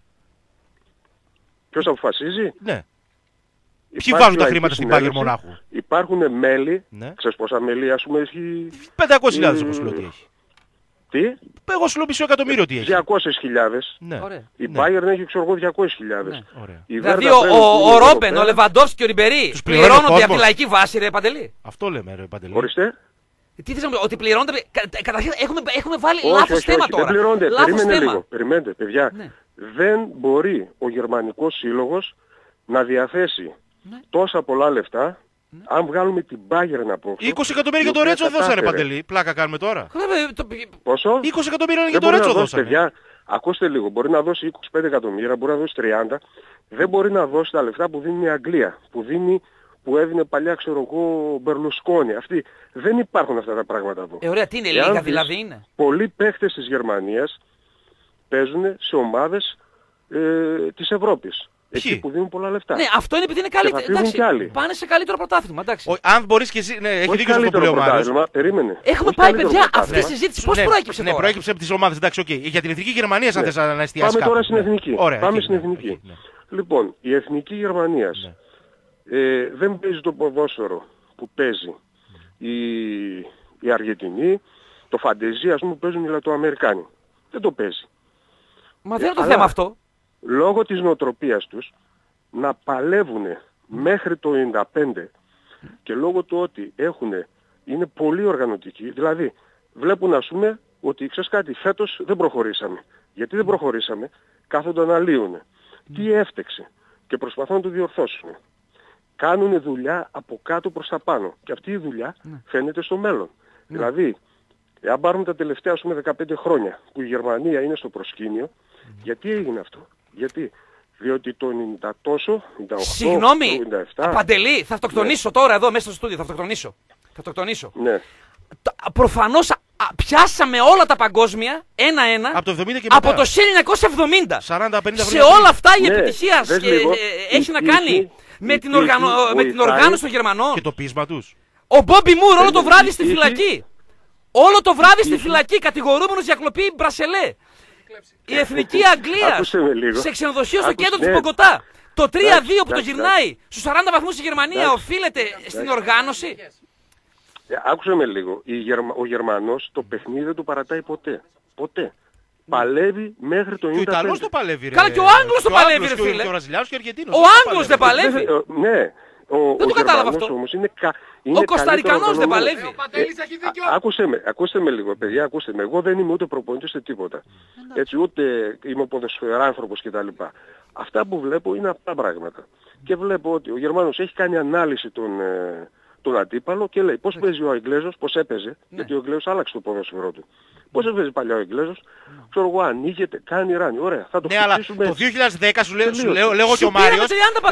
Ποιος αποφασίζει? Ναι. Ποιοι βάζουν τα χρήματα στην Μπάγκερ Μονάχου? Υπάρχουν μέλη, ξέρεις πόσα μέλη ας πούμε έχει... 500.000 εγώ σου λέω τι έχει. Τι? Εγώ σου λέω μισό εκατομμύριο τι έχει. 200.000. Ναι. Η Μπάγκερ έχει ξέρω εγώ 200.000. Δηλαδή ο Ρόμπεν, ο Λεβαντόφσκι και ο Ριμπερί πληρώνονται από τη λαϊκή βάση, ρε Παντελή. Αυτό λέμε, ρε Παντελή. Ορίστε. Τι θες να μου ότι πληρώνονται. Καταρχήν έχουμε βάλει λάθος θέμα τώρα. Δεν πληρώνονται. Περίμενε λίγο. Περιμένετε, παιδιά. Δεν μπορεί ο Γερμανικός Σύλλογος να διαθέσει τόσα πολλά λεφτά. Αν βγάλουμε την Bayern απόψε. 20 εκατομμύρια για το Ρέτσο δώσανε, Παντελή. Πλάκα κάνουμε τώρα. Πόσο? 20 εκατομμύρια για το Ρέτσο δώσανε. Παιδιά, ακούστε λίγο. Μπορεί να δώσει 25 εκατομμύρια, μπορεί να δώσει 30. Δεν μπορεί να δώσει τα λεφτά που δίνει η Αγγλία. Που έδινε παλιά, ξέρω εγώ, Μπερλουσκόνη. Αυτοί δεν υπάρχουν αυτά τα πράγματα εδώ. Ωραία, τι είναι, λίγα δηλαδή είναι. Πολλοί παίχτες της Γερμανίας παίζουν σε ομάδες της Ευρώπης. Εκεί που δίνουν πολλά λεφτά. Ναι, αυτό είναι επειδή είναι καλύτερο. Πάνε σε καλύτερο πρωτάθλημα. Εντάξει. Αν μπορείς και εσύ. Ναι, έχει δίκιο αυτό που λέει ο Μάριος. Περίμενε. Έχουμε πάει, παιδιά, αυτή η συζήτηση πώς προέκυψε. Ναι, προέκυψε από τις ομάδες. Εντάξει, οκ. Για την εθνική Γερμανία, αν θες να εστιάσεις. Πάμε τώρα στην εθνική. Πάμε στην εθνική. Λοιπόν, η εθνική Γερμανίας δεν παίζει το ποδόσφαιρο που παίζει η Αργεντινή, το φαντεζί, ας πούμε, που παίζουν οι Λατινοαμερικάνοι. Δεν το παίζει. Μα δεν είναι το θέμα αυτό. Λόγω της νοοτροπίας τους να παλεύουν μέχρι το 95 και λόγω του ότι είναι πολύ οργανωτικοί, δηλαδή βλέπουν ας πούμε ότι ξέρεις κάτι, φέτος δεν προχωρήσαμε. Γιατί δεν προχωρήσαμε? Κάθονται να αναλύουν. Τι έφτεξε και προσπαθούν να το διορθώσουν. Κάνουν δουλειά από κάτω προς τα πάνω και αυτή η δουλειά φαίνεται στο μέλλον. Δηλαδή, εάν πάρουμε τα τελευταία ας πούμε 15 χρόνια που η Γερμανία είναι στο προσκήνιο, γιατί έγινε αυτό? Γιατί? Διότι το 90 τόσο, 98, συγγνώμη, 97... Παντελή, θα αυτοκτονήσω τώρα εδώ μέσα στο στούντιο, θα αυτοκτονήσω. Ναι. Προφανώς πιάσαμε όλα τα παγκόσμια, ένα-ένα, από το 70 και από το 1970. 40-50 σε όλα αυτά η επιτυχία έχει να κάνει με την οργάνωση των Γερμανών. Και το πείσμα τους. Ο Μπόμπι Μουρ όλο το βράδυ στη φυλακή. Όλο το βράδυ στη φυλακή, κατηγορούμενος για κλοπή μπρασελέ. Η εθνική Αγγλίας σε ξενοδοχείο στο κέντρο της Μπογκοτά. Το 3-2 που το γυρνάει στους 40 βαθμούς η Γερμανία οφείλεται στην οργάνωση. Άκουσε με λίγο. Ο Γερμανός το παιχνίδι δεν το παρατάει ποτέ. Ποτέ. Παλεύει μέχρι το 95. Και ο Ιταλός το παλεύει, ρε. Καλά, και ο Άγγλος το παλεύει, ρε φίλε. Και ο Βραζιλιάνος και ο Αργεντίνος. Ο Άγγλος δεν παλεύει. Ναι. Δεν το κατάλαβα αυτό. Όμως ο Κωνσταντινός δεν παλεύει. Ακούστε με λίγο, παιδιά, ακούστε με. Εγώ δεν είμαι ούτε προπονητής ούτε τίποτα. Έτσι, ούτε είμαι ποδοσφαιράνθρωπος κτλ. Αυτά που βλέπω είναι αυτά πράγματα. Και βλέπω ότι ο Γερμανός έχει κάνει ανάλυση τον αντίπαλο και λέει πώς παίζει ο Αγγλέζος, πώς έπαιζε, γιατί ο Αγγλέζος άλλαξε το ποδόσφαιρό του. Πώς έπαιζε παλιά ο Αγγλέζος, ξέρω εγώ, ανοίγεται, κάνει ράνι. Ωραία, θα το χτυπήσουμε. Το 2010 σου λέω και ο Μάριος,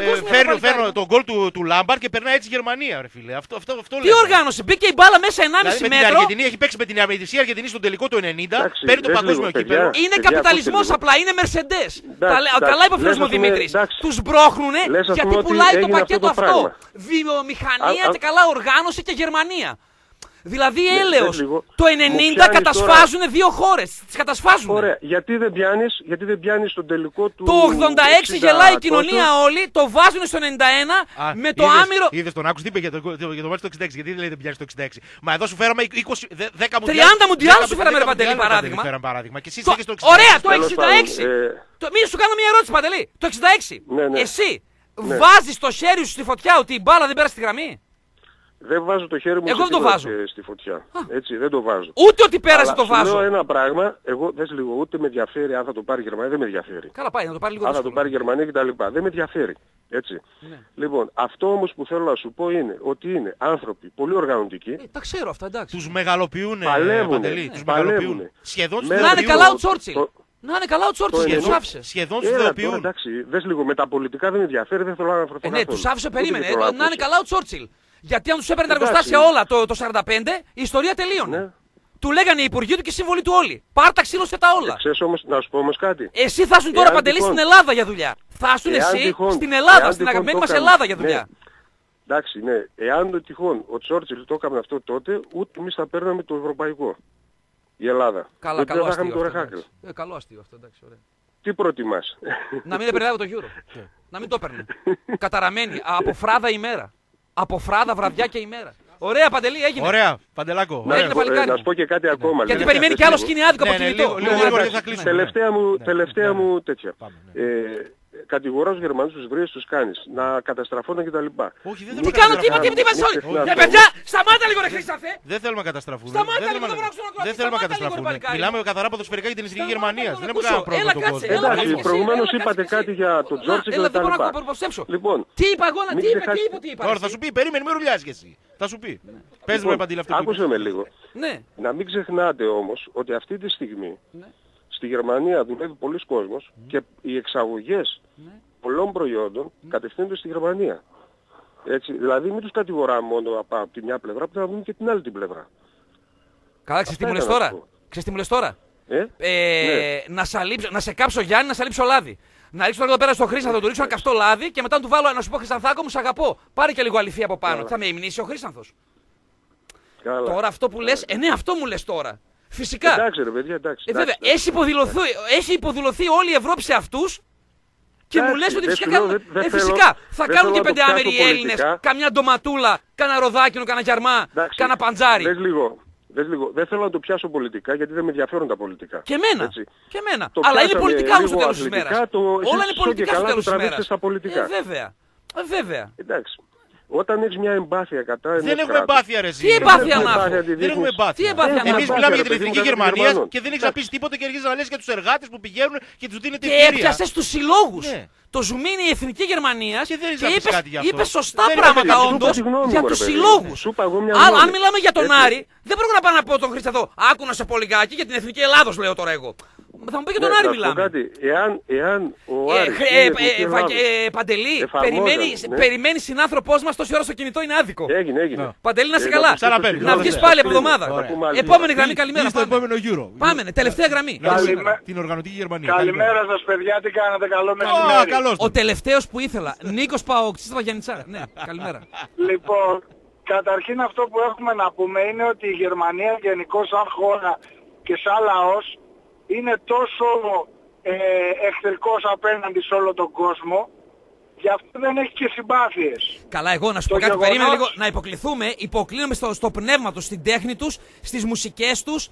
φέρνω τον γκολ του Λάμπαρ και περνάει έτσι η Γερμανία, ρε φίλε. Τι οργάνωση, μπήκε η μπάλα μέσα 1,5 μέτρο. Έχει παίξει με την Αργεντινή στον τελικό το 90, παίρνει το παγκόσμιο κύπελλο. Είναι καπιταλισμός απλά, είναι Mercedes. Καλά είπε ο φίλος μου Δημήτρης. Τους μπρόχνουνε γιατί πουλάει το πακέτο αυτό. Βιομηχανία και καλά οργάνωση και Γερμανία. Δηλαδή έλεος. Το 90 κατασφάζουν δύο χώρες. Τις κατασφάζουν. Ωραία. Γιατί δεν πιάνεις τον τελικό του... Το 86 γελάει η κοινωνία όλη, το βάζουν στο 91 με το άμυρο... Είδες τον άκουσες τι είπε για το μάτς το 66, γιατί δεν πιάνεις το 66. Μα εδώ σου φέραμε 10 μουντιάλ. 30 μουντιάλ σου φέραμε, ρε Παντελή, παράδειγμα. Και εσείς είχες το 66. Ωραία, το 66. Μη σου κάνω μια ερώτηση, Παντελή. Το 66. Εσύ βάζεις το χέρι σου στη φωτιά ότι η μπάλα δεν πέρασε τη γραμμή? Δεν βάζω το χέρι μου στη φωτιά. Έτσι, δεν το βάζω. Ούτε ότι πέρασε το βάζω. Λέω ένα πράγμα, εγώ δες λίγο, ούτε με ενδιαφέρει αν θα το πάρει η Γερμανία, δεν με ενδιαφέρει. Καλά πάει, να το πάρει λίγο. Αν θα το πάρει η Γερμανία κτλ. Δεν με ενδιαφέρει. Έτσι. Ναι. Λοιπόν, αυτό όμως που θέλω να σου πω είναι ότι είναι άνθρωποι πολύ οργανωτικοί. Τα ξέρω αυτά, εντάξει. Τους μεγαλοποιούν, Παντελή. Τους μεγαλοποιούν. Σχεδόν να είναι καλά ο Τσόρτσιλ. Να είναι καλά ο Τσόρτσιλ, τους άφησε. Σχεδόν τους ιδεοποιούν. Εντάξει, δες λίγο, με τα πολιτικά δεν με ενδιαφέρει, δεν θέλω να αναφερθώ. Ναι, τους άφησε, περίμενε. Να είναι καλά ο Τσόρτσιλ. Γιατί αν τους έπαιρνε τα εργοστάσια όλα το 45, η ιστορία τελείωνε. Ναι. Του λέγανε οι υπουργοί του και οι σύμβολοι του όλοι. Πάρτα, ξύλωσε τα όλα. Ξέρεις όμως, να σου πω όμως κάτι. Εσύ θα ήσουν τώρα, Παντελή, στην Ελλάδα για δουλειά. Θα ήσουν εσύ στην Ελλάδα, στην αγαπημένη μας Ελλάδα για δουλειά. Εντάξει, ναι. Εάν τυχόν ο Τσόρτσιλ το έκαμε αυτό τότε, ούτε εμείς θα παίρναμε το ευρωπαϊκό. Η Ελλάδα. Καλά, καλό αστείο. Καλό αστείο αυτό, εντάξει, ωραία. Τι προτιμάς? Να μην επερνάει το Euro. Να μην το έπαιρνε. Καταραμένη από φράδα ημέρα. Από φράδα, βραδιά και ημέρα. Ωραία, Παντελή, έγινε. Ωραία, Παντελάκο. Να σου πω και κάτι ακόμα. Γιατί περιμένει κι άλλο σκηνή άδικο από κινητό. Τελευταία μου τέτοια. Κατηγοράς τους Γερμανούς, τους βρεις, τους κάνεις να καταστραφούν κτλ. Όχι, δεν τι κάνω, τι είπες όλοι. Παιδιά, σταμάτα λίγο ρε Χρήσταφε. Δεν θέλουμε να καταστραφούν. Σταμάτα λίγο, δεν θέλουμε να καταστραφούν. Μιλάμε καθαρά ποδοσφαιρικά για την εθνική Γερμανία. Δεν έχουμε κανένα πρόβλημα με τον κόσμο. Εντάξει, προηγουμένως είπατε κάτι για τον Τζόρτσιλ και τα λοιπά. Λοιπόν, τι είπα εγώ, τι είπα. Τώρα θα σου πει, περίμενε, μην ρουλιάζεις κι εσύ. Θα σου πει. Πες μου, Παντελή, αυτό. Άκουσε με λίγο. Να μην ξεχνάτε όμως ότι αυτή τη στιγμή στη Γερμανία δουλεύει πολλοί κόσμος και οι εξαγωγές πολλών προϊόντων κατευθύνονται στη Γερμανία. Έτσι, δηλαδή μην τους κατηγοράμε μόνο από τη μια πλευρά, που θα δούμε και την άλλη την πλευρά. Καλά, ξέρεις τι μου λες τώρα. Να σε κάψω Γιάννη, να σε λείψω λάδι. Να ρίξω εδώ πέρα στο Χρήσανθο, να του ρίξω ένα καυτό λάδι και μετά να του βάλω να σου πω Χρυσανθάκο μου, σ' αγαπώ. Πάρε και λίγο αληθεία από πάνω. Θα με υμνήσει ο Χρήσανθος. Τώρα αυτό που λες, ναι, αυτό μου λες τώρα. Φυσικά. Εντάξει, ρε παιδιά, εντάξει. Βέβαια, έχει υποδηλωθεί όλη η Ευρώπη σε αυτούς και μου λες ότι φυσικά θα κάνουν και 5 άμεροι Έλληνες, καμιά ντοματούλα, κάνα ροδάκινο, κάνα γιαρμά, κάνα παντζάρι. Δες λίγο, δεν θέλω να το πιάσω πολιτικά γιατί δεν με ενδιαφέρουν τα πολιτικά. Και εμένα. Αλλά είναι πολιτικά όμως στο τέλος της ημέρας. Όλα είναι πολιτικά στο τέλος της ημέρας. Βέβαια. Εντάξει. Όταν έχεις μια εμπάθεια κατά ενός δεν έχουμε εμπάθεια, ρε. Τι εμπάθεια να έχω. Δεν έχουμε εμπάθεια. Εμείς μιλάμε για την εθνική Γερμανία και δεν έχεις να πεις τίποτα και αρχίζεις να λες για τους εργάτες που πηγαίνουν και τους δίνεται ευκαιρία. Και έπιασες τους συλλόγους. Το ζουμί είναι η εθνική Γερμανία και είπε σωστά πράγματα όντως για τους συλλόγους. Αν μιλάμε για τον Άρη, δεν πρέπει να πάω να πω τον Χρήσταθο. Άκου να σε πω λιγάκι για την εθνική Ελλάδος, λέω τώρα εγώ. Θα μου πει και τον Άρη μιλάμε. Εάν ο Άρης Παντελή, περιμένει συνάνθρωπός μας τόση ώρα στο κινητό, είναι άδικο. Έγινε. Παντελή, να είσαι καλά. Να βγεις πάλι από εβδομάδα. Επόμενη γραμμή, καλημέρα. Στο επόμενο γύρο. Πάμε, τελευταία γραμμή. Την οργανωτική Γερμανία. Καλημέρα σας παιδιά, τι κάνετε, καλό μεσημέρι. Ο τελευταίος που ήθελα, Νίκος Παοξής Βαγιανιτσά. Ναι, καλημέρα. Λοιπόν, καταρχήν αυτό που έχουμε να πούμε είναι ότι η Γερμανία γενικώς σαν χώρα και σαν λαός είναι τόσο εχθρικός απέναντι σε όλο τον κόσμο, γι' αυτό δεν έχει και συμπάθειες. Καλά, εγώ να σου πω κάτι, περίμενε λίγο, να υποκληθούμε. Υποκλίνουμε στο πνεύμα τους, στην τέχνη τους, στις μουσικές τους,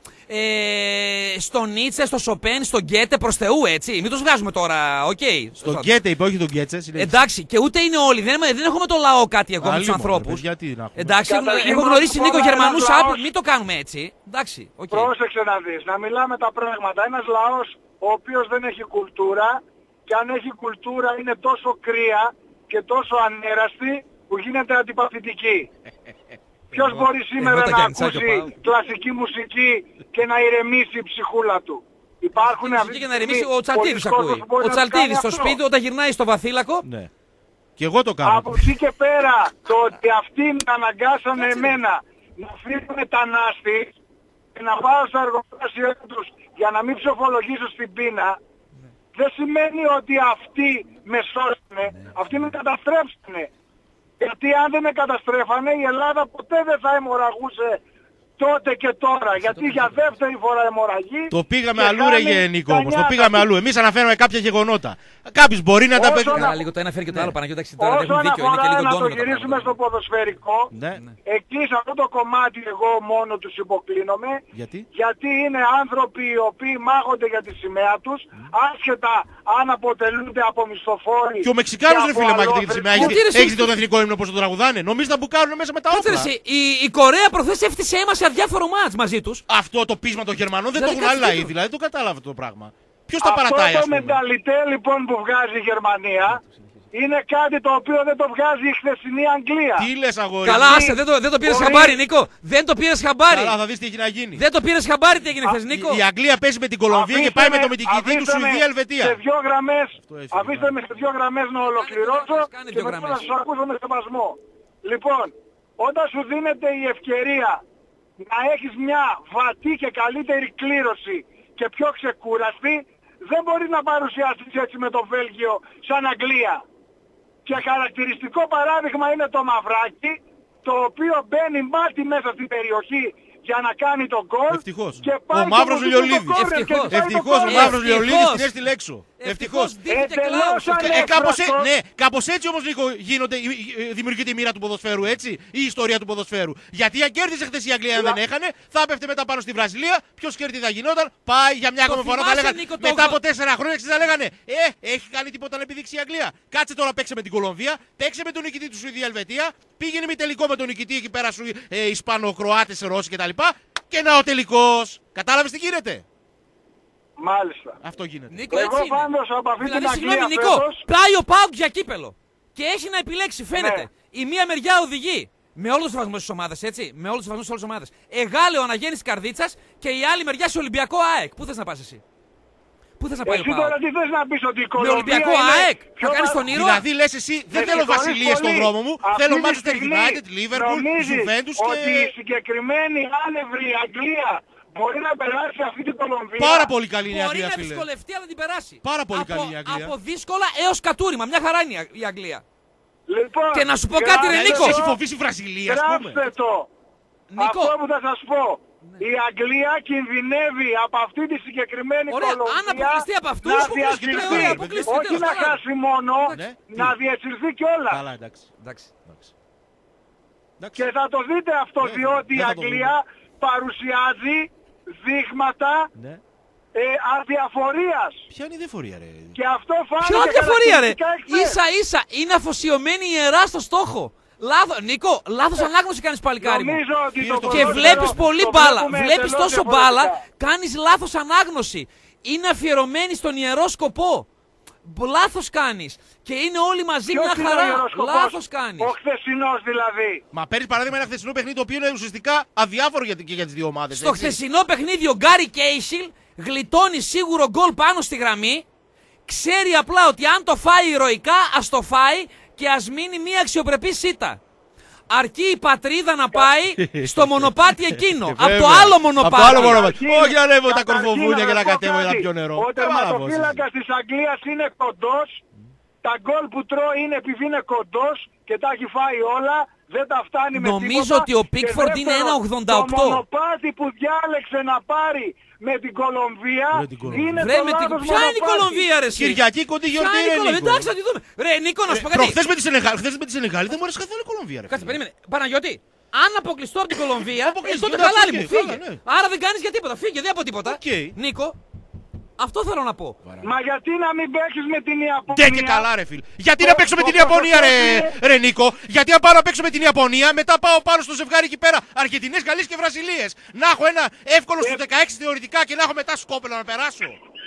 στον Νίτσε, στο Σοπέν, στον Γκέτε, προς Θεού, έτσι. Μην τους βγάζουμε τώρα, οκ. Στον Γκέτε είπε, όχι τον Γκέτσε. Εντάξει, και ούτε είναι όλοι, δεν έχουμε το λαό κάτι εγώ με τους ανθρώπους. Εντάξει, έχω γνωρίσει λίγο Γερμανούς, μην το κάνουμε έτσι. Εντάξει, οκ. Πρόσεξε να δεις, να μιλάμε τα πράγματα. Ένας λαός ο οποίος δεν έχει κουλτούρα, και αν έχει κουλτούρα είναι τόσο κρύα και τόσο ανέραστη που γίνεται αντιπαθητική. Ποιος μπορεί σήμερα να ακούσει κλασική μουσική και να ηρεμήσει η ψυχούλα του? Υπάρχουν αυτοί και να ηρεμήσει, ο Τσαλτίδης ακούει. Ο Τσαλτίδης στο σπίτι όταν γυρνάει στο βαθύλακο. Ναι. Και εγώ το κάνω. Από εκεί και πέρα το ότι αυτοί με αναγκάσανε εμένα να φύγω μετανάστη και να πάω στα εργοστάσια τους για να μην ψοφολογήσω στην πείνα, δεν σημαίνει ότι αυτοί με σώσανε, αυτοί με καταστρέψανε. Γιατί αν δεν με καταστρέφανε η Ελλάδα ποτέ δεν θα αιμορραγούσε τότε και τώρα. Γιατί για δεύτερη φορά αιμορραγεί. Το πήγαμε αλλού, ρε Νίκο, όμως. Το πήγαμε αλλού. Εμείς αναφέραμε κάποια γεγονότα. Κάποιος μπορεί να τα πει. Καλά, λίγο το ένα φέρει και το άλλο, Παναγιώτη. Τώρα δεν έχουν δίκιο. Είναι και λίγο να το ντόμινο. γυρίσουμε στο ποδοσφαιρικό, εκεί σε αυτό το κομμάτι εγώ μόνο τους υποκλίνομαι. Γιατί είναι άνθρωποι οι οποίοι μάχονται για τη σημαία τους, άσχετα αν αποτελούνται από μισθοφόροι. Και ο Μεξικάνος, ρε φίλε, μάχεται για τη σημαία. Έχεις δει τον εθνικό ύμνο πώς το τραγουδάνε? Νομίζω να μπουκάρουν μέσα με τα όπλα. Η Κορέα προχθές έφτιασε αίμα σε αδιάφορο μάτς μαζί τους. Αυτό το πείσμα των Γερμανών δεν το έχουν άλλα είδη, δηλαδή δεν το κατάλαβε το πράγμα. Ποιος τα παρατάει, αυτό το μενταλιτέ λοιπόν που βγάζει η Γερμανία είναι κάτι το οποίο δεν το βγάζει η χθεσινή Αγγλία. Τι λες, αγόρι? Καλά, άσε, δεν το πήρες χαμπάρι, Νίκο. Δεν το πήρες χαμπάρι. Καλά, θα δεις τι έχει να γίνει. Δεν το πήρες χαμπάρι τι έγινε χθες, Νίκο. Η Αγγλία παίζει με την Κολομβία και πάει με το μετικητή του Σουηδία-Ελβετία. Αφήστε με σε 2 γραμμές να ολοκληρώσω και μετά να σας ακούσω με σεβασμό. Λοιπόν, όταν σου δίνεται η ευκαιρία να έχεις μια βατή και καλύτερη κλήρωση και πιο ξεκούραστη, δεν μπορείς να παρουσιάσεις έτσι με το Βέλγιο σαν Αγγλία. Και χαρακτηριστικό παράδειγμα είναι το Μαυράκι, το οποίο μπαίνει μάτι μέσα στην περιοχή για να κάνει τον γκολ. Ευτυχώς. Ο Μαύρος Λιολίδης. Ευτυχώς ο Μαύρος Λιολίδης την έστειλε έξω. Ευτυχώς. Κάπως έτσι όμως, Νίκο, δημιουργείται η μοίρα του ποδοσφαίρου, έτσι, η ιστορία του ποδοσφαίρου. Γιατί αν κέρδισε χθες η Αγγλία, αν δεν έχανε, θα έπεφτε μετά πάνω στη Βραζιλία. Ποιος κέρδη θα γινόταν? Πάει για μια ακόμα φορά, θα λέγανε. Μετά από 4 χρόνια θα λέγανε, έχει κάνει τίποτα να επιδείξει η Αγγλία? Κάτσε τώρα, παίξε με την Κολομβία, παίξε με τον νικητή του Σουηδία-Ελβετία, πήγαινε με τελικό με τον νικητή εκεί πέρα σου Ισπανοκροάτες, Ρώσοι κτλ. Και να ο τελικός. Κατάλαβες τι γίνεται? Μάλιστα. Αυτό γίνεται. Νίκο, εγώ πάντως από αυτή την Αγγλία Νίκο, πλάει ο ΠΑΟΚ για κύπελο. Και έχει να επιλέξει, φαίνεται. Ναι. Η μία μεριά οδηγεί. Με όλους τους σεβασμούς στις ομάδες, έτσι. Με όλους τους σεβασμούς σε όλες τις ομάδες. Εγάλεο Αναγέννηση Καρδίτσας και η άλλη μεριά σε Ολυμπιακό ΑΕΚ. Πού θες να πας εσύ? Πού θες να πάει ο ΠΑΟΚ? Τώρα τι θες να πεις, ότι η Κολομβία με Ολυμπιακό ΑΕΚ? Θα κάνεις τον ήρωα? Δηλαδή λες εσύ, δεν θέλω βασιλείες στον δρόμο μου. Θέλω Manchester United, Liverpool, Juventus και... ότι η συγκεκριμένη άνευρη Αγγλία μπορεί να περάσει αυτή την Κολομβία? Πάρα πολύ καλή είναι η Αγγλία, φίλε. Μπορεί να δυσκολευτεί, αλλά την περάσει. Πάρα πολύ καλή είναι η Αγγλία. Από δύσκολα έως κατούριμα. Μια χαρά είναι η Αγγλία. Λοιπόν, και να σου πω κάτι, ρε Νίκο. Έχει φοβήσει η Βραζιλία, ας πούμε. Γράψτε το. Νίκο. Αυτό που θα σας πω. Η Αγγλία κινδυνεύει από αυτή τη συγκεκριμένη Κολομβία. Αν αποκλειστεί από αυτούς, όχι να χάσει μόνο, να διασυρθεί κιόλας. Καλά, εντάξει. Και θα το δείτε αυτό, διότι η Αγγλία παρουσιάζει δείγματα αδιαφορίας. Ποια είναι η διαφορία, ρε? Και αυτό φάνηκε. Ποια διαφορία, ρε? Ίσα-ίσα είναι αφοσιωμένη ιερά στο στόχο. Νίκο, λάθος ανάγνωση κάνεις, παλικάρι μου. Και βλέπεις πολύ μπάλα. Βλέπεις τόσο μπάλα, κάνεις λάθος ανάγνωση. Είναι αφιερωμένη στον ιερό σκοπό. Λάθος κάνεις. Και είναι όλοι μαζί μια χαρά. Λάθος κάνεις. Ο χθεσινός δηλαδή. Μα παίρνεις παράδειγμα ένα χθεσινό παιχνίδι το οποίο είναι ουσιαστικά αδιάφορο και για τις δύο ομάδες. Στο χθεσινό παιχνίδι ο Γκάρι Κέισιλ γλιτώνει σίγουρο γκολ πάνω στη γραμμή. Ξέρει απλά ότι αν το φάει ηρωικά, ας το φάει και ας μείνει μια αξιοπρεπή σίτα. Αρκεί η πατρίδα να πάει στο μονοπάτι εκείνο. Από το άλλο μονοπάτι. Όχι να ανέβω τα κορφοβούνια και να κατέβω για να πιω νερό. Ο τερματοφύλακας της Αγγλίας είναι κοντός. Τα γκολ που τρώει είναι επειδή είναι κοντός και τα έχει φάει όλα. Δεν τα φτάνει με τίποτα. Νομίζω ότι ο Πίκφορντ είναι 1,88. Το μονοπάτι που διάλεξε να πάρει με την Κολομβία είναι το λάθος μονοπάτι. Ποια είναι η Κολομβία, ρε? Κυριακή κοντή γιορτή, ρε Νίκο. Εντάξει, θα τη δούμε. Ρε Νίκο, να σου πω κάτι. Χθες με τη Σενεγάλη δεν μου άρεσε καθόλου η Κολομβία, ρε. Κάτσε, περίμενε. Παναγιώτη, αν αποκλειστώ από την Κολομβία, τότε χαλάλι μου, φύγε. Άρα δεν κάνεις για τίποτα. Φύγε, δεν από τίποτα. Νίκο, αυτό θέλω να πω. Μα γιατί να μην παίξεις με την Ιαπωνία? Ντε και καλά, ρε φίλ. Γιατί να παίξω με την Ιαπωνία, ρε Νίκο? Γιατί αν πάω να παίξω με την Ιαπωνία, μετά πάω πάνω στο ζευγάρι εκεί πέρα Αργεντινές, Γαλλίες και Βραζιλίες. Να έχω ένα εύκολο στους 16 θεωρητικά και να έχω μετά σκόπελο να περάσω.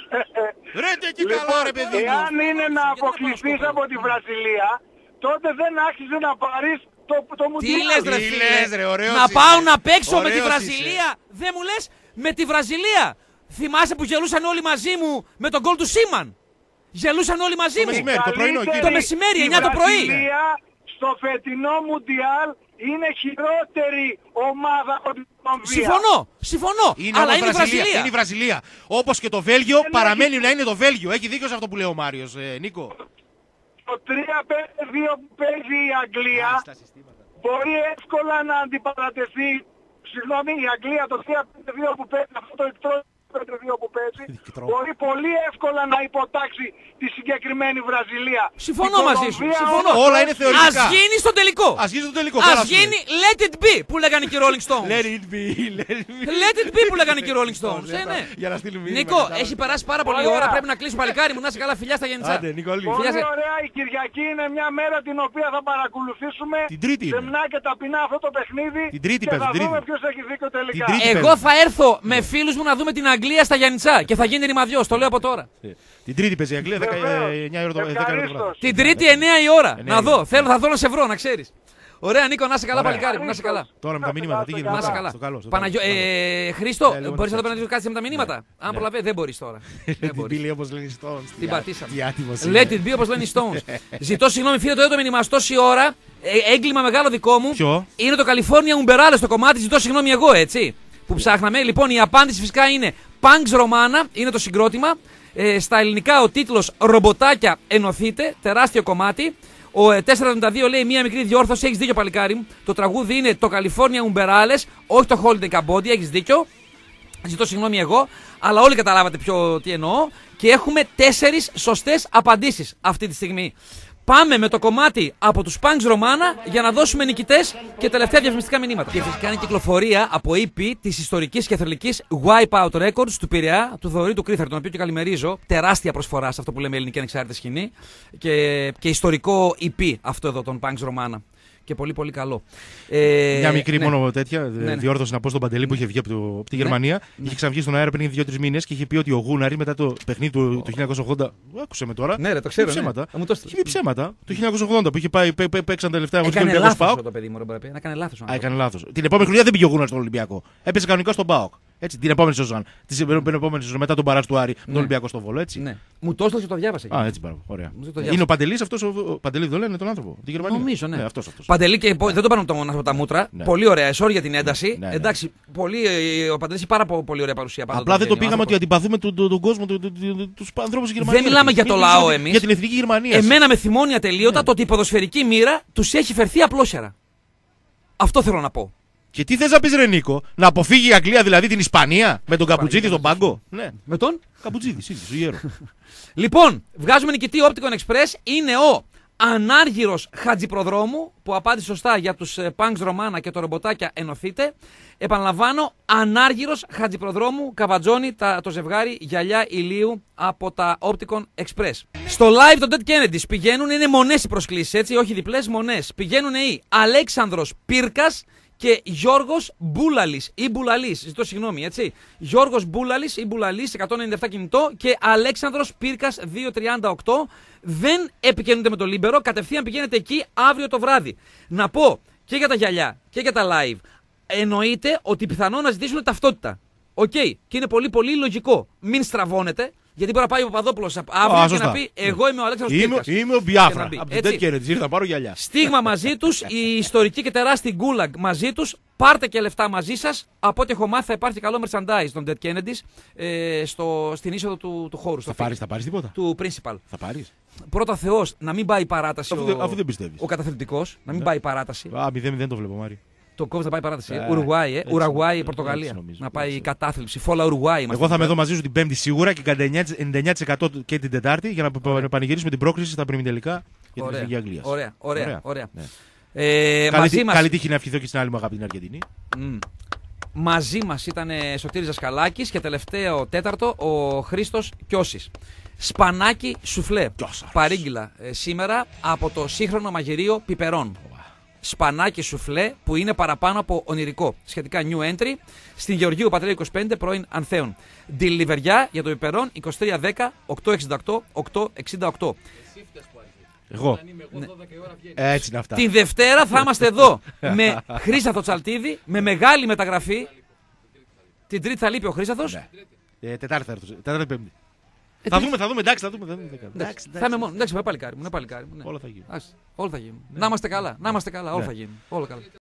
Ρε ντε και καλά, ρε παιδί μου. Εάν είναι να αποκλειστείς από τη Βραζιλία, τότε δεν άξιζε να πάρεις το μουντιάλ. Τι λες, ρε φίλε? Να πάω να παίξω με τη Βραζιλία? Δεν μου λες με τη Βραζιλία? Θυμάσαι που γελούσαν όλοι μαζί μου με τον γκολ του Σίμαν? Γελούσαν όλοι μαζί μου. Το μεσημέρι, 9 το πρωί. Η Βραζιλία στο φετινό Μουντιάλ είναι χειρότερη ομάδα από την Κολομβία. Συμφωνώ. Αλλά είναι η Βραζιλία. Είναι η Βραζιλία. Όπως και το Βέλγιο παραμένει να είναι το Βέλγιο. Έχει δίκιο σε αυτό που λέει ο Μάριος, Νίκο. Το 3-5-2 που παίζει η Αγγλία μπορεί εύκολα να αντιπαρατεθεί συγγνώμη, η Αγγλία το 3-5-2 που παίζει, αυτό το εκτρώνει 5-2 που παίζει, μπορεί πολύ εύκολα να υποτάξει τη συγκεκριμένη Βραζιλία. Συμφωνώ μαζί σου. Συμφωνώ. Όλα είναι θεωρητικά. Ας γίνει στο τελικό. Ας γίνει Let it be που λέγανε και οι Rolling Stones. Let it be. Let it be που λέγανε και οι Rolling Stones. Ναι. Για να στείλουμε μήνυμα. Νίκο, έχει περάσει πάρα πολλή ώρα. Πρέπει να κλείσουμε, παλικάρι μου. Να είσαι καλά, φιλιά στα γεννησιά. Πολύ ωραία, η Κυριακή είναι μια μέρα την οποία θα παρακολουθήσουμε σεμνά και ταπεινά αυτό το παιχνίδι. Την Τρίτη, και θα δούμε ποιος έχει δίκιο τελικά. Εγώ θα έρθω με φίλους μου να δούμε την Αγγλία στα Γιαννιτσά και θα γίνει ρημαδιός, το λέω από τώρα. Την Τρίτη παίζει η Αγγλία, 9 ώρα το βράδυ. Την Τρίτη 9 η ώρα. Να δω, θα δω να σε βρω, να ξέρεις. Ωραία, Νίκο, να είσαι καλά, παλικάρι μου, να είσαι καλά. Τώρα με τα μηνύματα, τι γίνεται. Να είσαι καλά. Χρήστο, μπορείς να το πέρασες κάτι με τα μηνύματα. Αν προλαβαίνει, δεν μπορείς τώρα. Την πύλη όπως λένε οι Stones. Την πατήσαμε. Let it be όπως λένε οι Stones. Ζητώ συγγνώμη, φίλε, το μήνυμα τόση ώρα. Έγκλημα μεγάλο δικό μου. Είναι το California Umberales το κομμάτι. Ζητώ συγγνώμη εγώ, έτσι. Που ψάχναμε. Λοιπόν, η απάντηση φυσικά είναι Punks Romana, είναι το συγκρότημα. Στα ελληνικά ο τίτλος Ρομποτάκια ενωθείτε, τεράστιο κομμάτι. Ο 472 λέει μία μικρή διόρθωση, έχεις δίκιο παλικάρι μου. Το τραγούδι είναι το California Umberales, όχι το Holiday Cambodia, έχεις δίκιο. Ζητώ συγγνώμη εγώ, αλλά όλοι καταλάβατε τι εννοώ. Και έχουμε 4 σωστές απαντήσεις αυτή τη στιγμή. Πάμε με το κομμάτι από τους Punks Romana για να δώσουμε νικητές και τελευταία διαφημιστικά μηνύματα. Και φυσικά είναι κυκλοφορία από EP της ιστορικής και θρυλικής Wipeout Records του Πειραιά, του Θοδωρή του Κρίθαρη, τον οποίο και καλημερίζω. Τεράστια προσφορά σε αυτό που λέμε ελληνική ανεξάρτητη σκηνή. Και ιστορικό EP αυτό εδώ των Punks Romana. Και πολύ πολύ καλό. Μια μικρή μόνο τέτοια διόρθωση να πω στον Παντελή που είχε βγει από τη Γερμανία. Είχε ξαναβγεί στον αέρα πριν 2-3 μήνες και είχε πει ότι ο Γούναρη μετά το παιχνίδι του 1980. Άκουσε με τώρα. Ναι, ρε, το ξέρω. Ψέματα. Ναι. Είχε πει ψέματα. Το 1980 που είχε πάει, παίξαν τελευταία αγωνιστικά Ολυμπιακό ΠΑΟΚ. Το παιδί μου, να έκανε λάθος. Έκανε λάθος. Την επόμενη χρονιά δεν πήγε ο Γούναρης στον Ολυμπιακό. Έπεσε κανονικά στον ΠΑΟΚ. Έτσι, την επόμενη σεζόν. Την επόμενη σεζόν μετά τον παράτ του Άρη, τον Ολυμπιακό στο Βόλο. Έτσι. Ναι. Μου το έστειλε και το διάβασε. Α, έτσι πάρα ωραία. Είναι ο Παντελής αυτός. Ο Παντελή δεν λένε τον άνθρωπο. Τη Γερμανία. Νομίζω, ναι. Αυτός. Παντελή και δεν το παίρνω από τα μούτρα. Πολύ ωραία. Sorry για την ένταση. Εντάξει, ο Παντελής έχει πάρα πολύ ωραία παρουσία. Απλά δεν το πήγαμε ότι αντιπαθούμε τον κόσμο, του ανθρώπου τη Γερμανία. Δεν μιλάμε για το λαό εμείς. Για την εθνική Γερμανία. Εμένα με θυμώνει ατελείωτα το ότι η ποδοσφαιρική μοίρα του έχει φερθεί απλόσερα. Αυτό θέλω να πω. Και τι θες να πεις, ρε Νίκο, να αποφύγει η Αγγλία δηλαδή την Ισπανία με τον Καπουτζίδη στον πάγκο. Ναι. Με τον Καπουτζίδη, ο γέρο. Λοιπόν, βγάζουμε νικητή Opticon Express. Είναι ο Ανάργυρος Χατζηπροδρόμου που απάντησε σωστά για τους Punks Romana και το Ρομποτάκια ενωθείτε. Επαναλαμβάνω, Ανάργυρος Χατζηπροδρόμου, Καβατζόνι, το ζευγάρι γυαλιά ηλίου από τα Opticon Express. Στο live των Dead Kennedys πηγαίνουν, είναι μονές οι προσκλήσεις, έτσι, όχι διπλές, μονές. Πηγαίνουν οι Αλέξανδρος Πύρκας και Γιώργος Μπούλαλης ή Μπουλαλής, ζητώ συγγνώμη, έτσι. Γιώργος Μπούλαλης ή Μπουλαλής, 197 κινητό και Αλέξανδρος Πύρκας 238. Δεν επικοινωνείτε με το Λίμπερο, κατευθείαν πηγαίνετε εκεί αύριο το βράδυ. Να πω και για τα γυαλιά και για τα live. Εννοείται ότι πιθανόν να ζητήσουν ταυτότητα. Οκ. Και είναι πολύ πολύ λογικό. Μην στραβώνετε. Γιατί μπορεί να πάει ο Παπαδόπουλος αύριο και να πει: εγώ είμαι ο Αλέξανδρος Πύρκας. Είμαι ο Μπιάφρα. Από την Dead Kennedys ήρθα να πάρω γυαλιά. Στίγμα μαζί τους, η ιστορική και τεράστια Gulag μαζί τους. Πάρτε και λεφτά μαζί σας. Από ό,τι έχω μάθει θα υπάρχει καλό merchandise των Dead Kennedys στην είσοδο του χώρου. Θα πάρεις τίποτα. Του Principal. Θα πάρεις. Πρώτα Θεός να μην πάει παράταση. Αφού δεν πιστεύεις. Ο καταθλιπτικός, να μην πάει παράταση. 0-0 το βλέπω, Μάρι. Το κόβει να πάει παράταση. Ουραγουάη, Πορτογαλία. Να πάει κατάθλιψη. Φόλα Ουρουάη. Εγώ θα είμαι εδώ μαζί σου την Πέμπτη σίγουρα και 99% και την Τετάρτη για να πανηγυρίσουμε την πρόκριση στα πριμιτελικά για την Εθνική Αγγλίας. Ωραία. Καλή τύχη να ευχηθώ και στην άλλη μου αγάπη την Αργεντινή. Μαζί μας ήταν Σωτήρης Δασκαλάκης και τελευταίο τέταρτο ο Χρήστος Κιώσης. Σπανάκι σουφλέ. Παρήγγυλα σήμερα από το σύγχρονο μαγειρίο πιπερών. Σπανάκι σουφλέ που είναι παραπάνω από ονειρικό. Σχετικά new entry στην Γεωργίου Πατρέα 25 πρώην Ανθέων. Deliverιά για το πιπερών 2310 868 868. Εγώ. Ναι. Έτσι είναι αυτά. Την Δευτέρα θα είμαστε εδώ με Χρήσταθο Τσαλτίδη, με μεγάλη μεταγραφή. Την Τρίτη θα λείπει ο Χρήσταθος. Ναι. Τετάρτη θα έρθω. Τετάρτη Πέμπτη. Θα δούμε, εντάξει, θα δούμε. Θα είμαι μόνο. Εντάξει, με παλικάρι μου. Όλα θα γίνουν. Όλα θα γίνουν. Να είμαστε καλά, όλα θα γίνουν. Όλα καλά.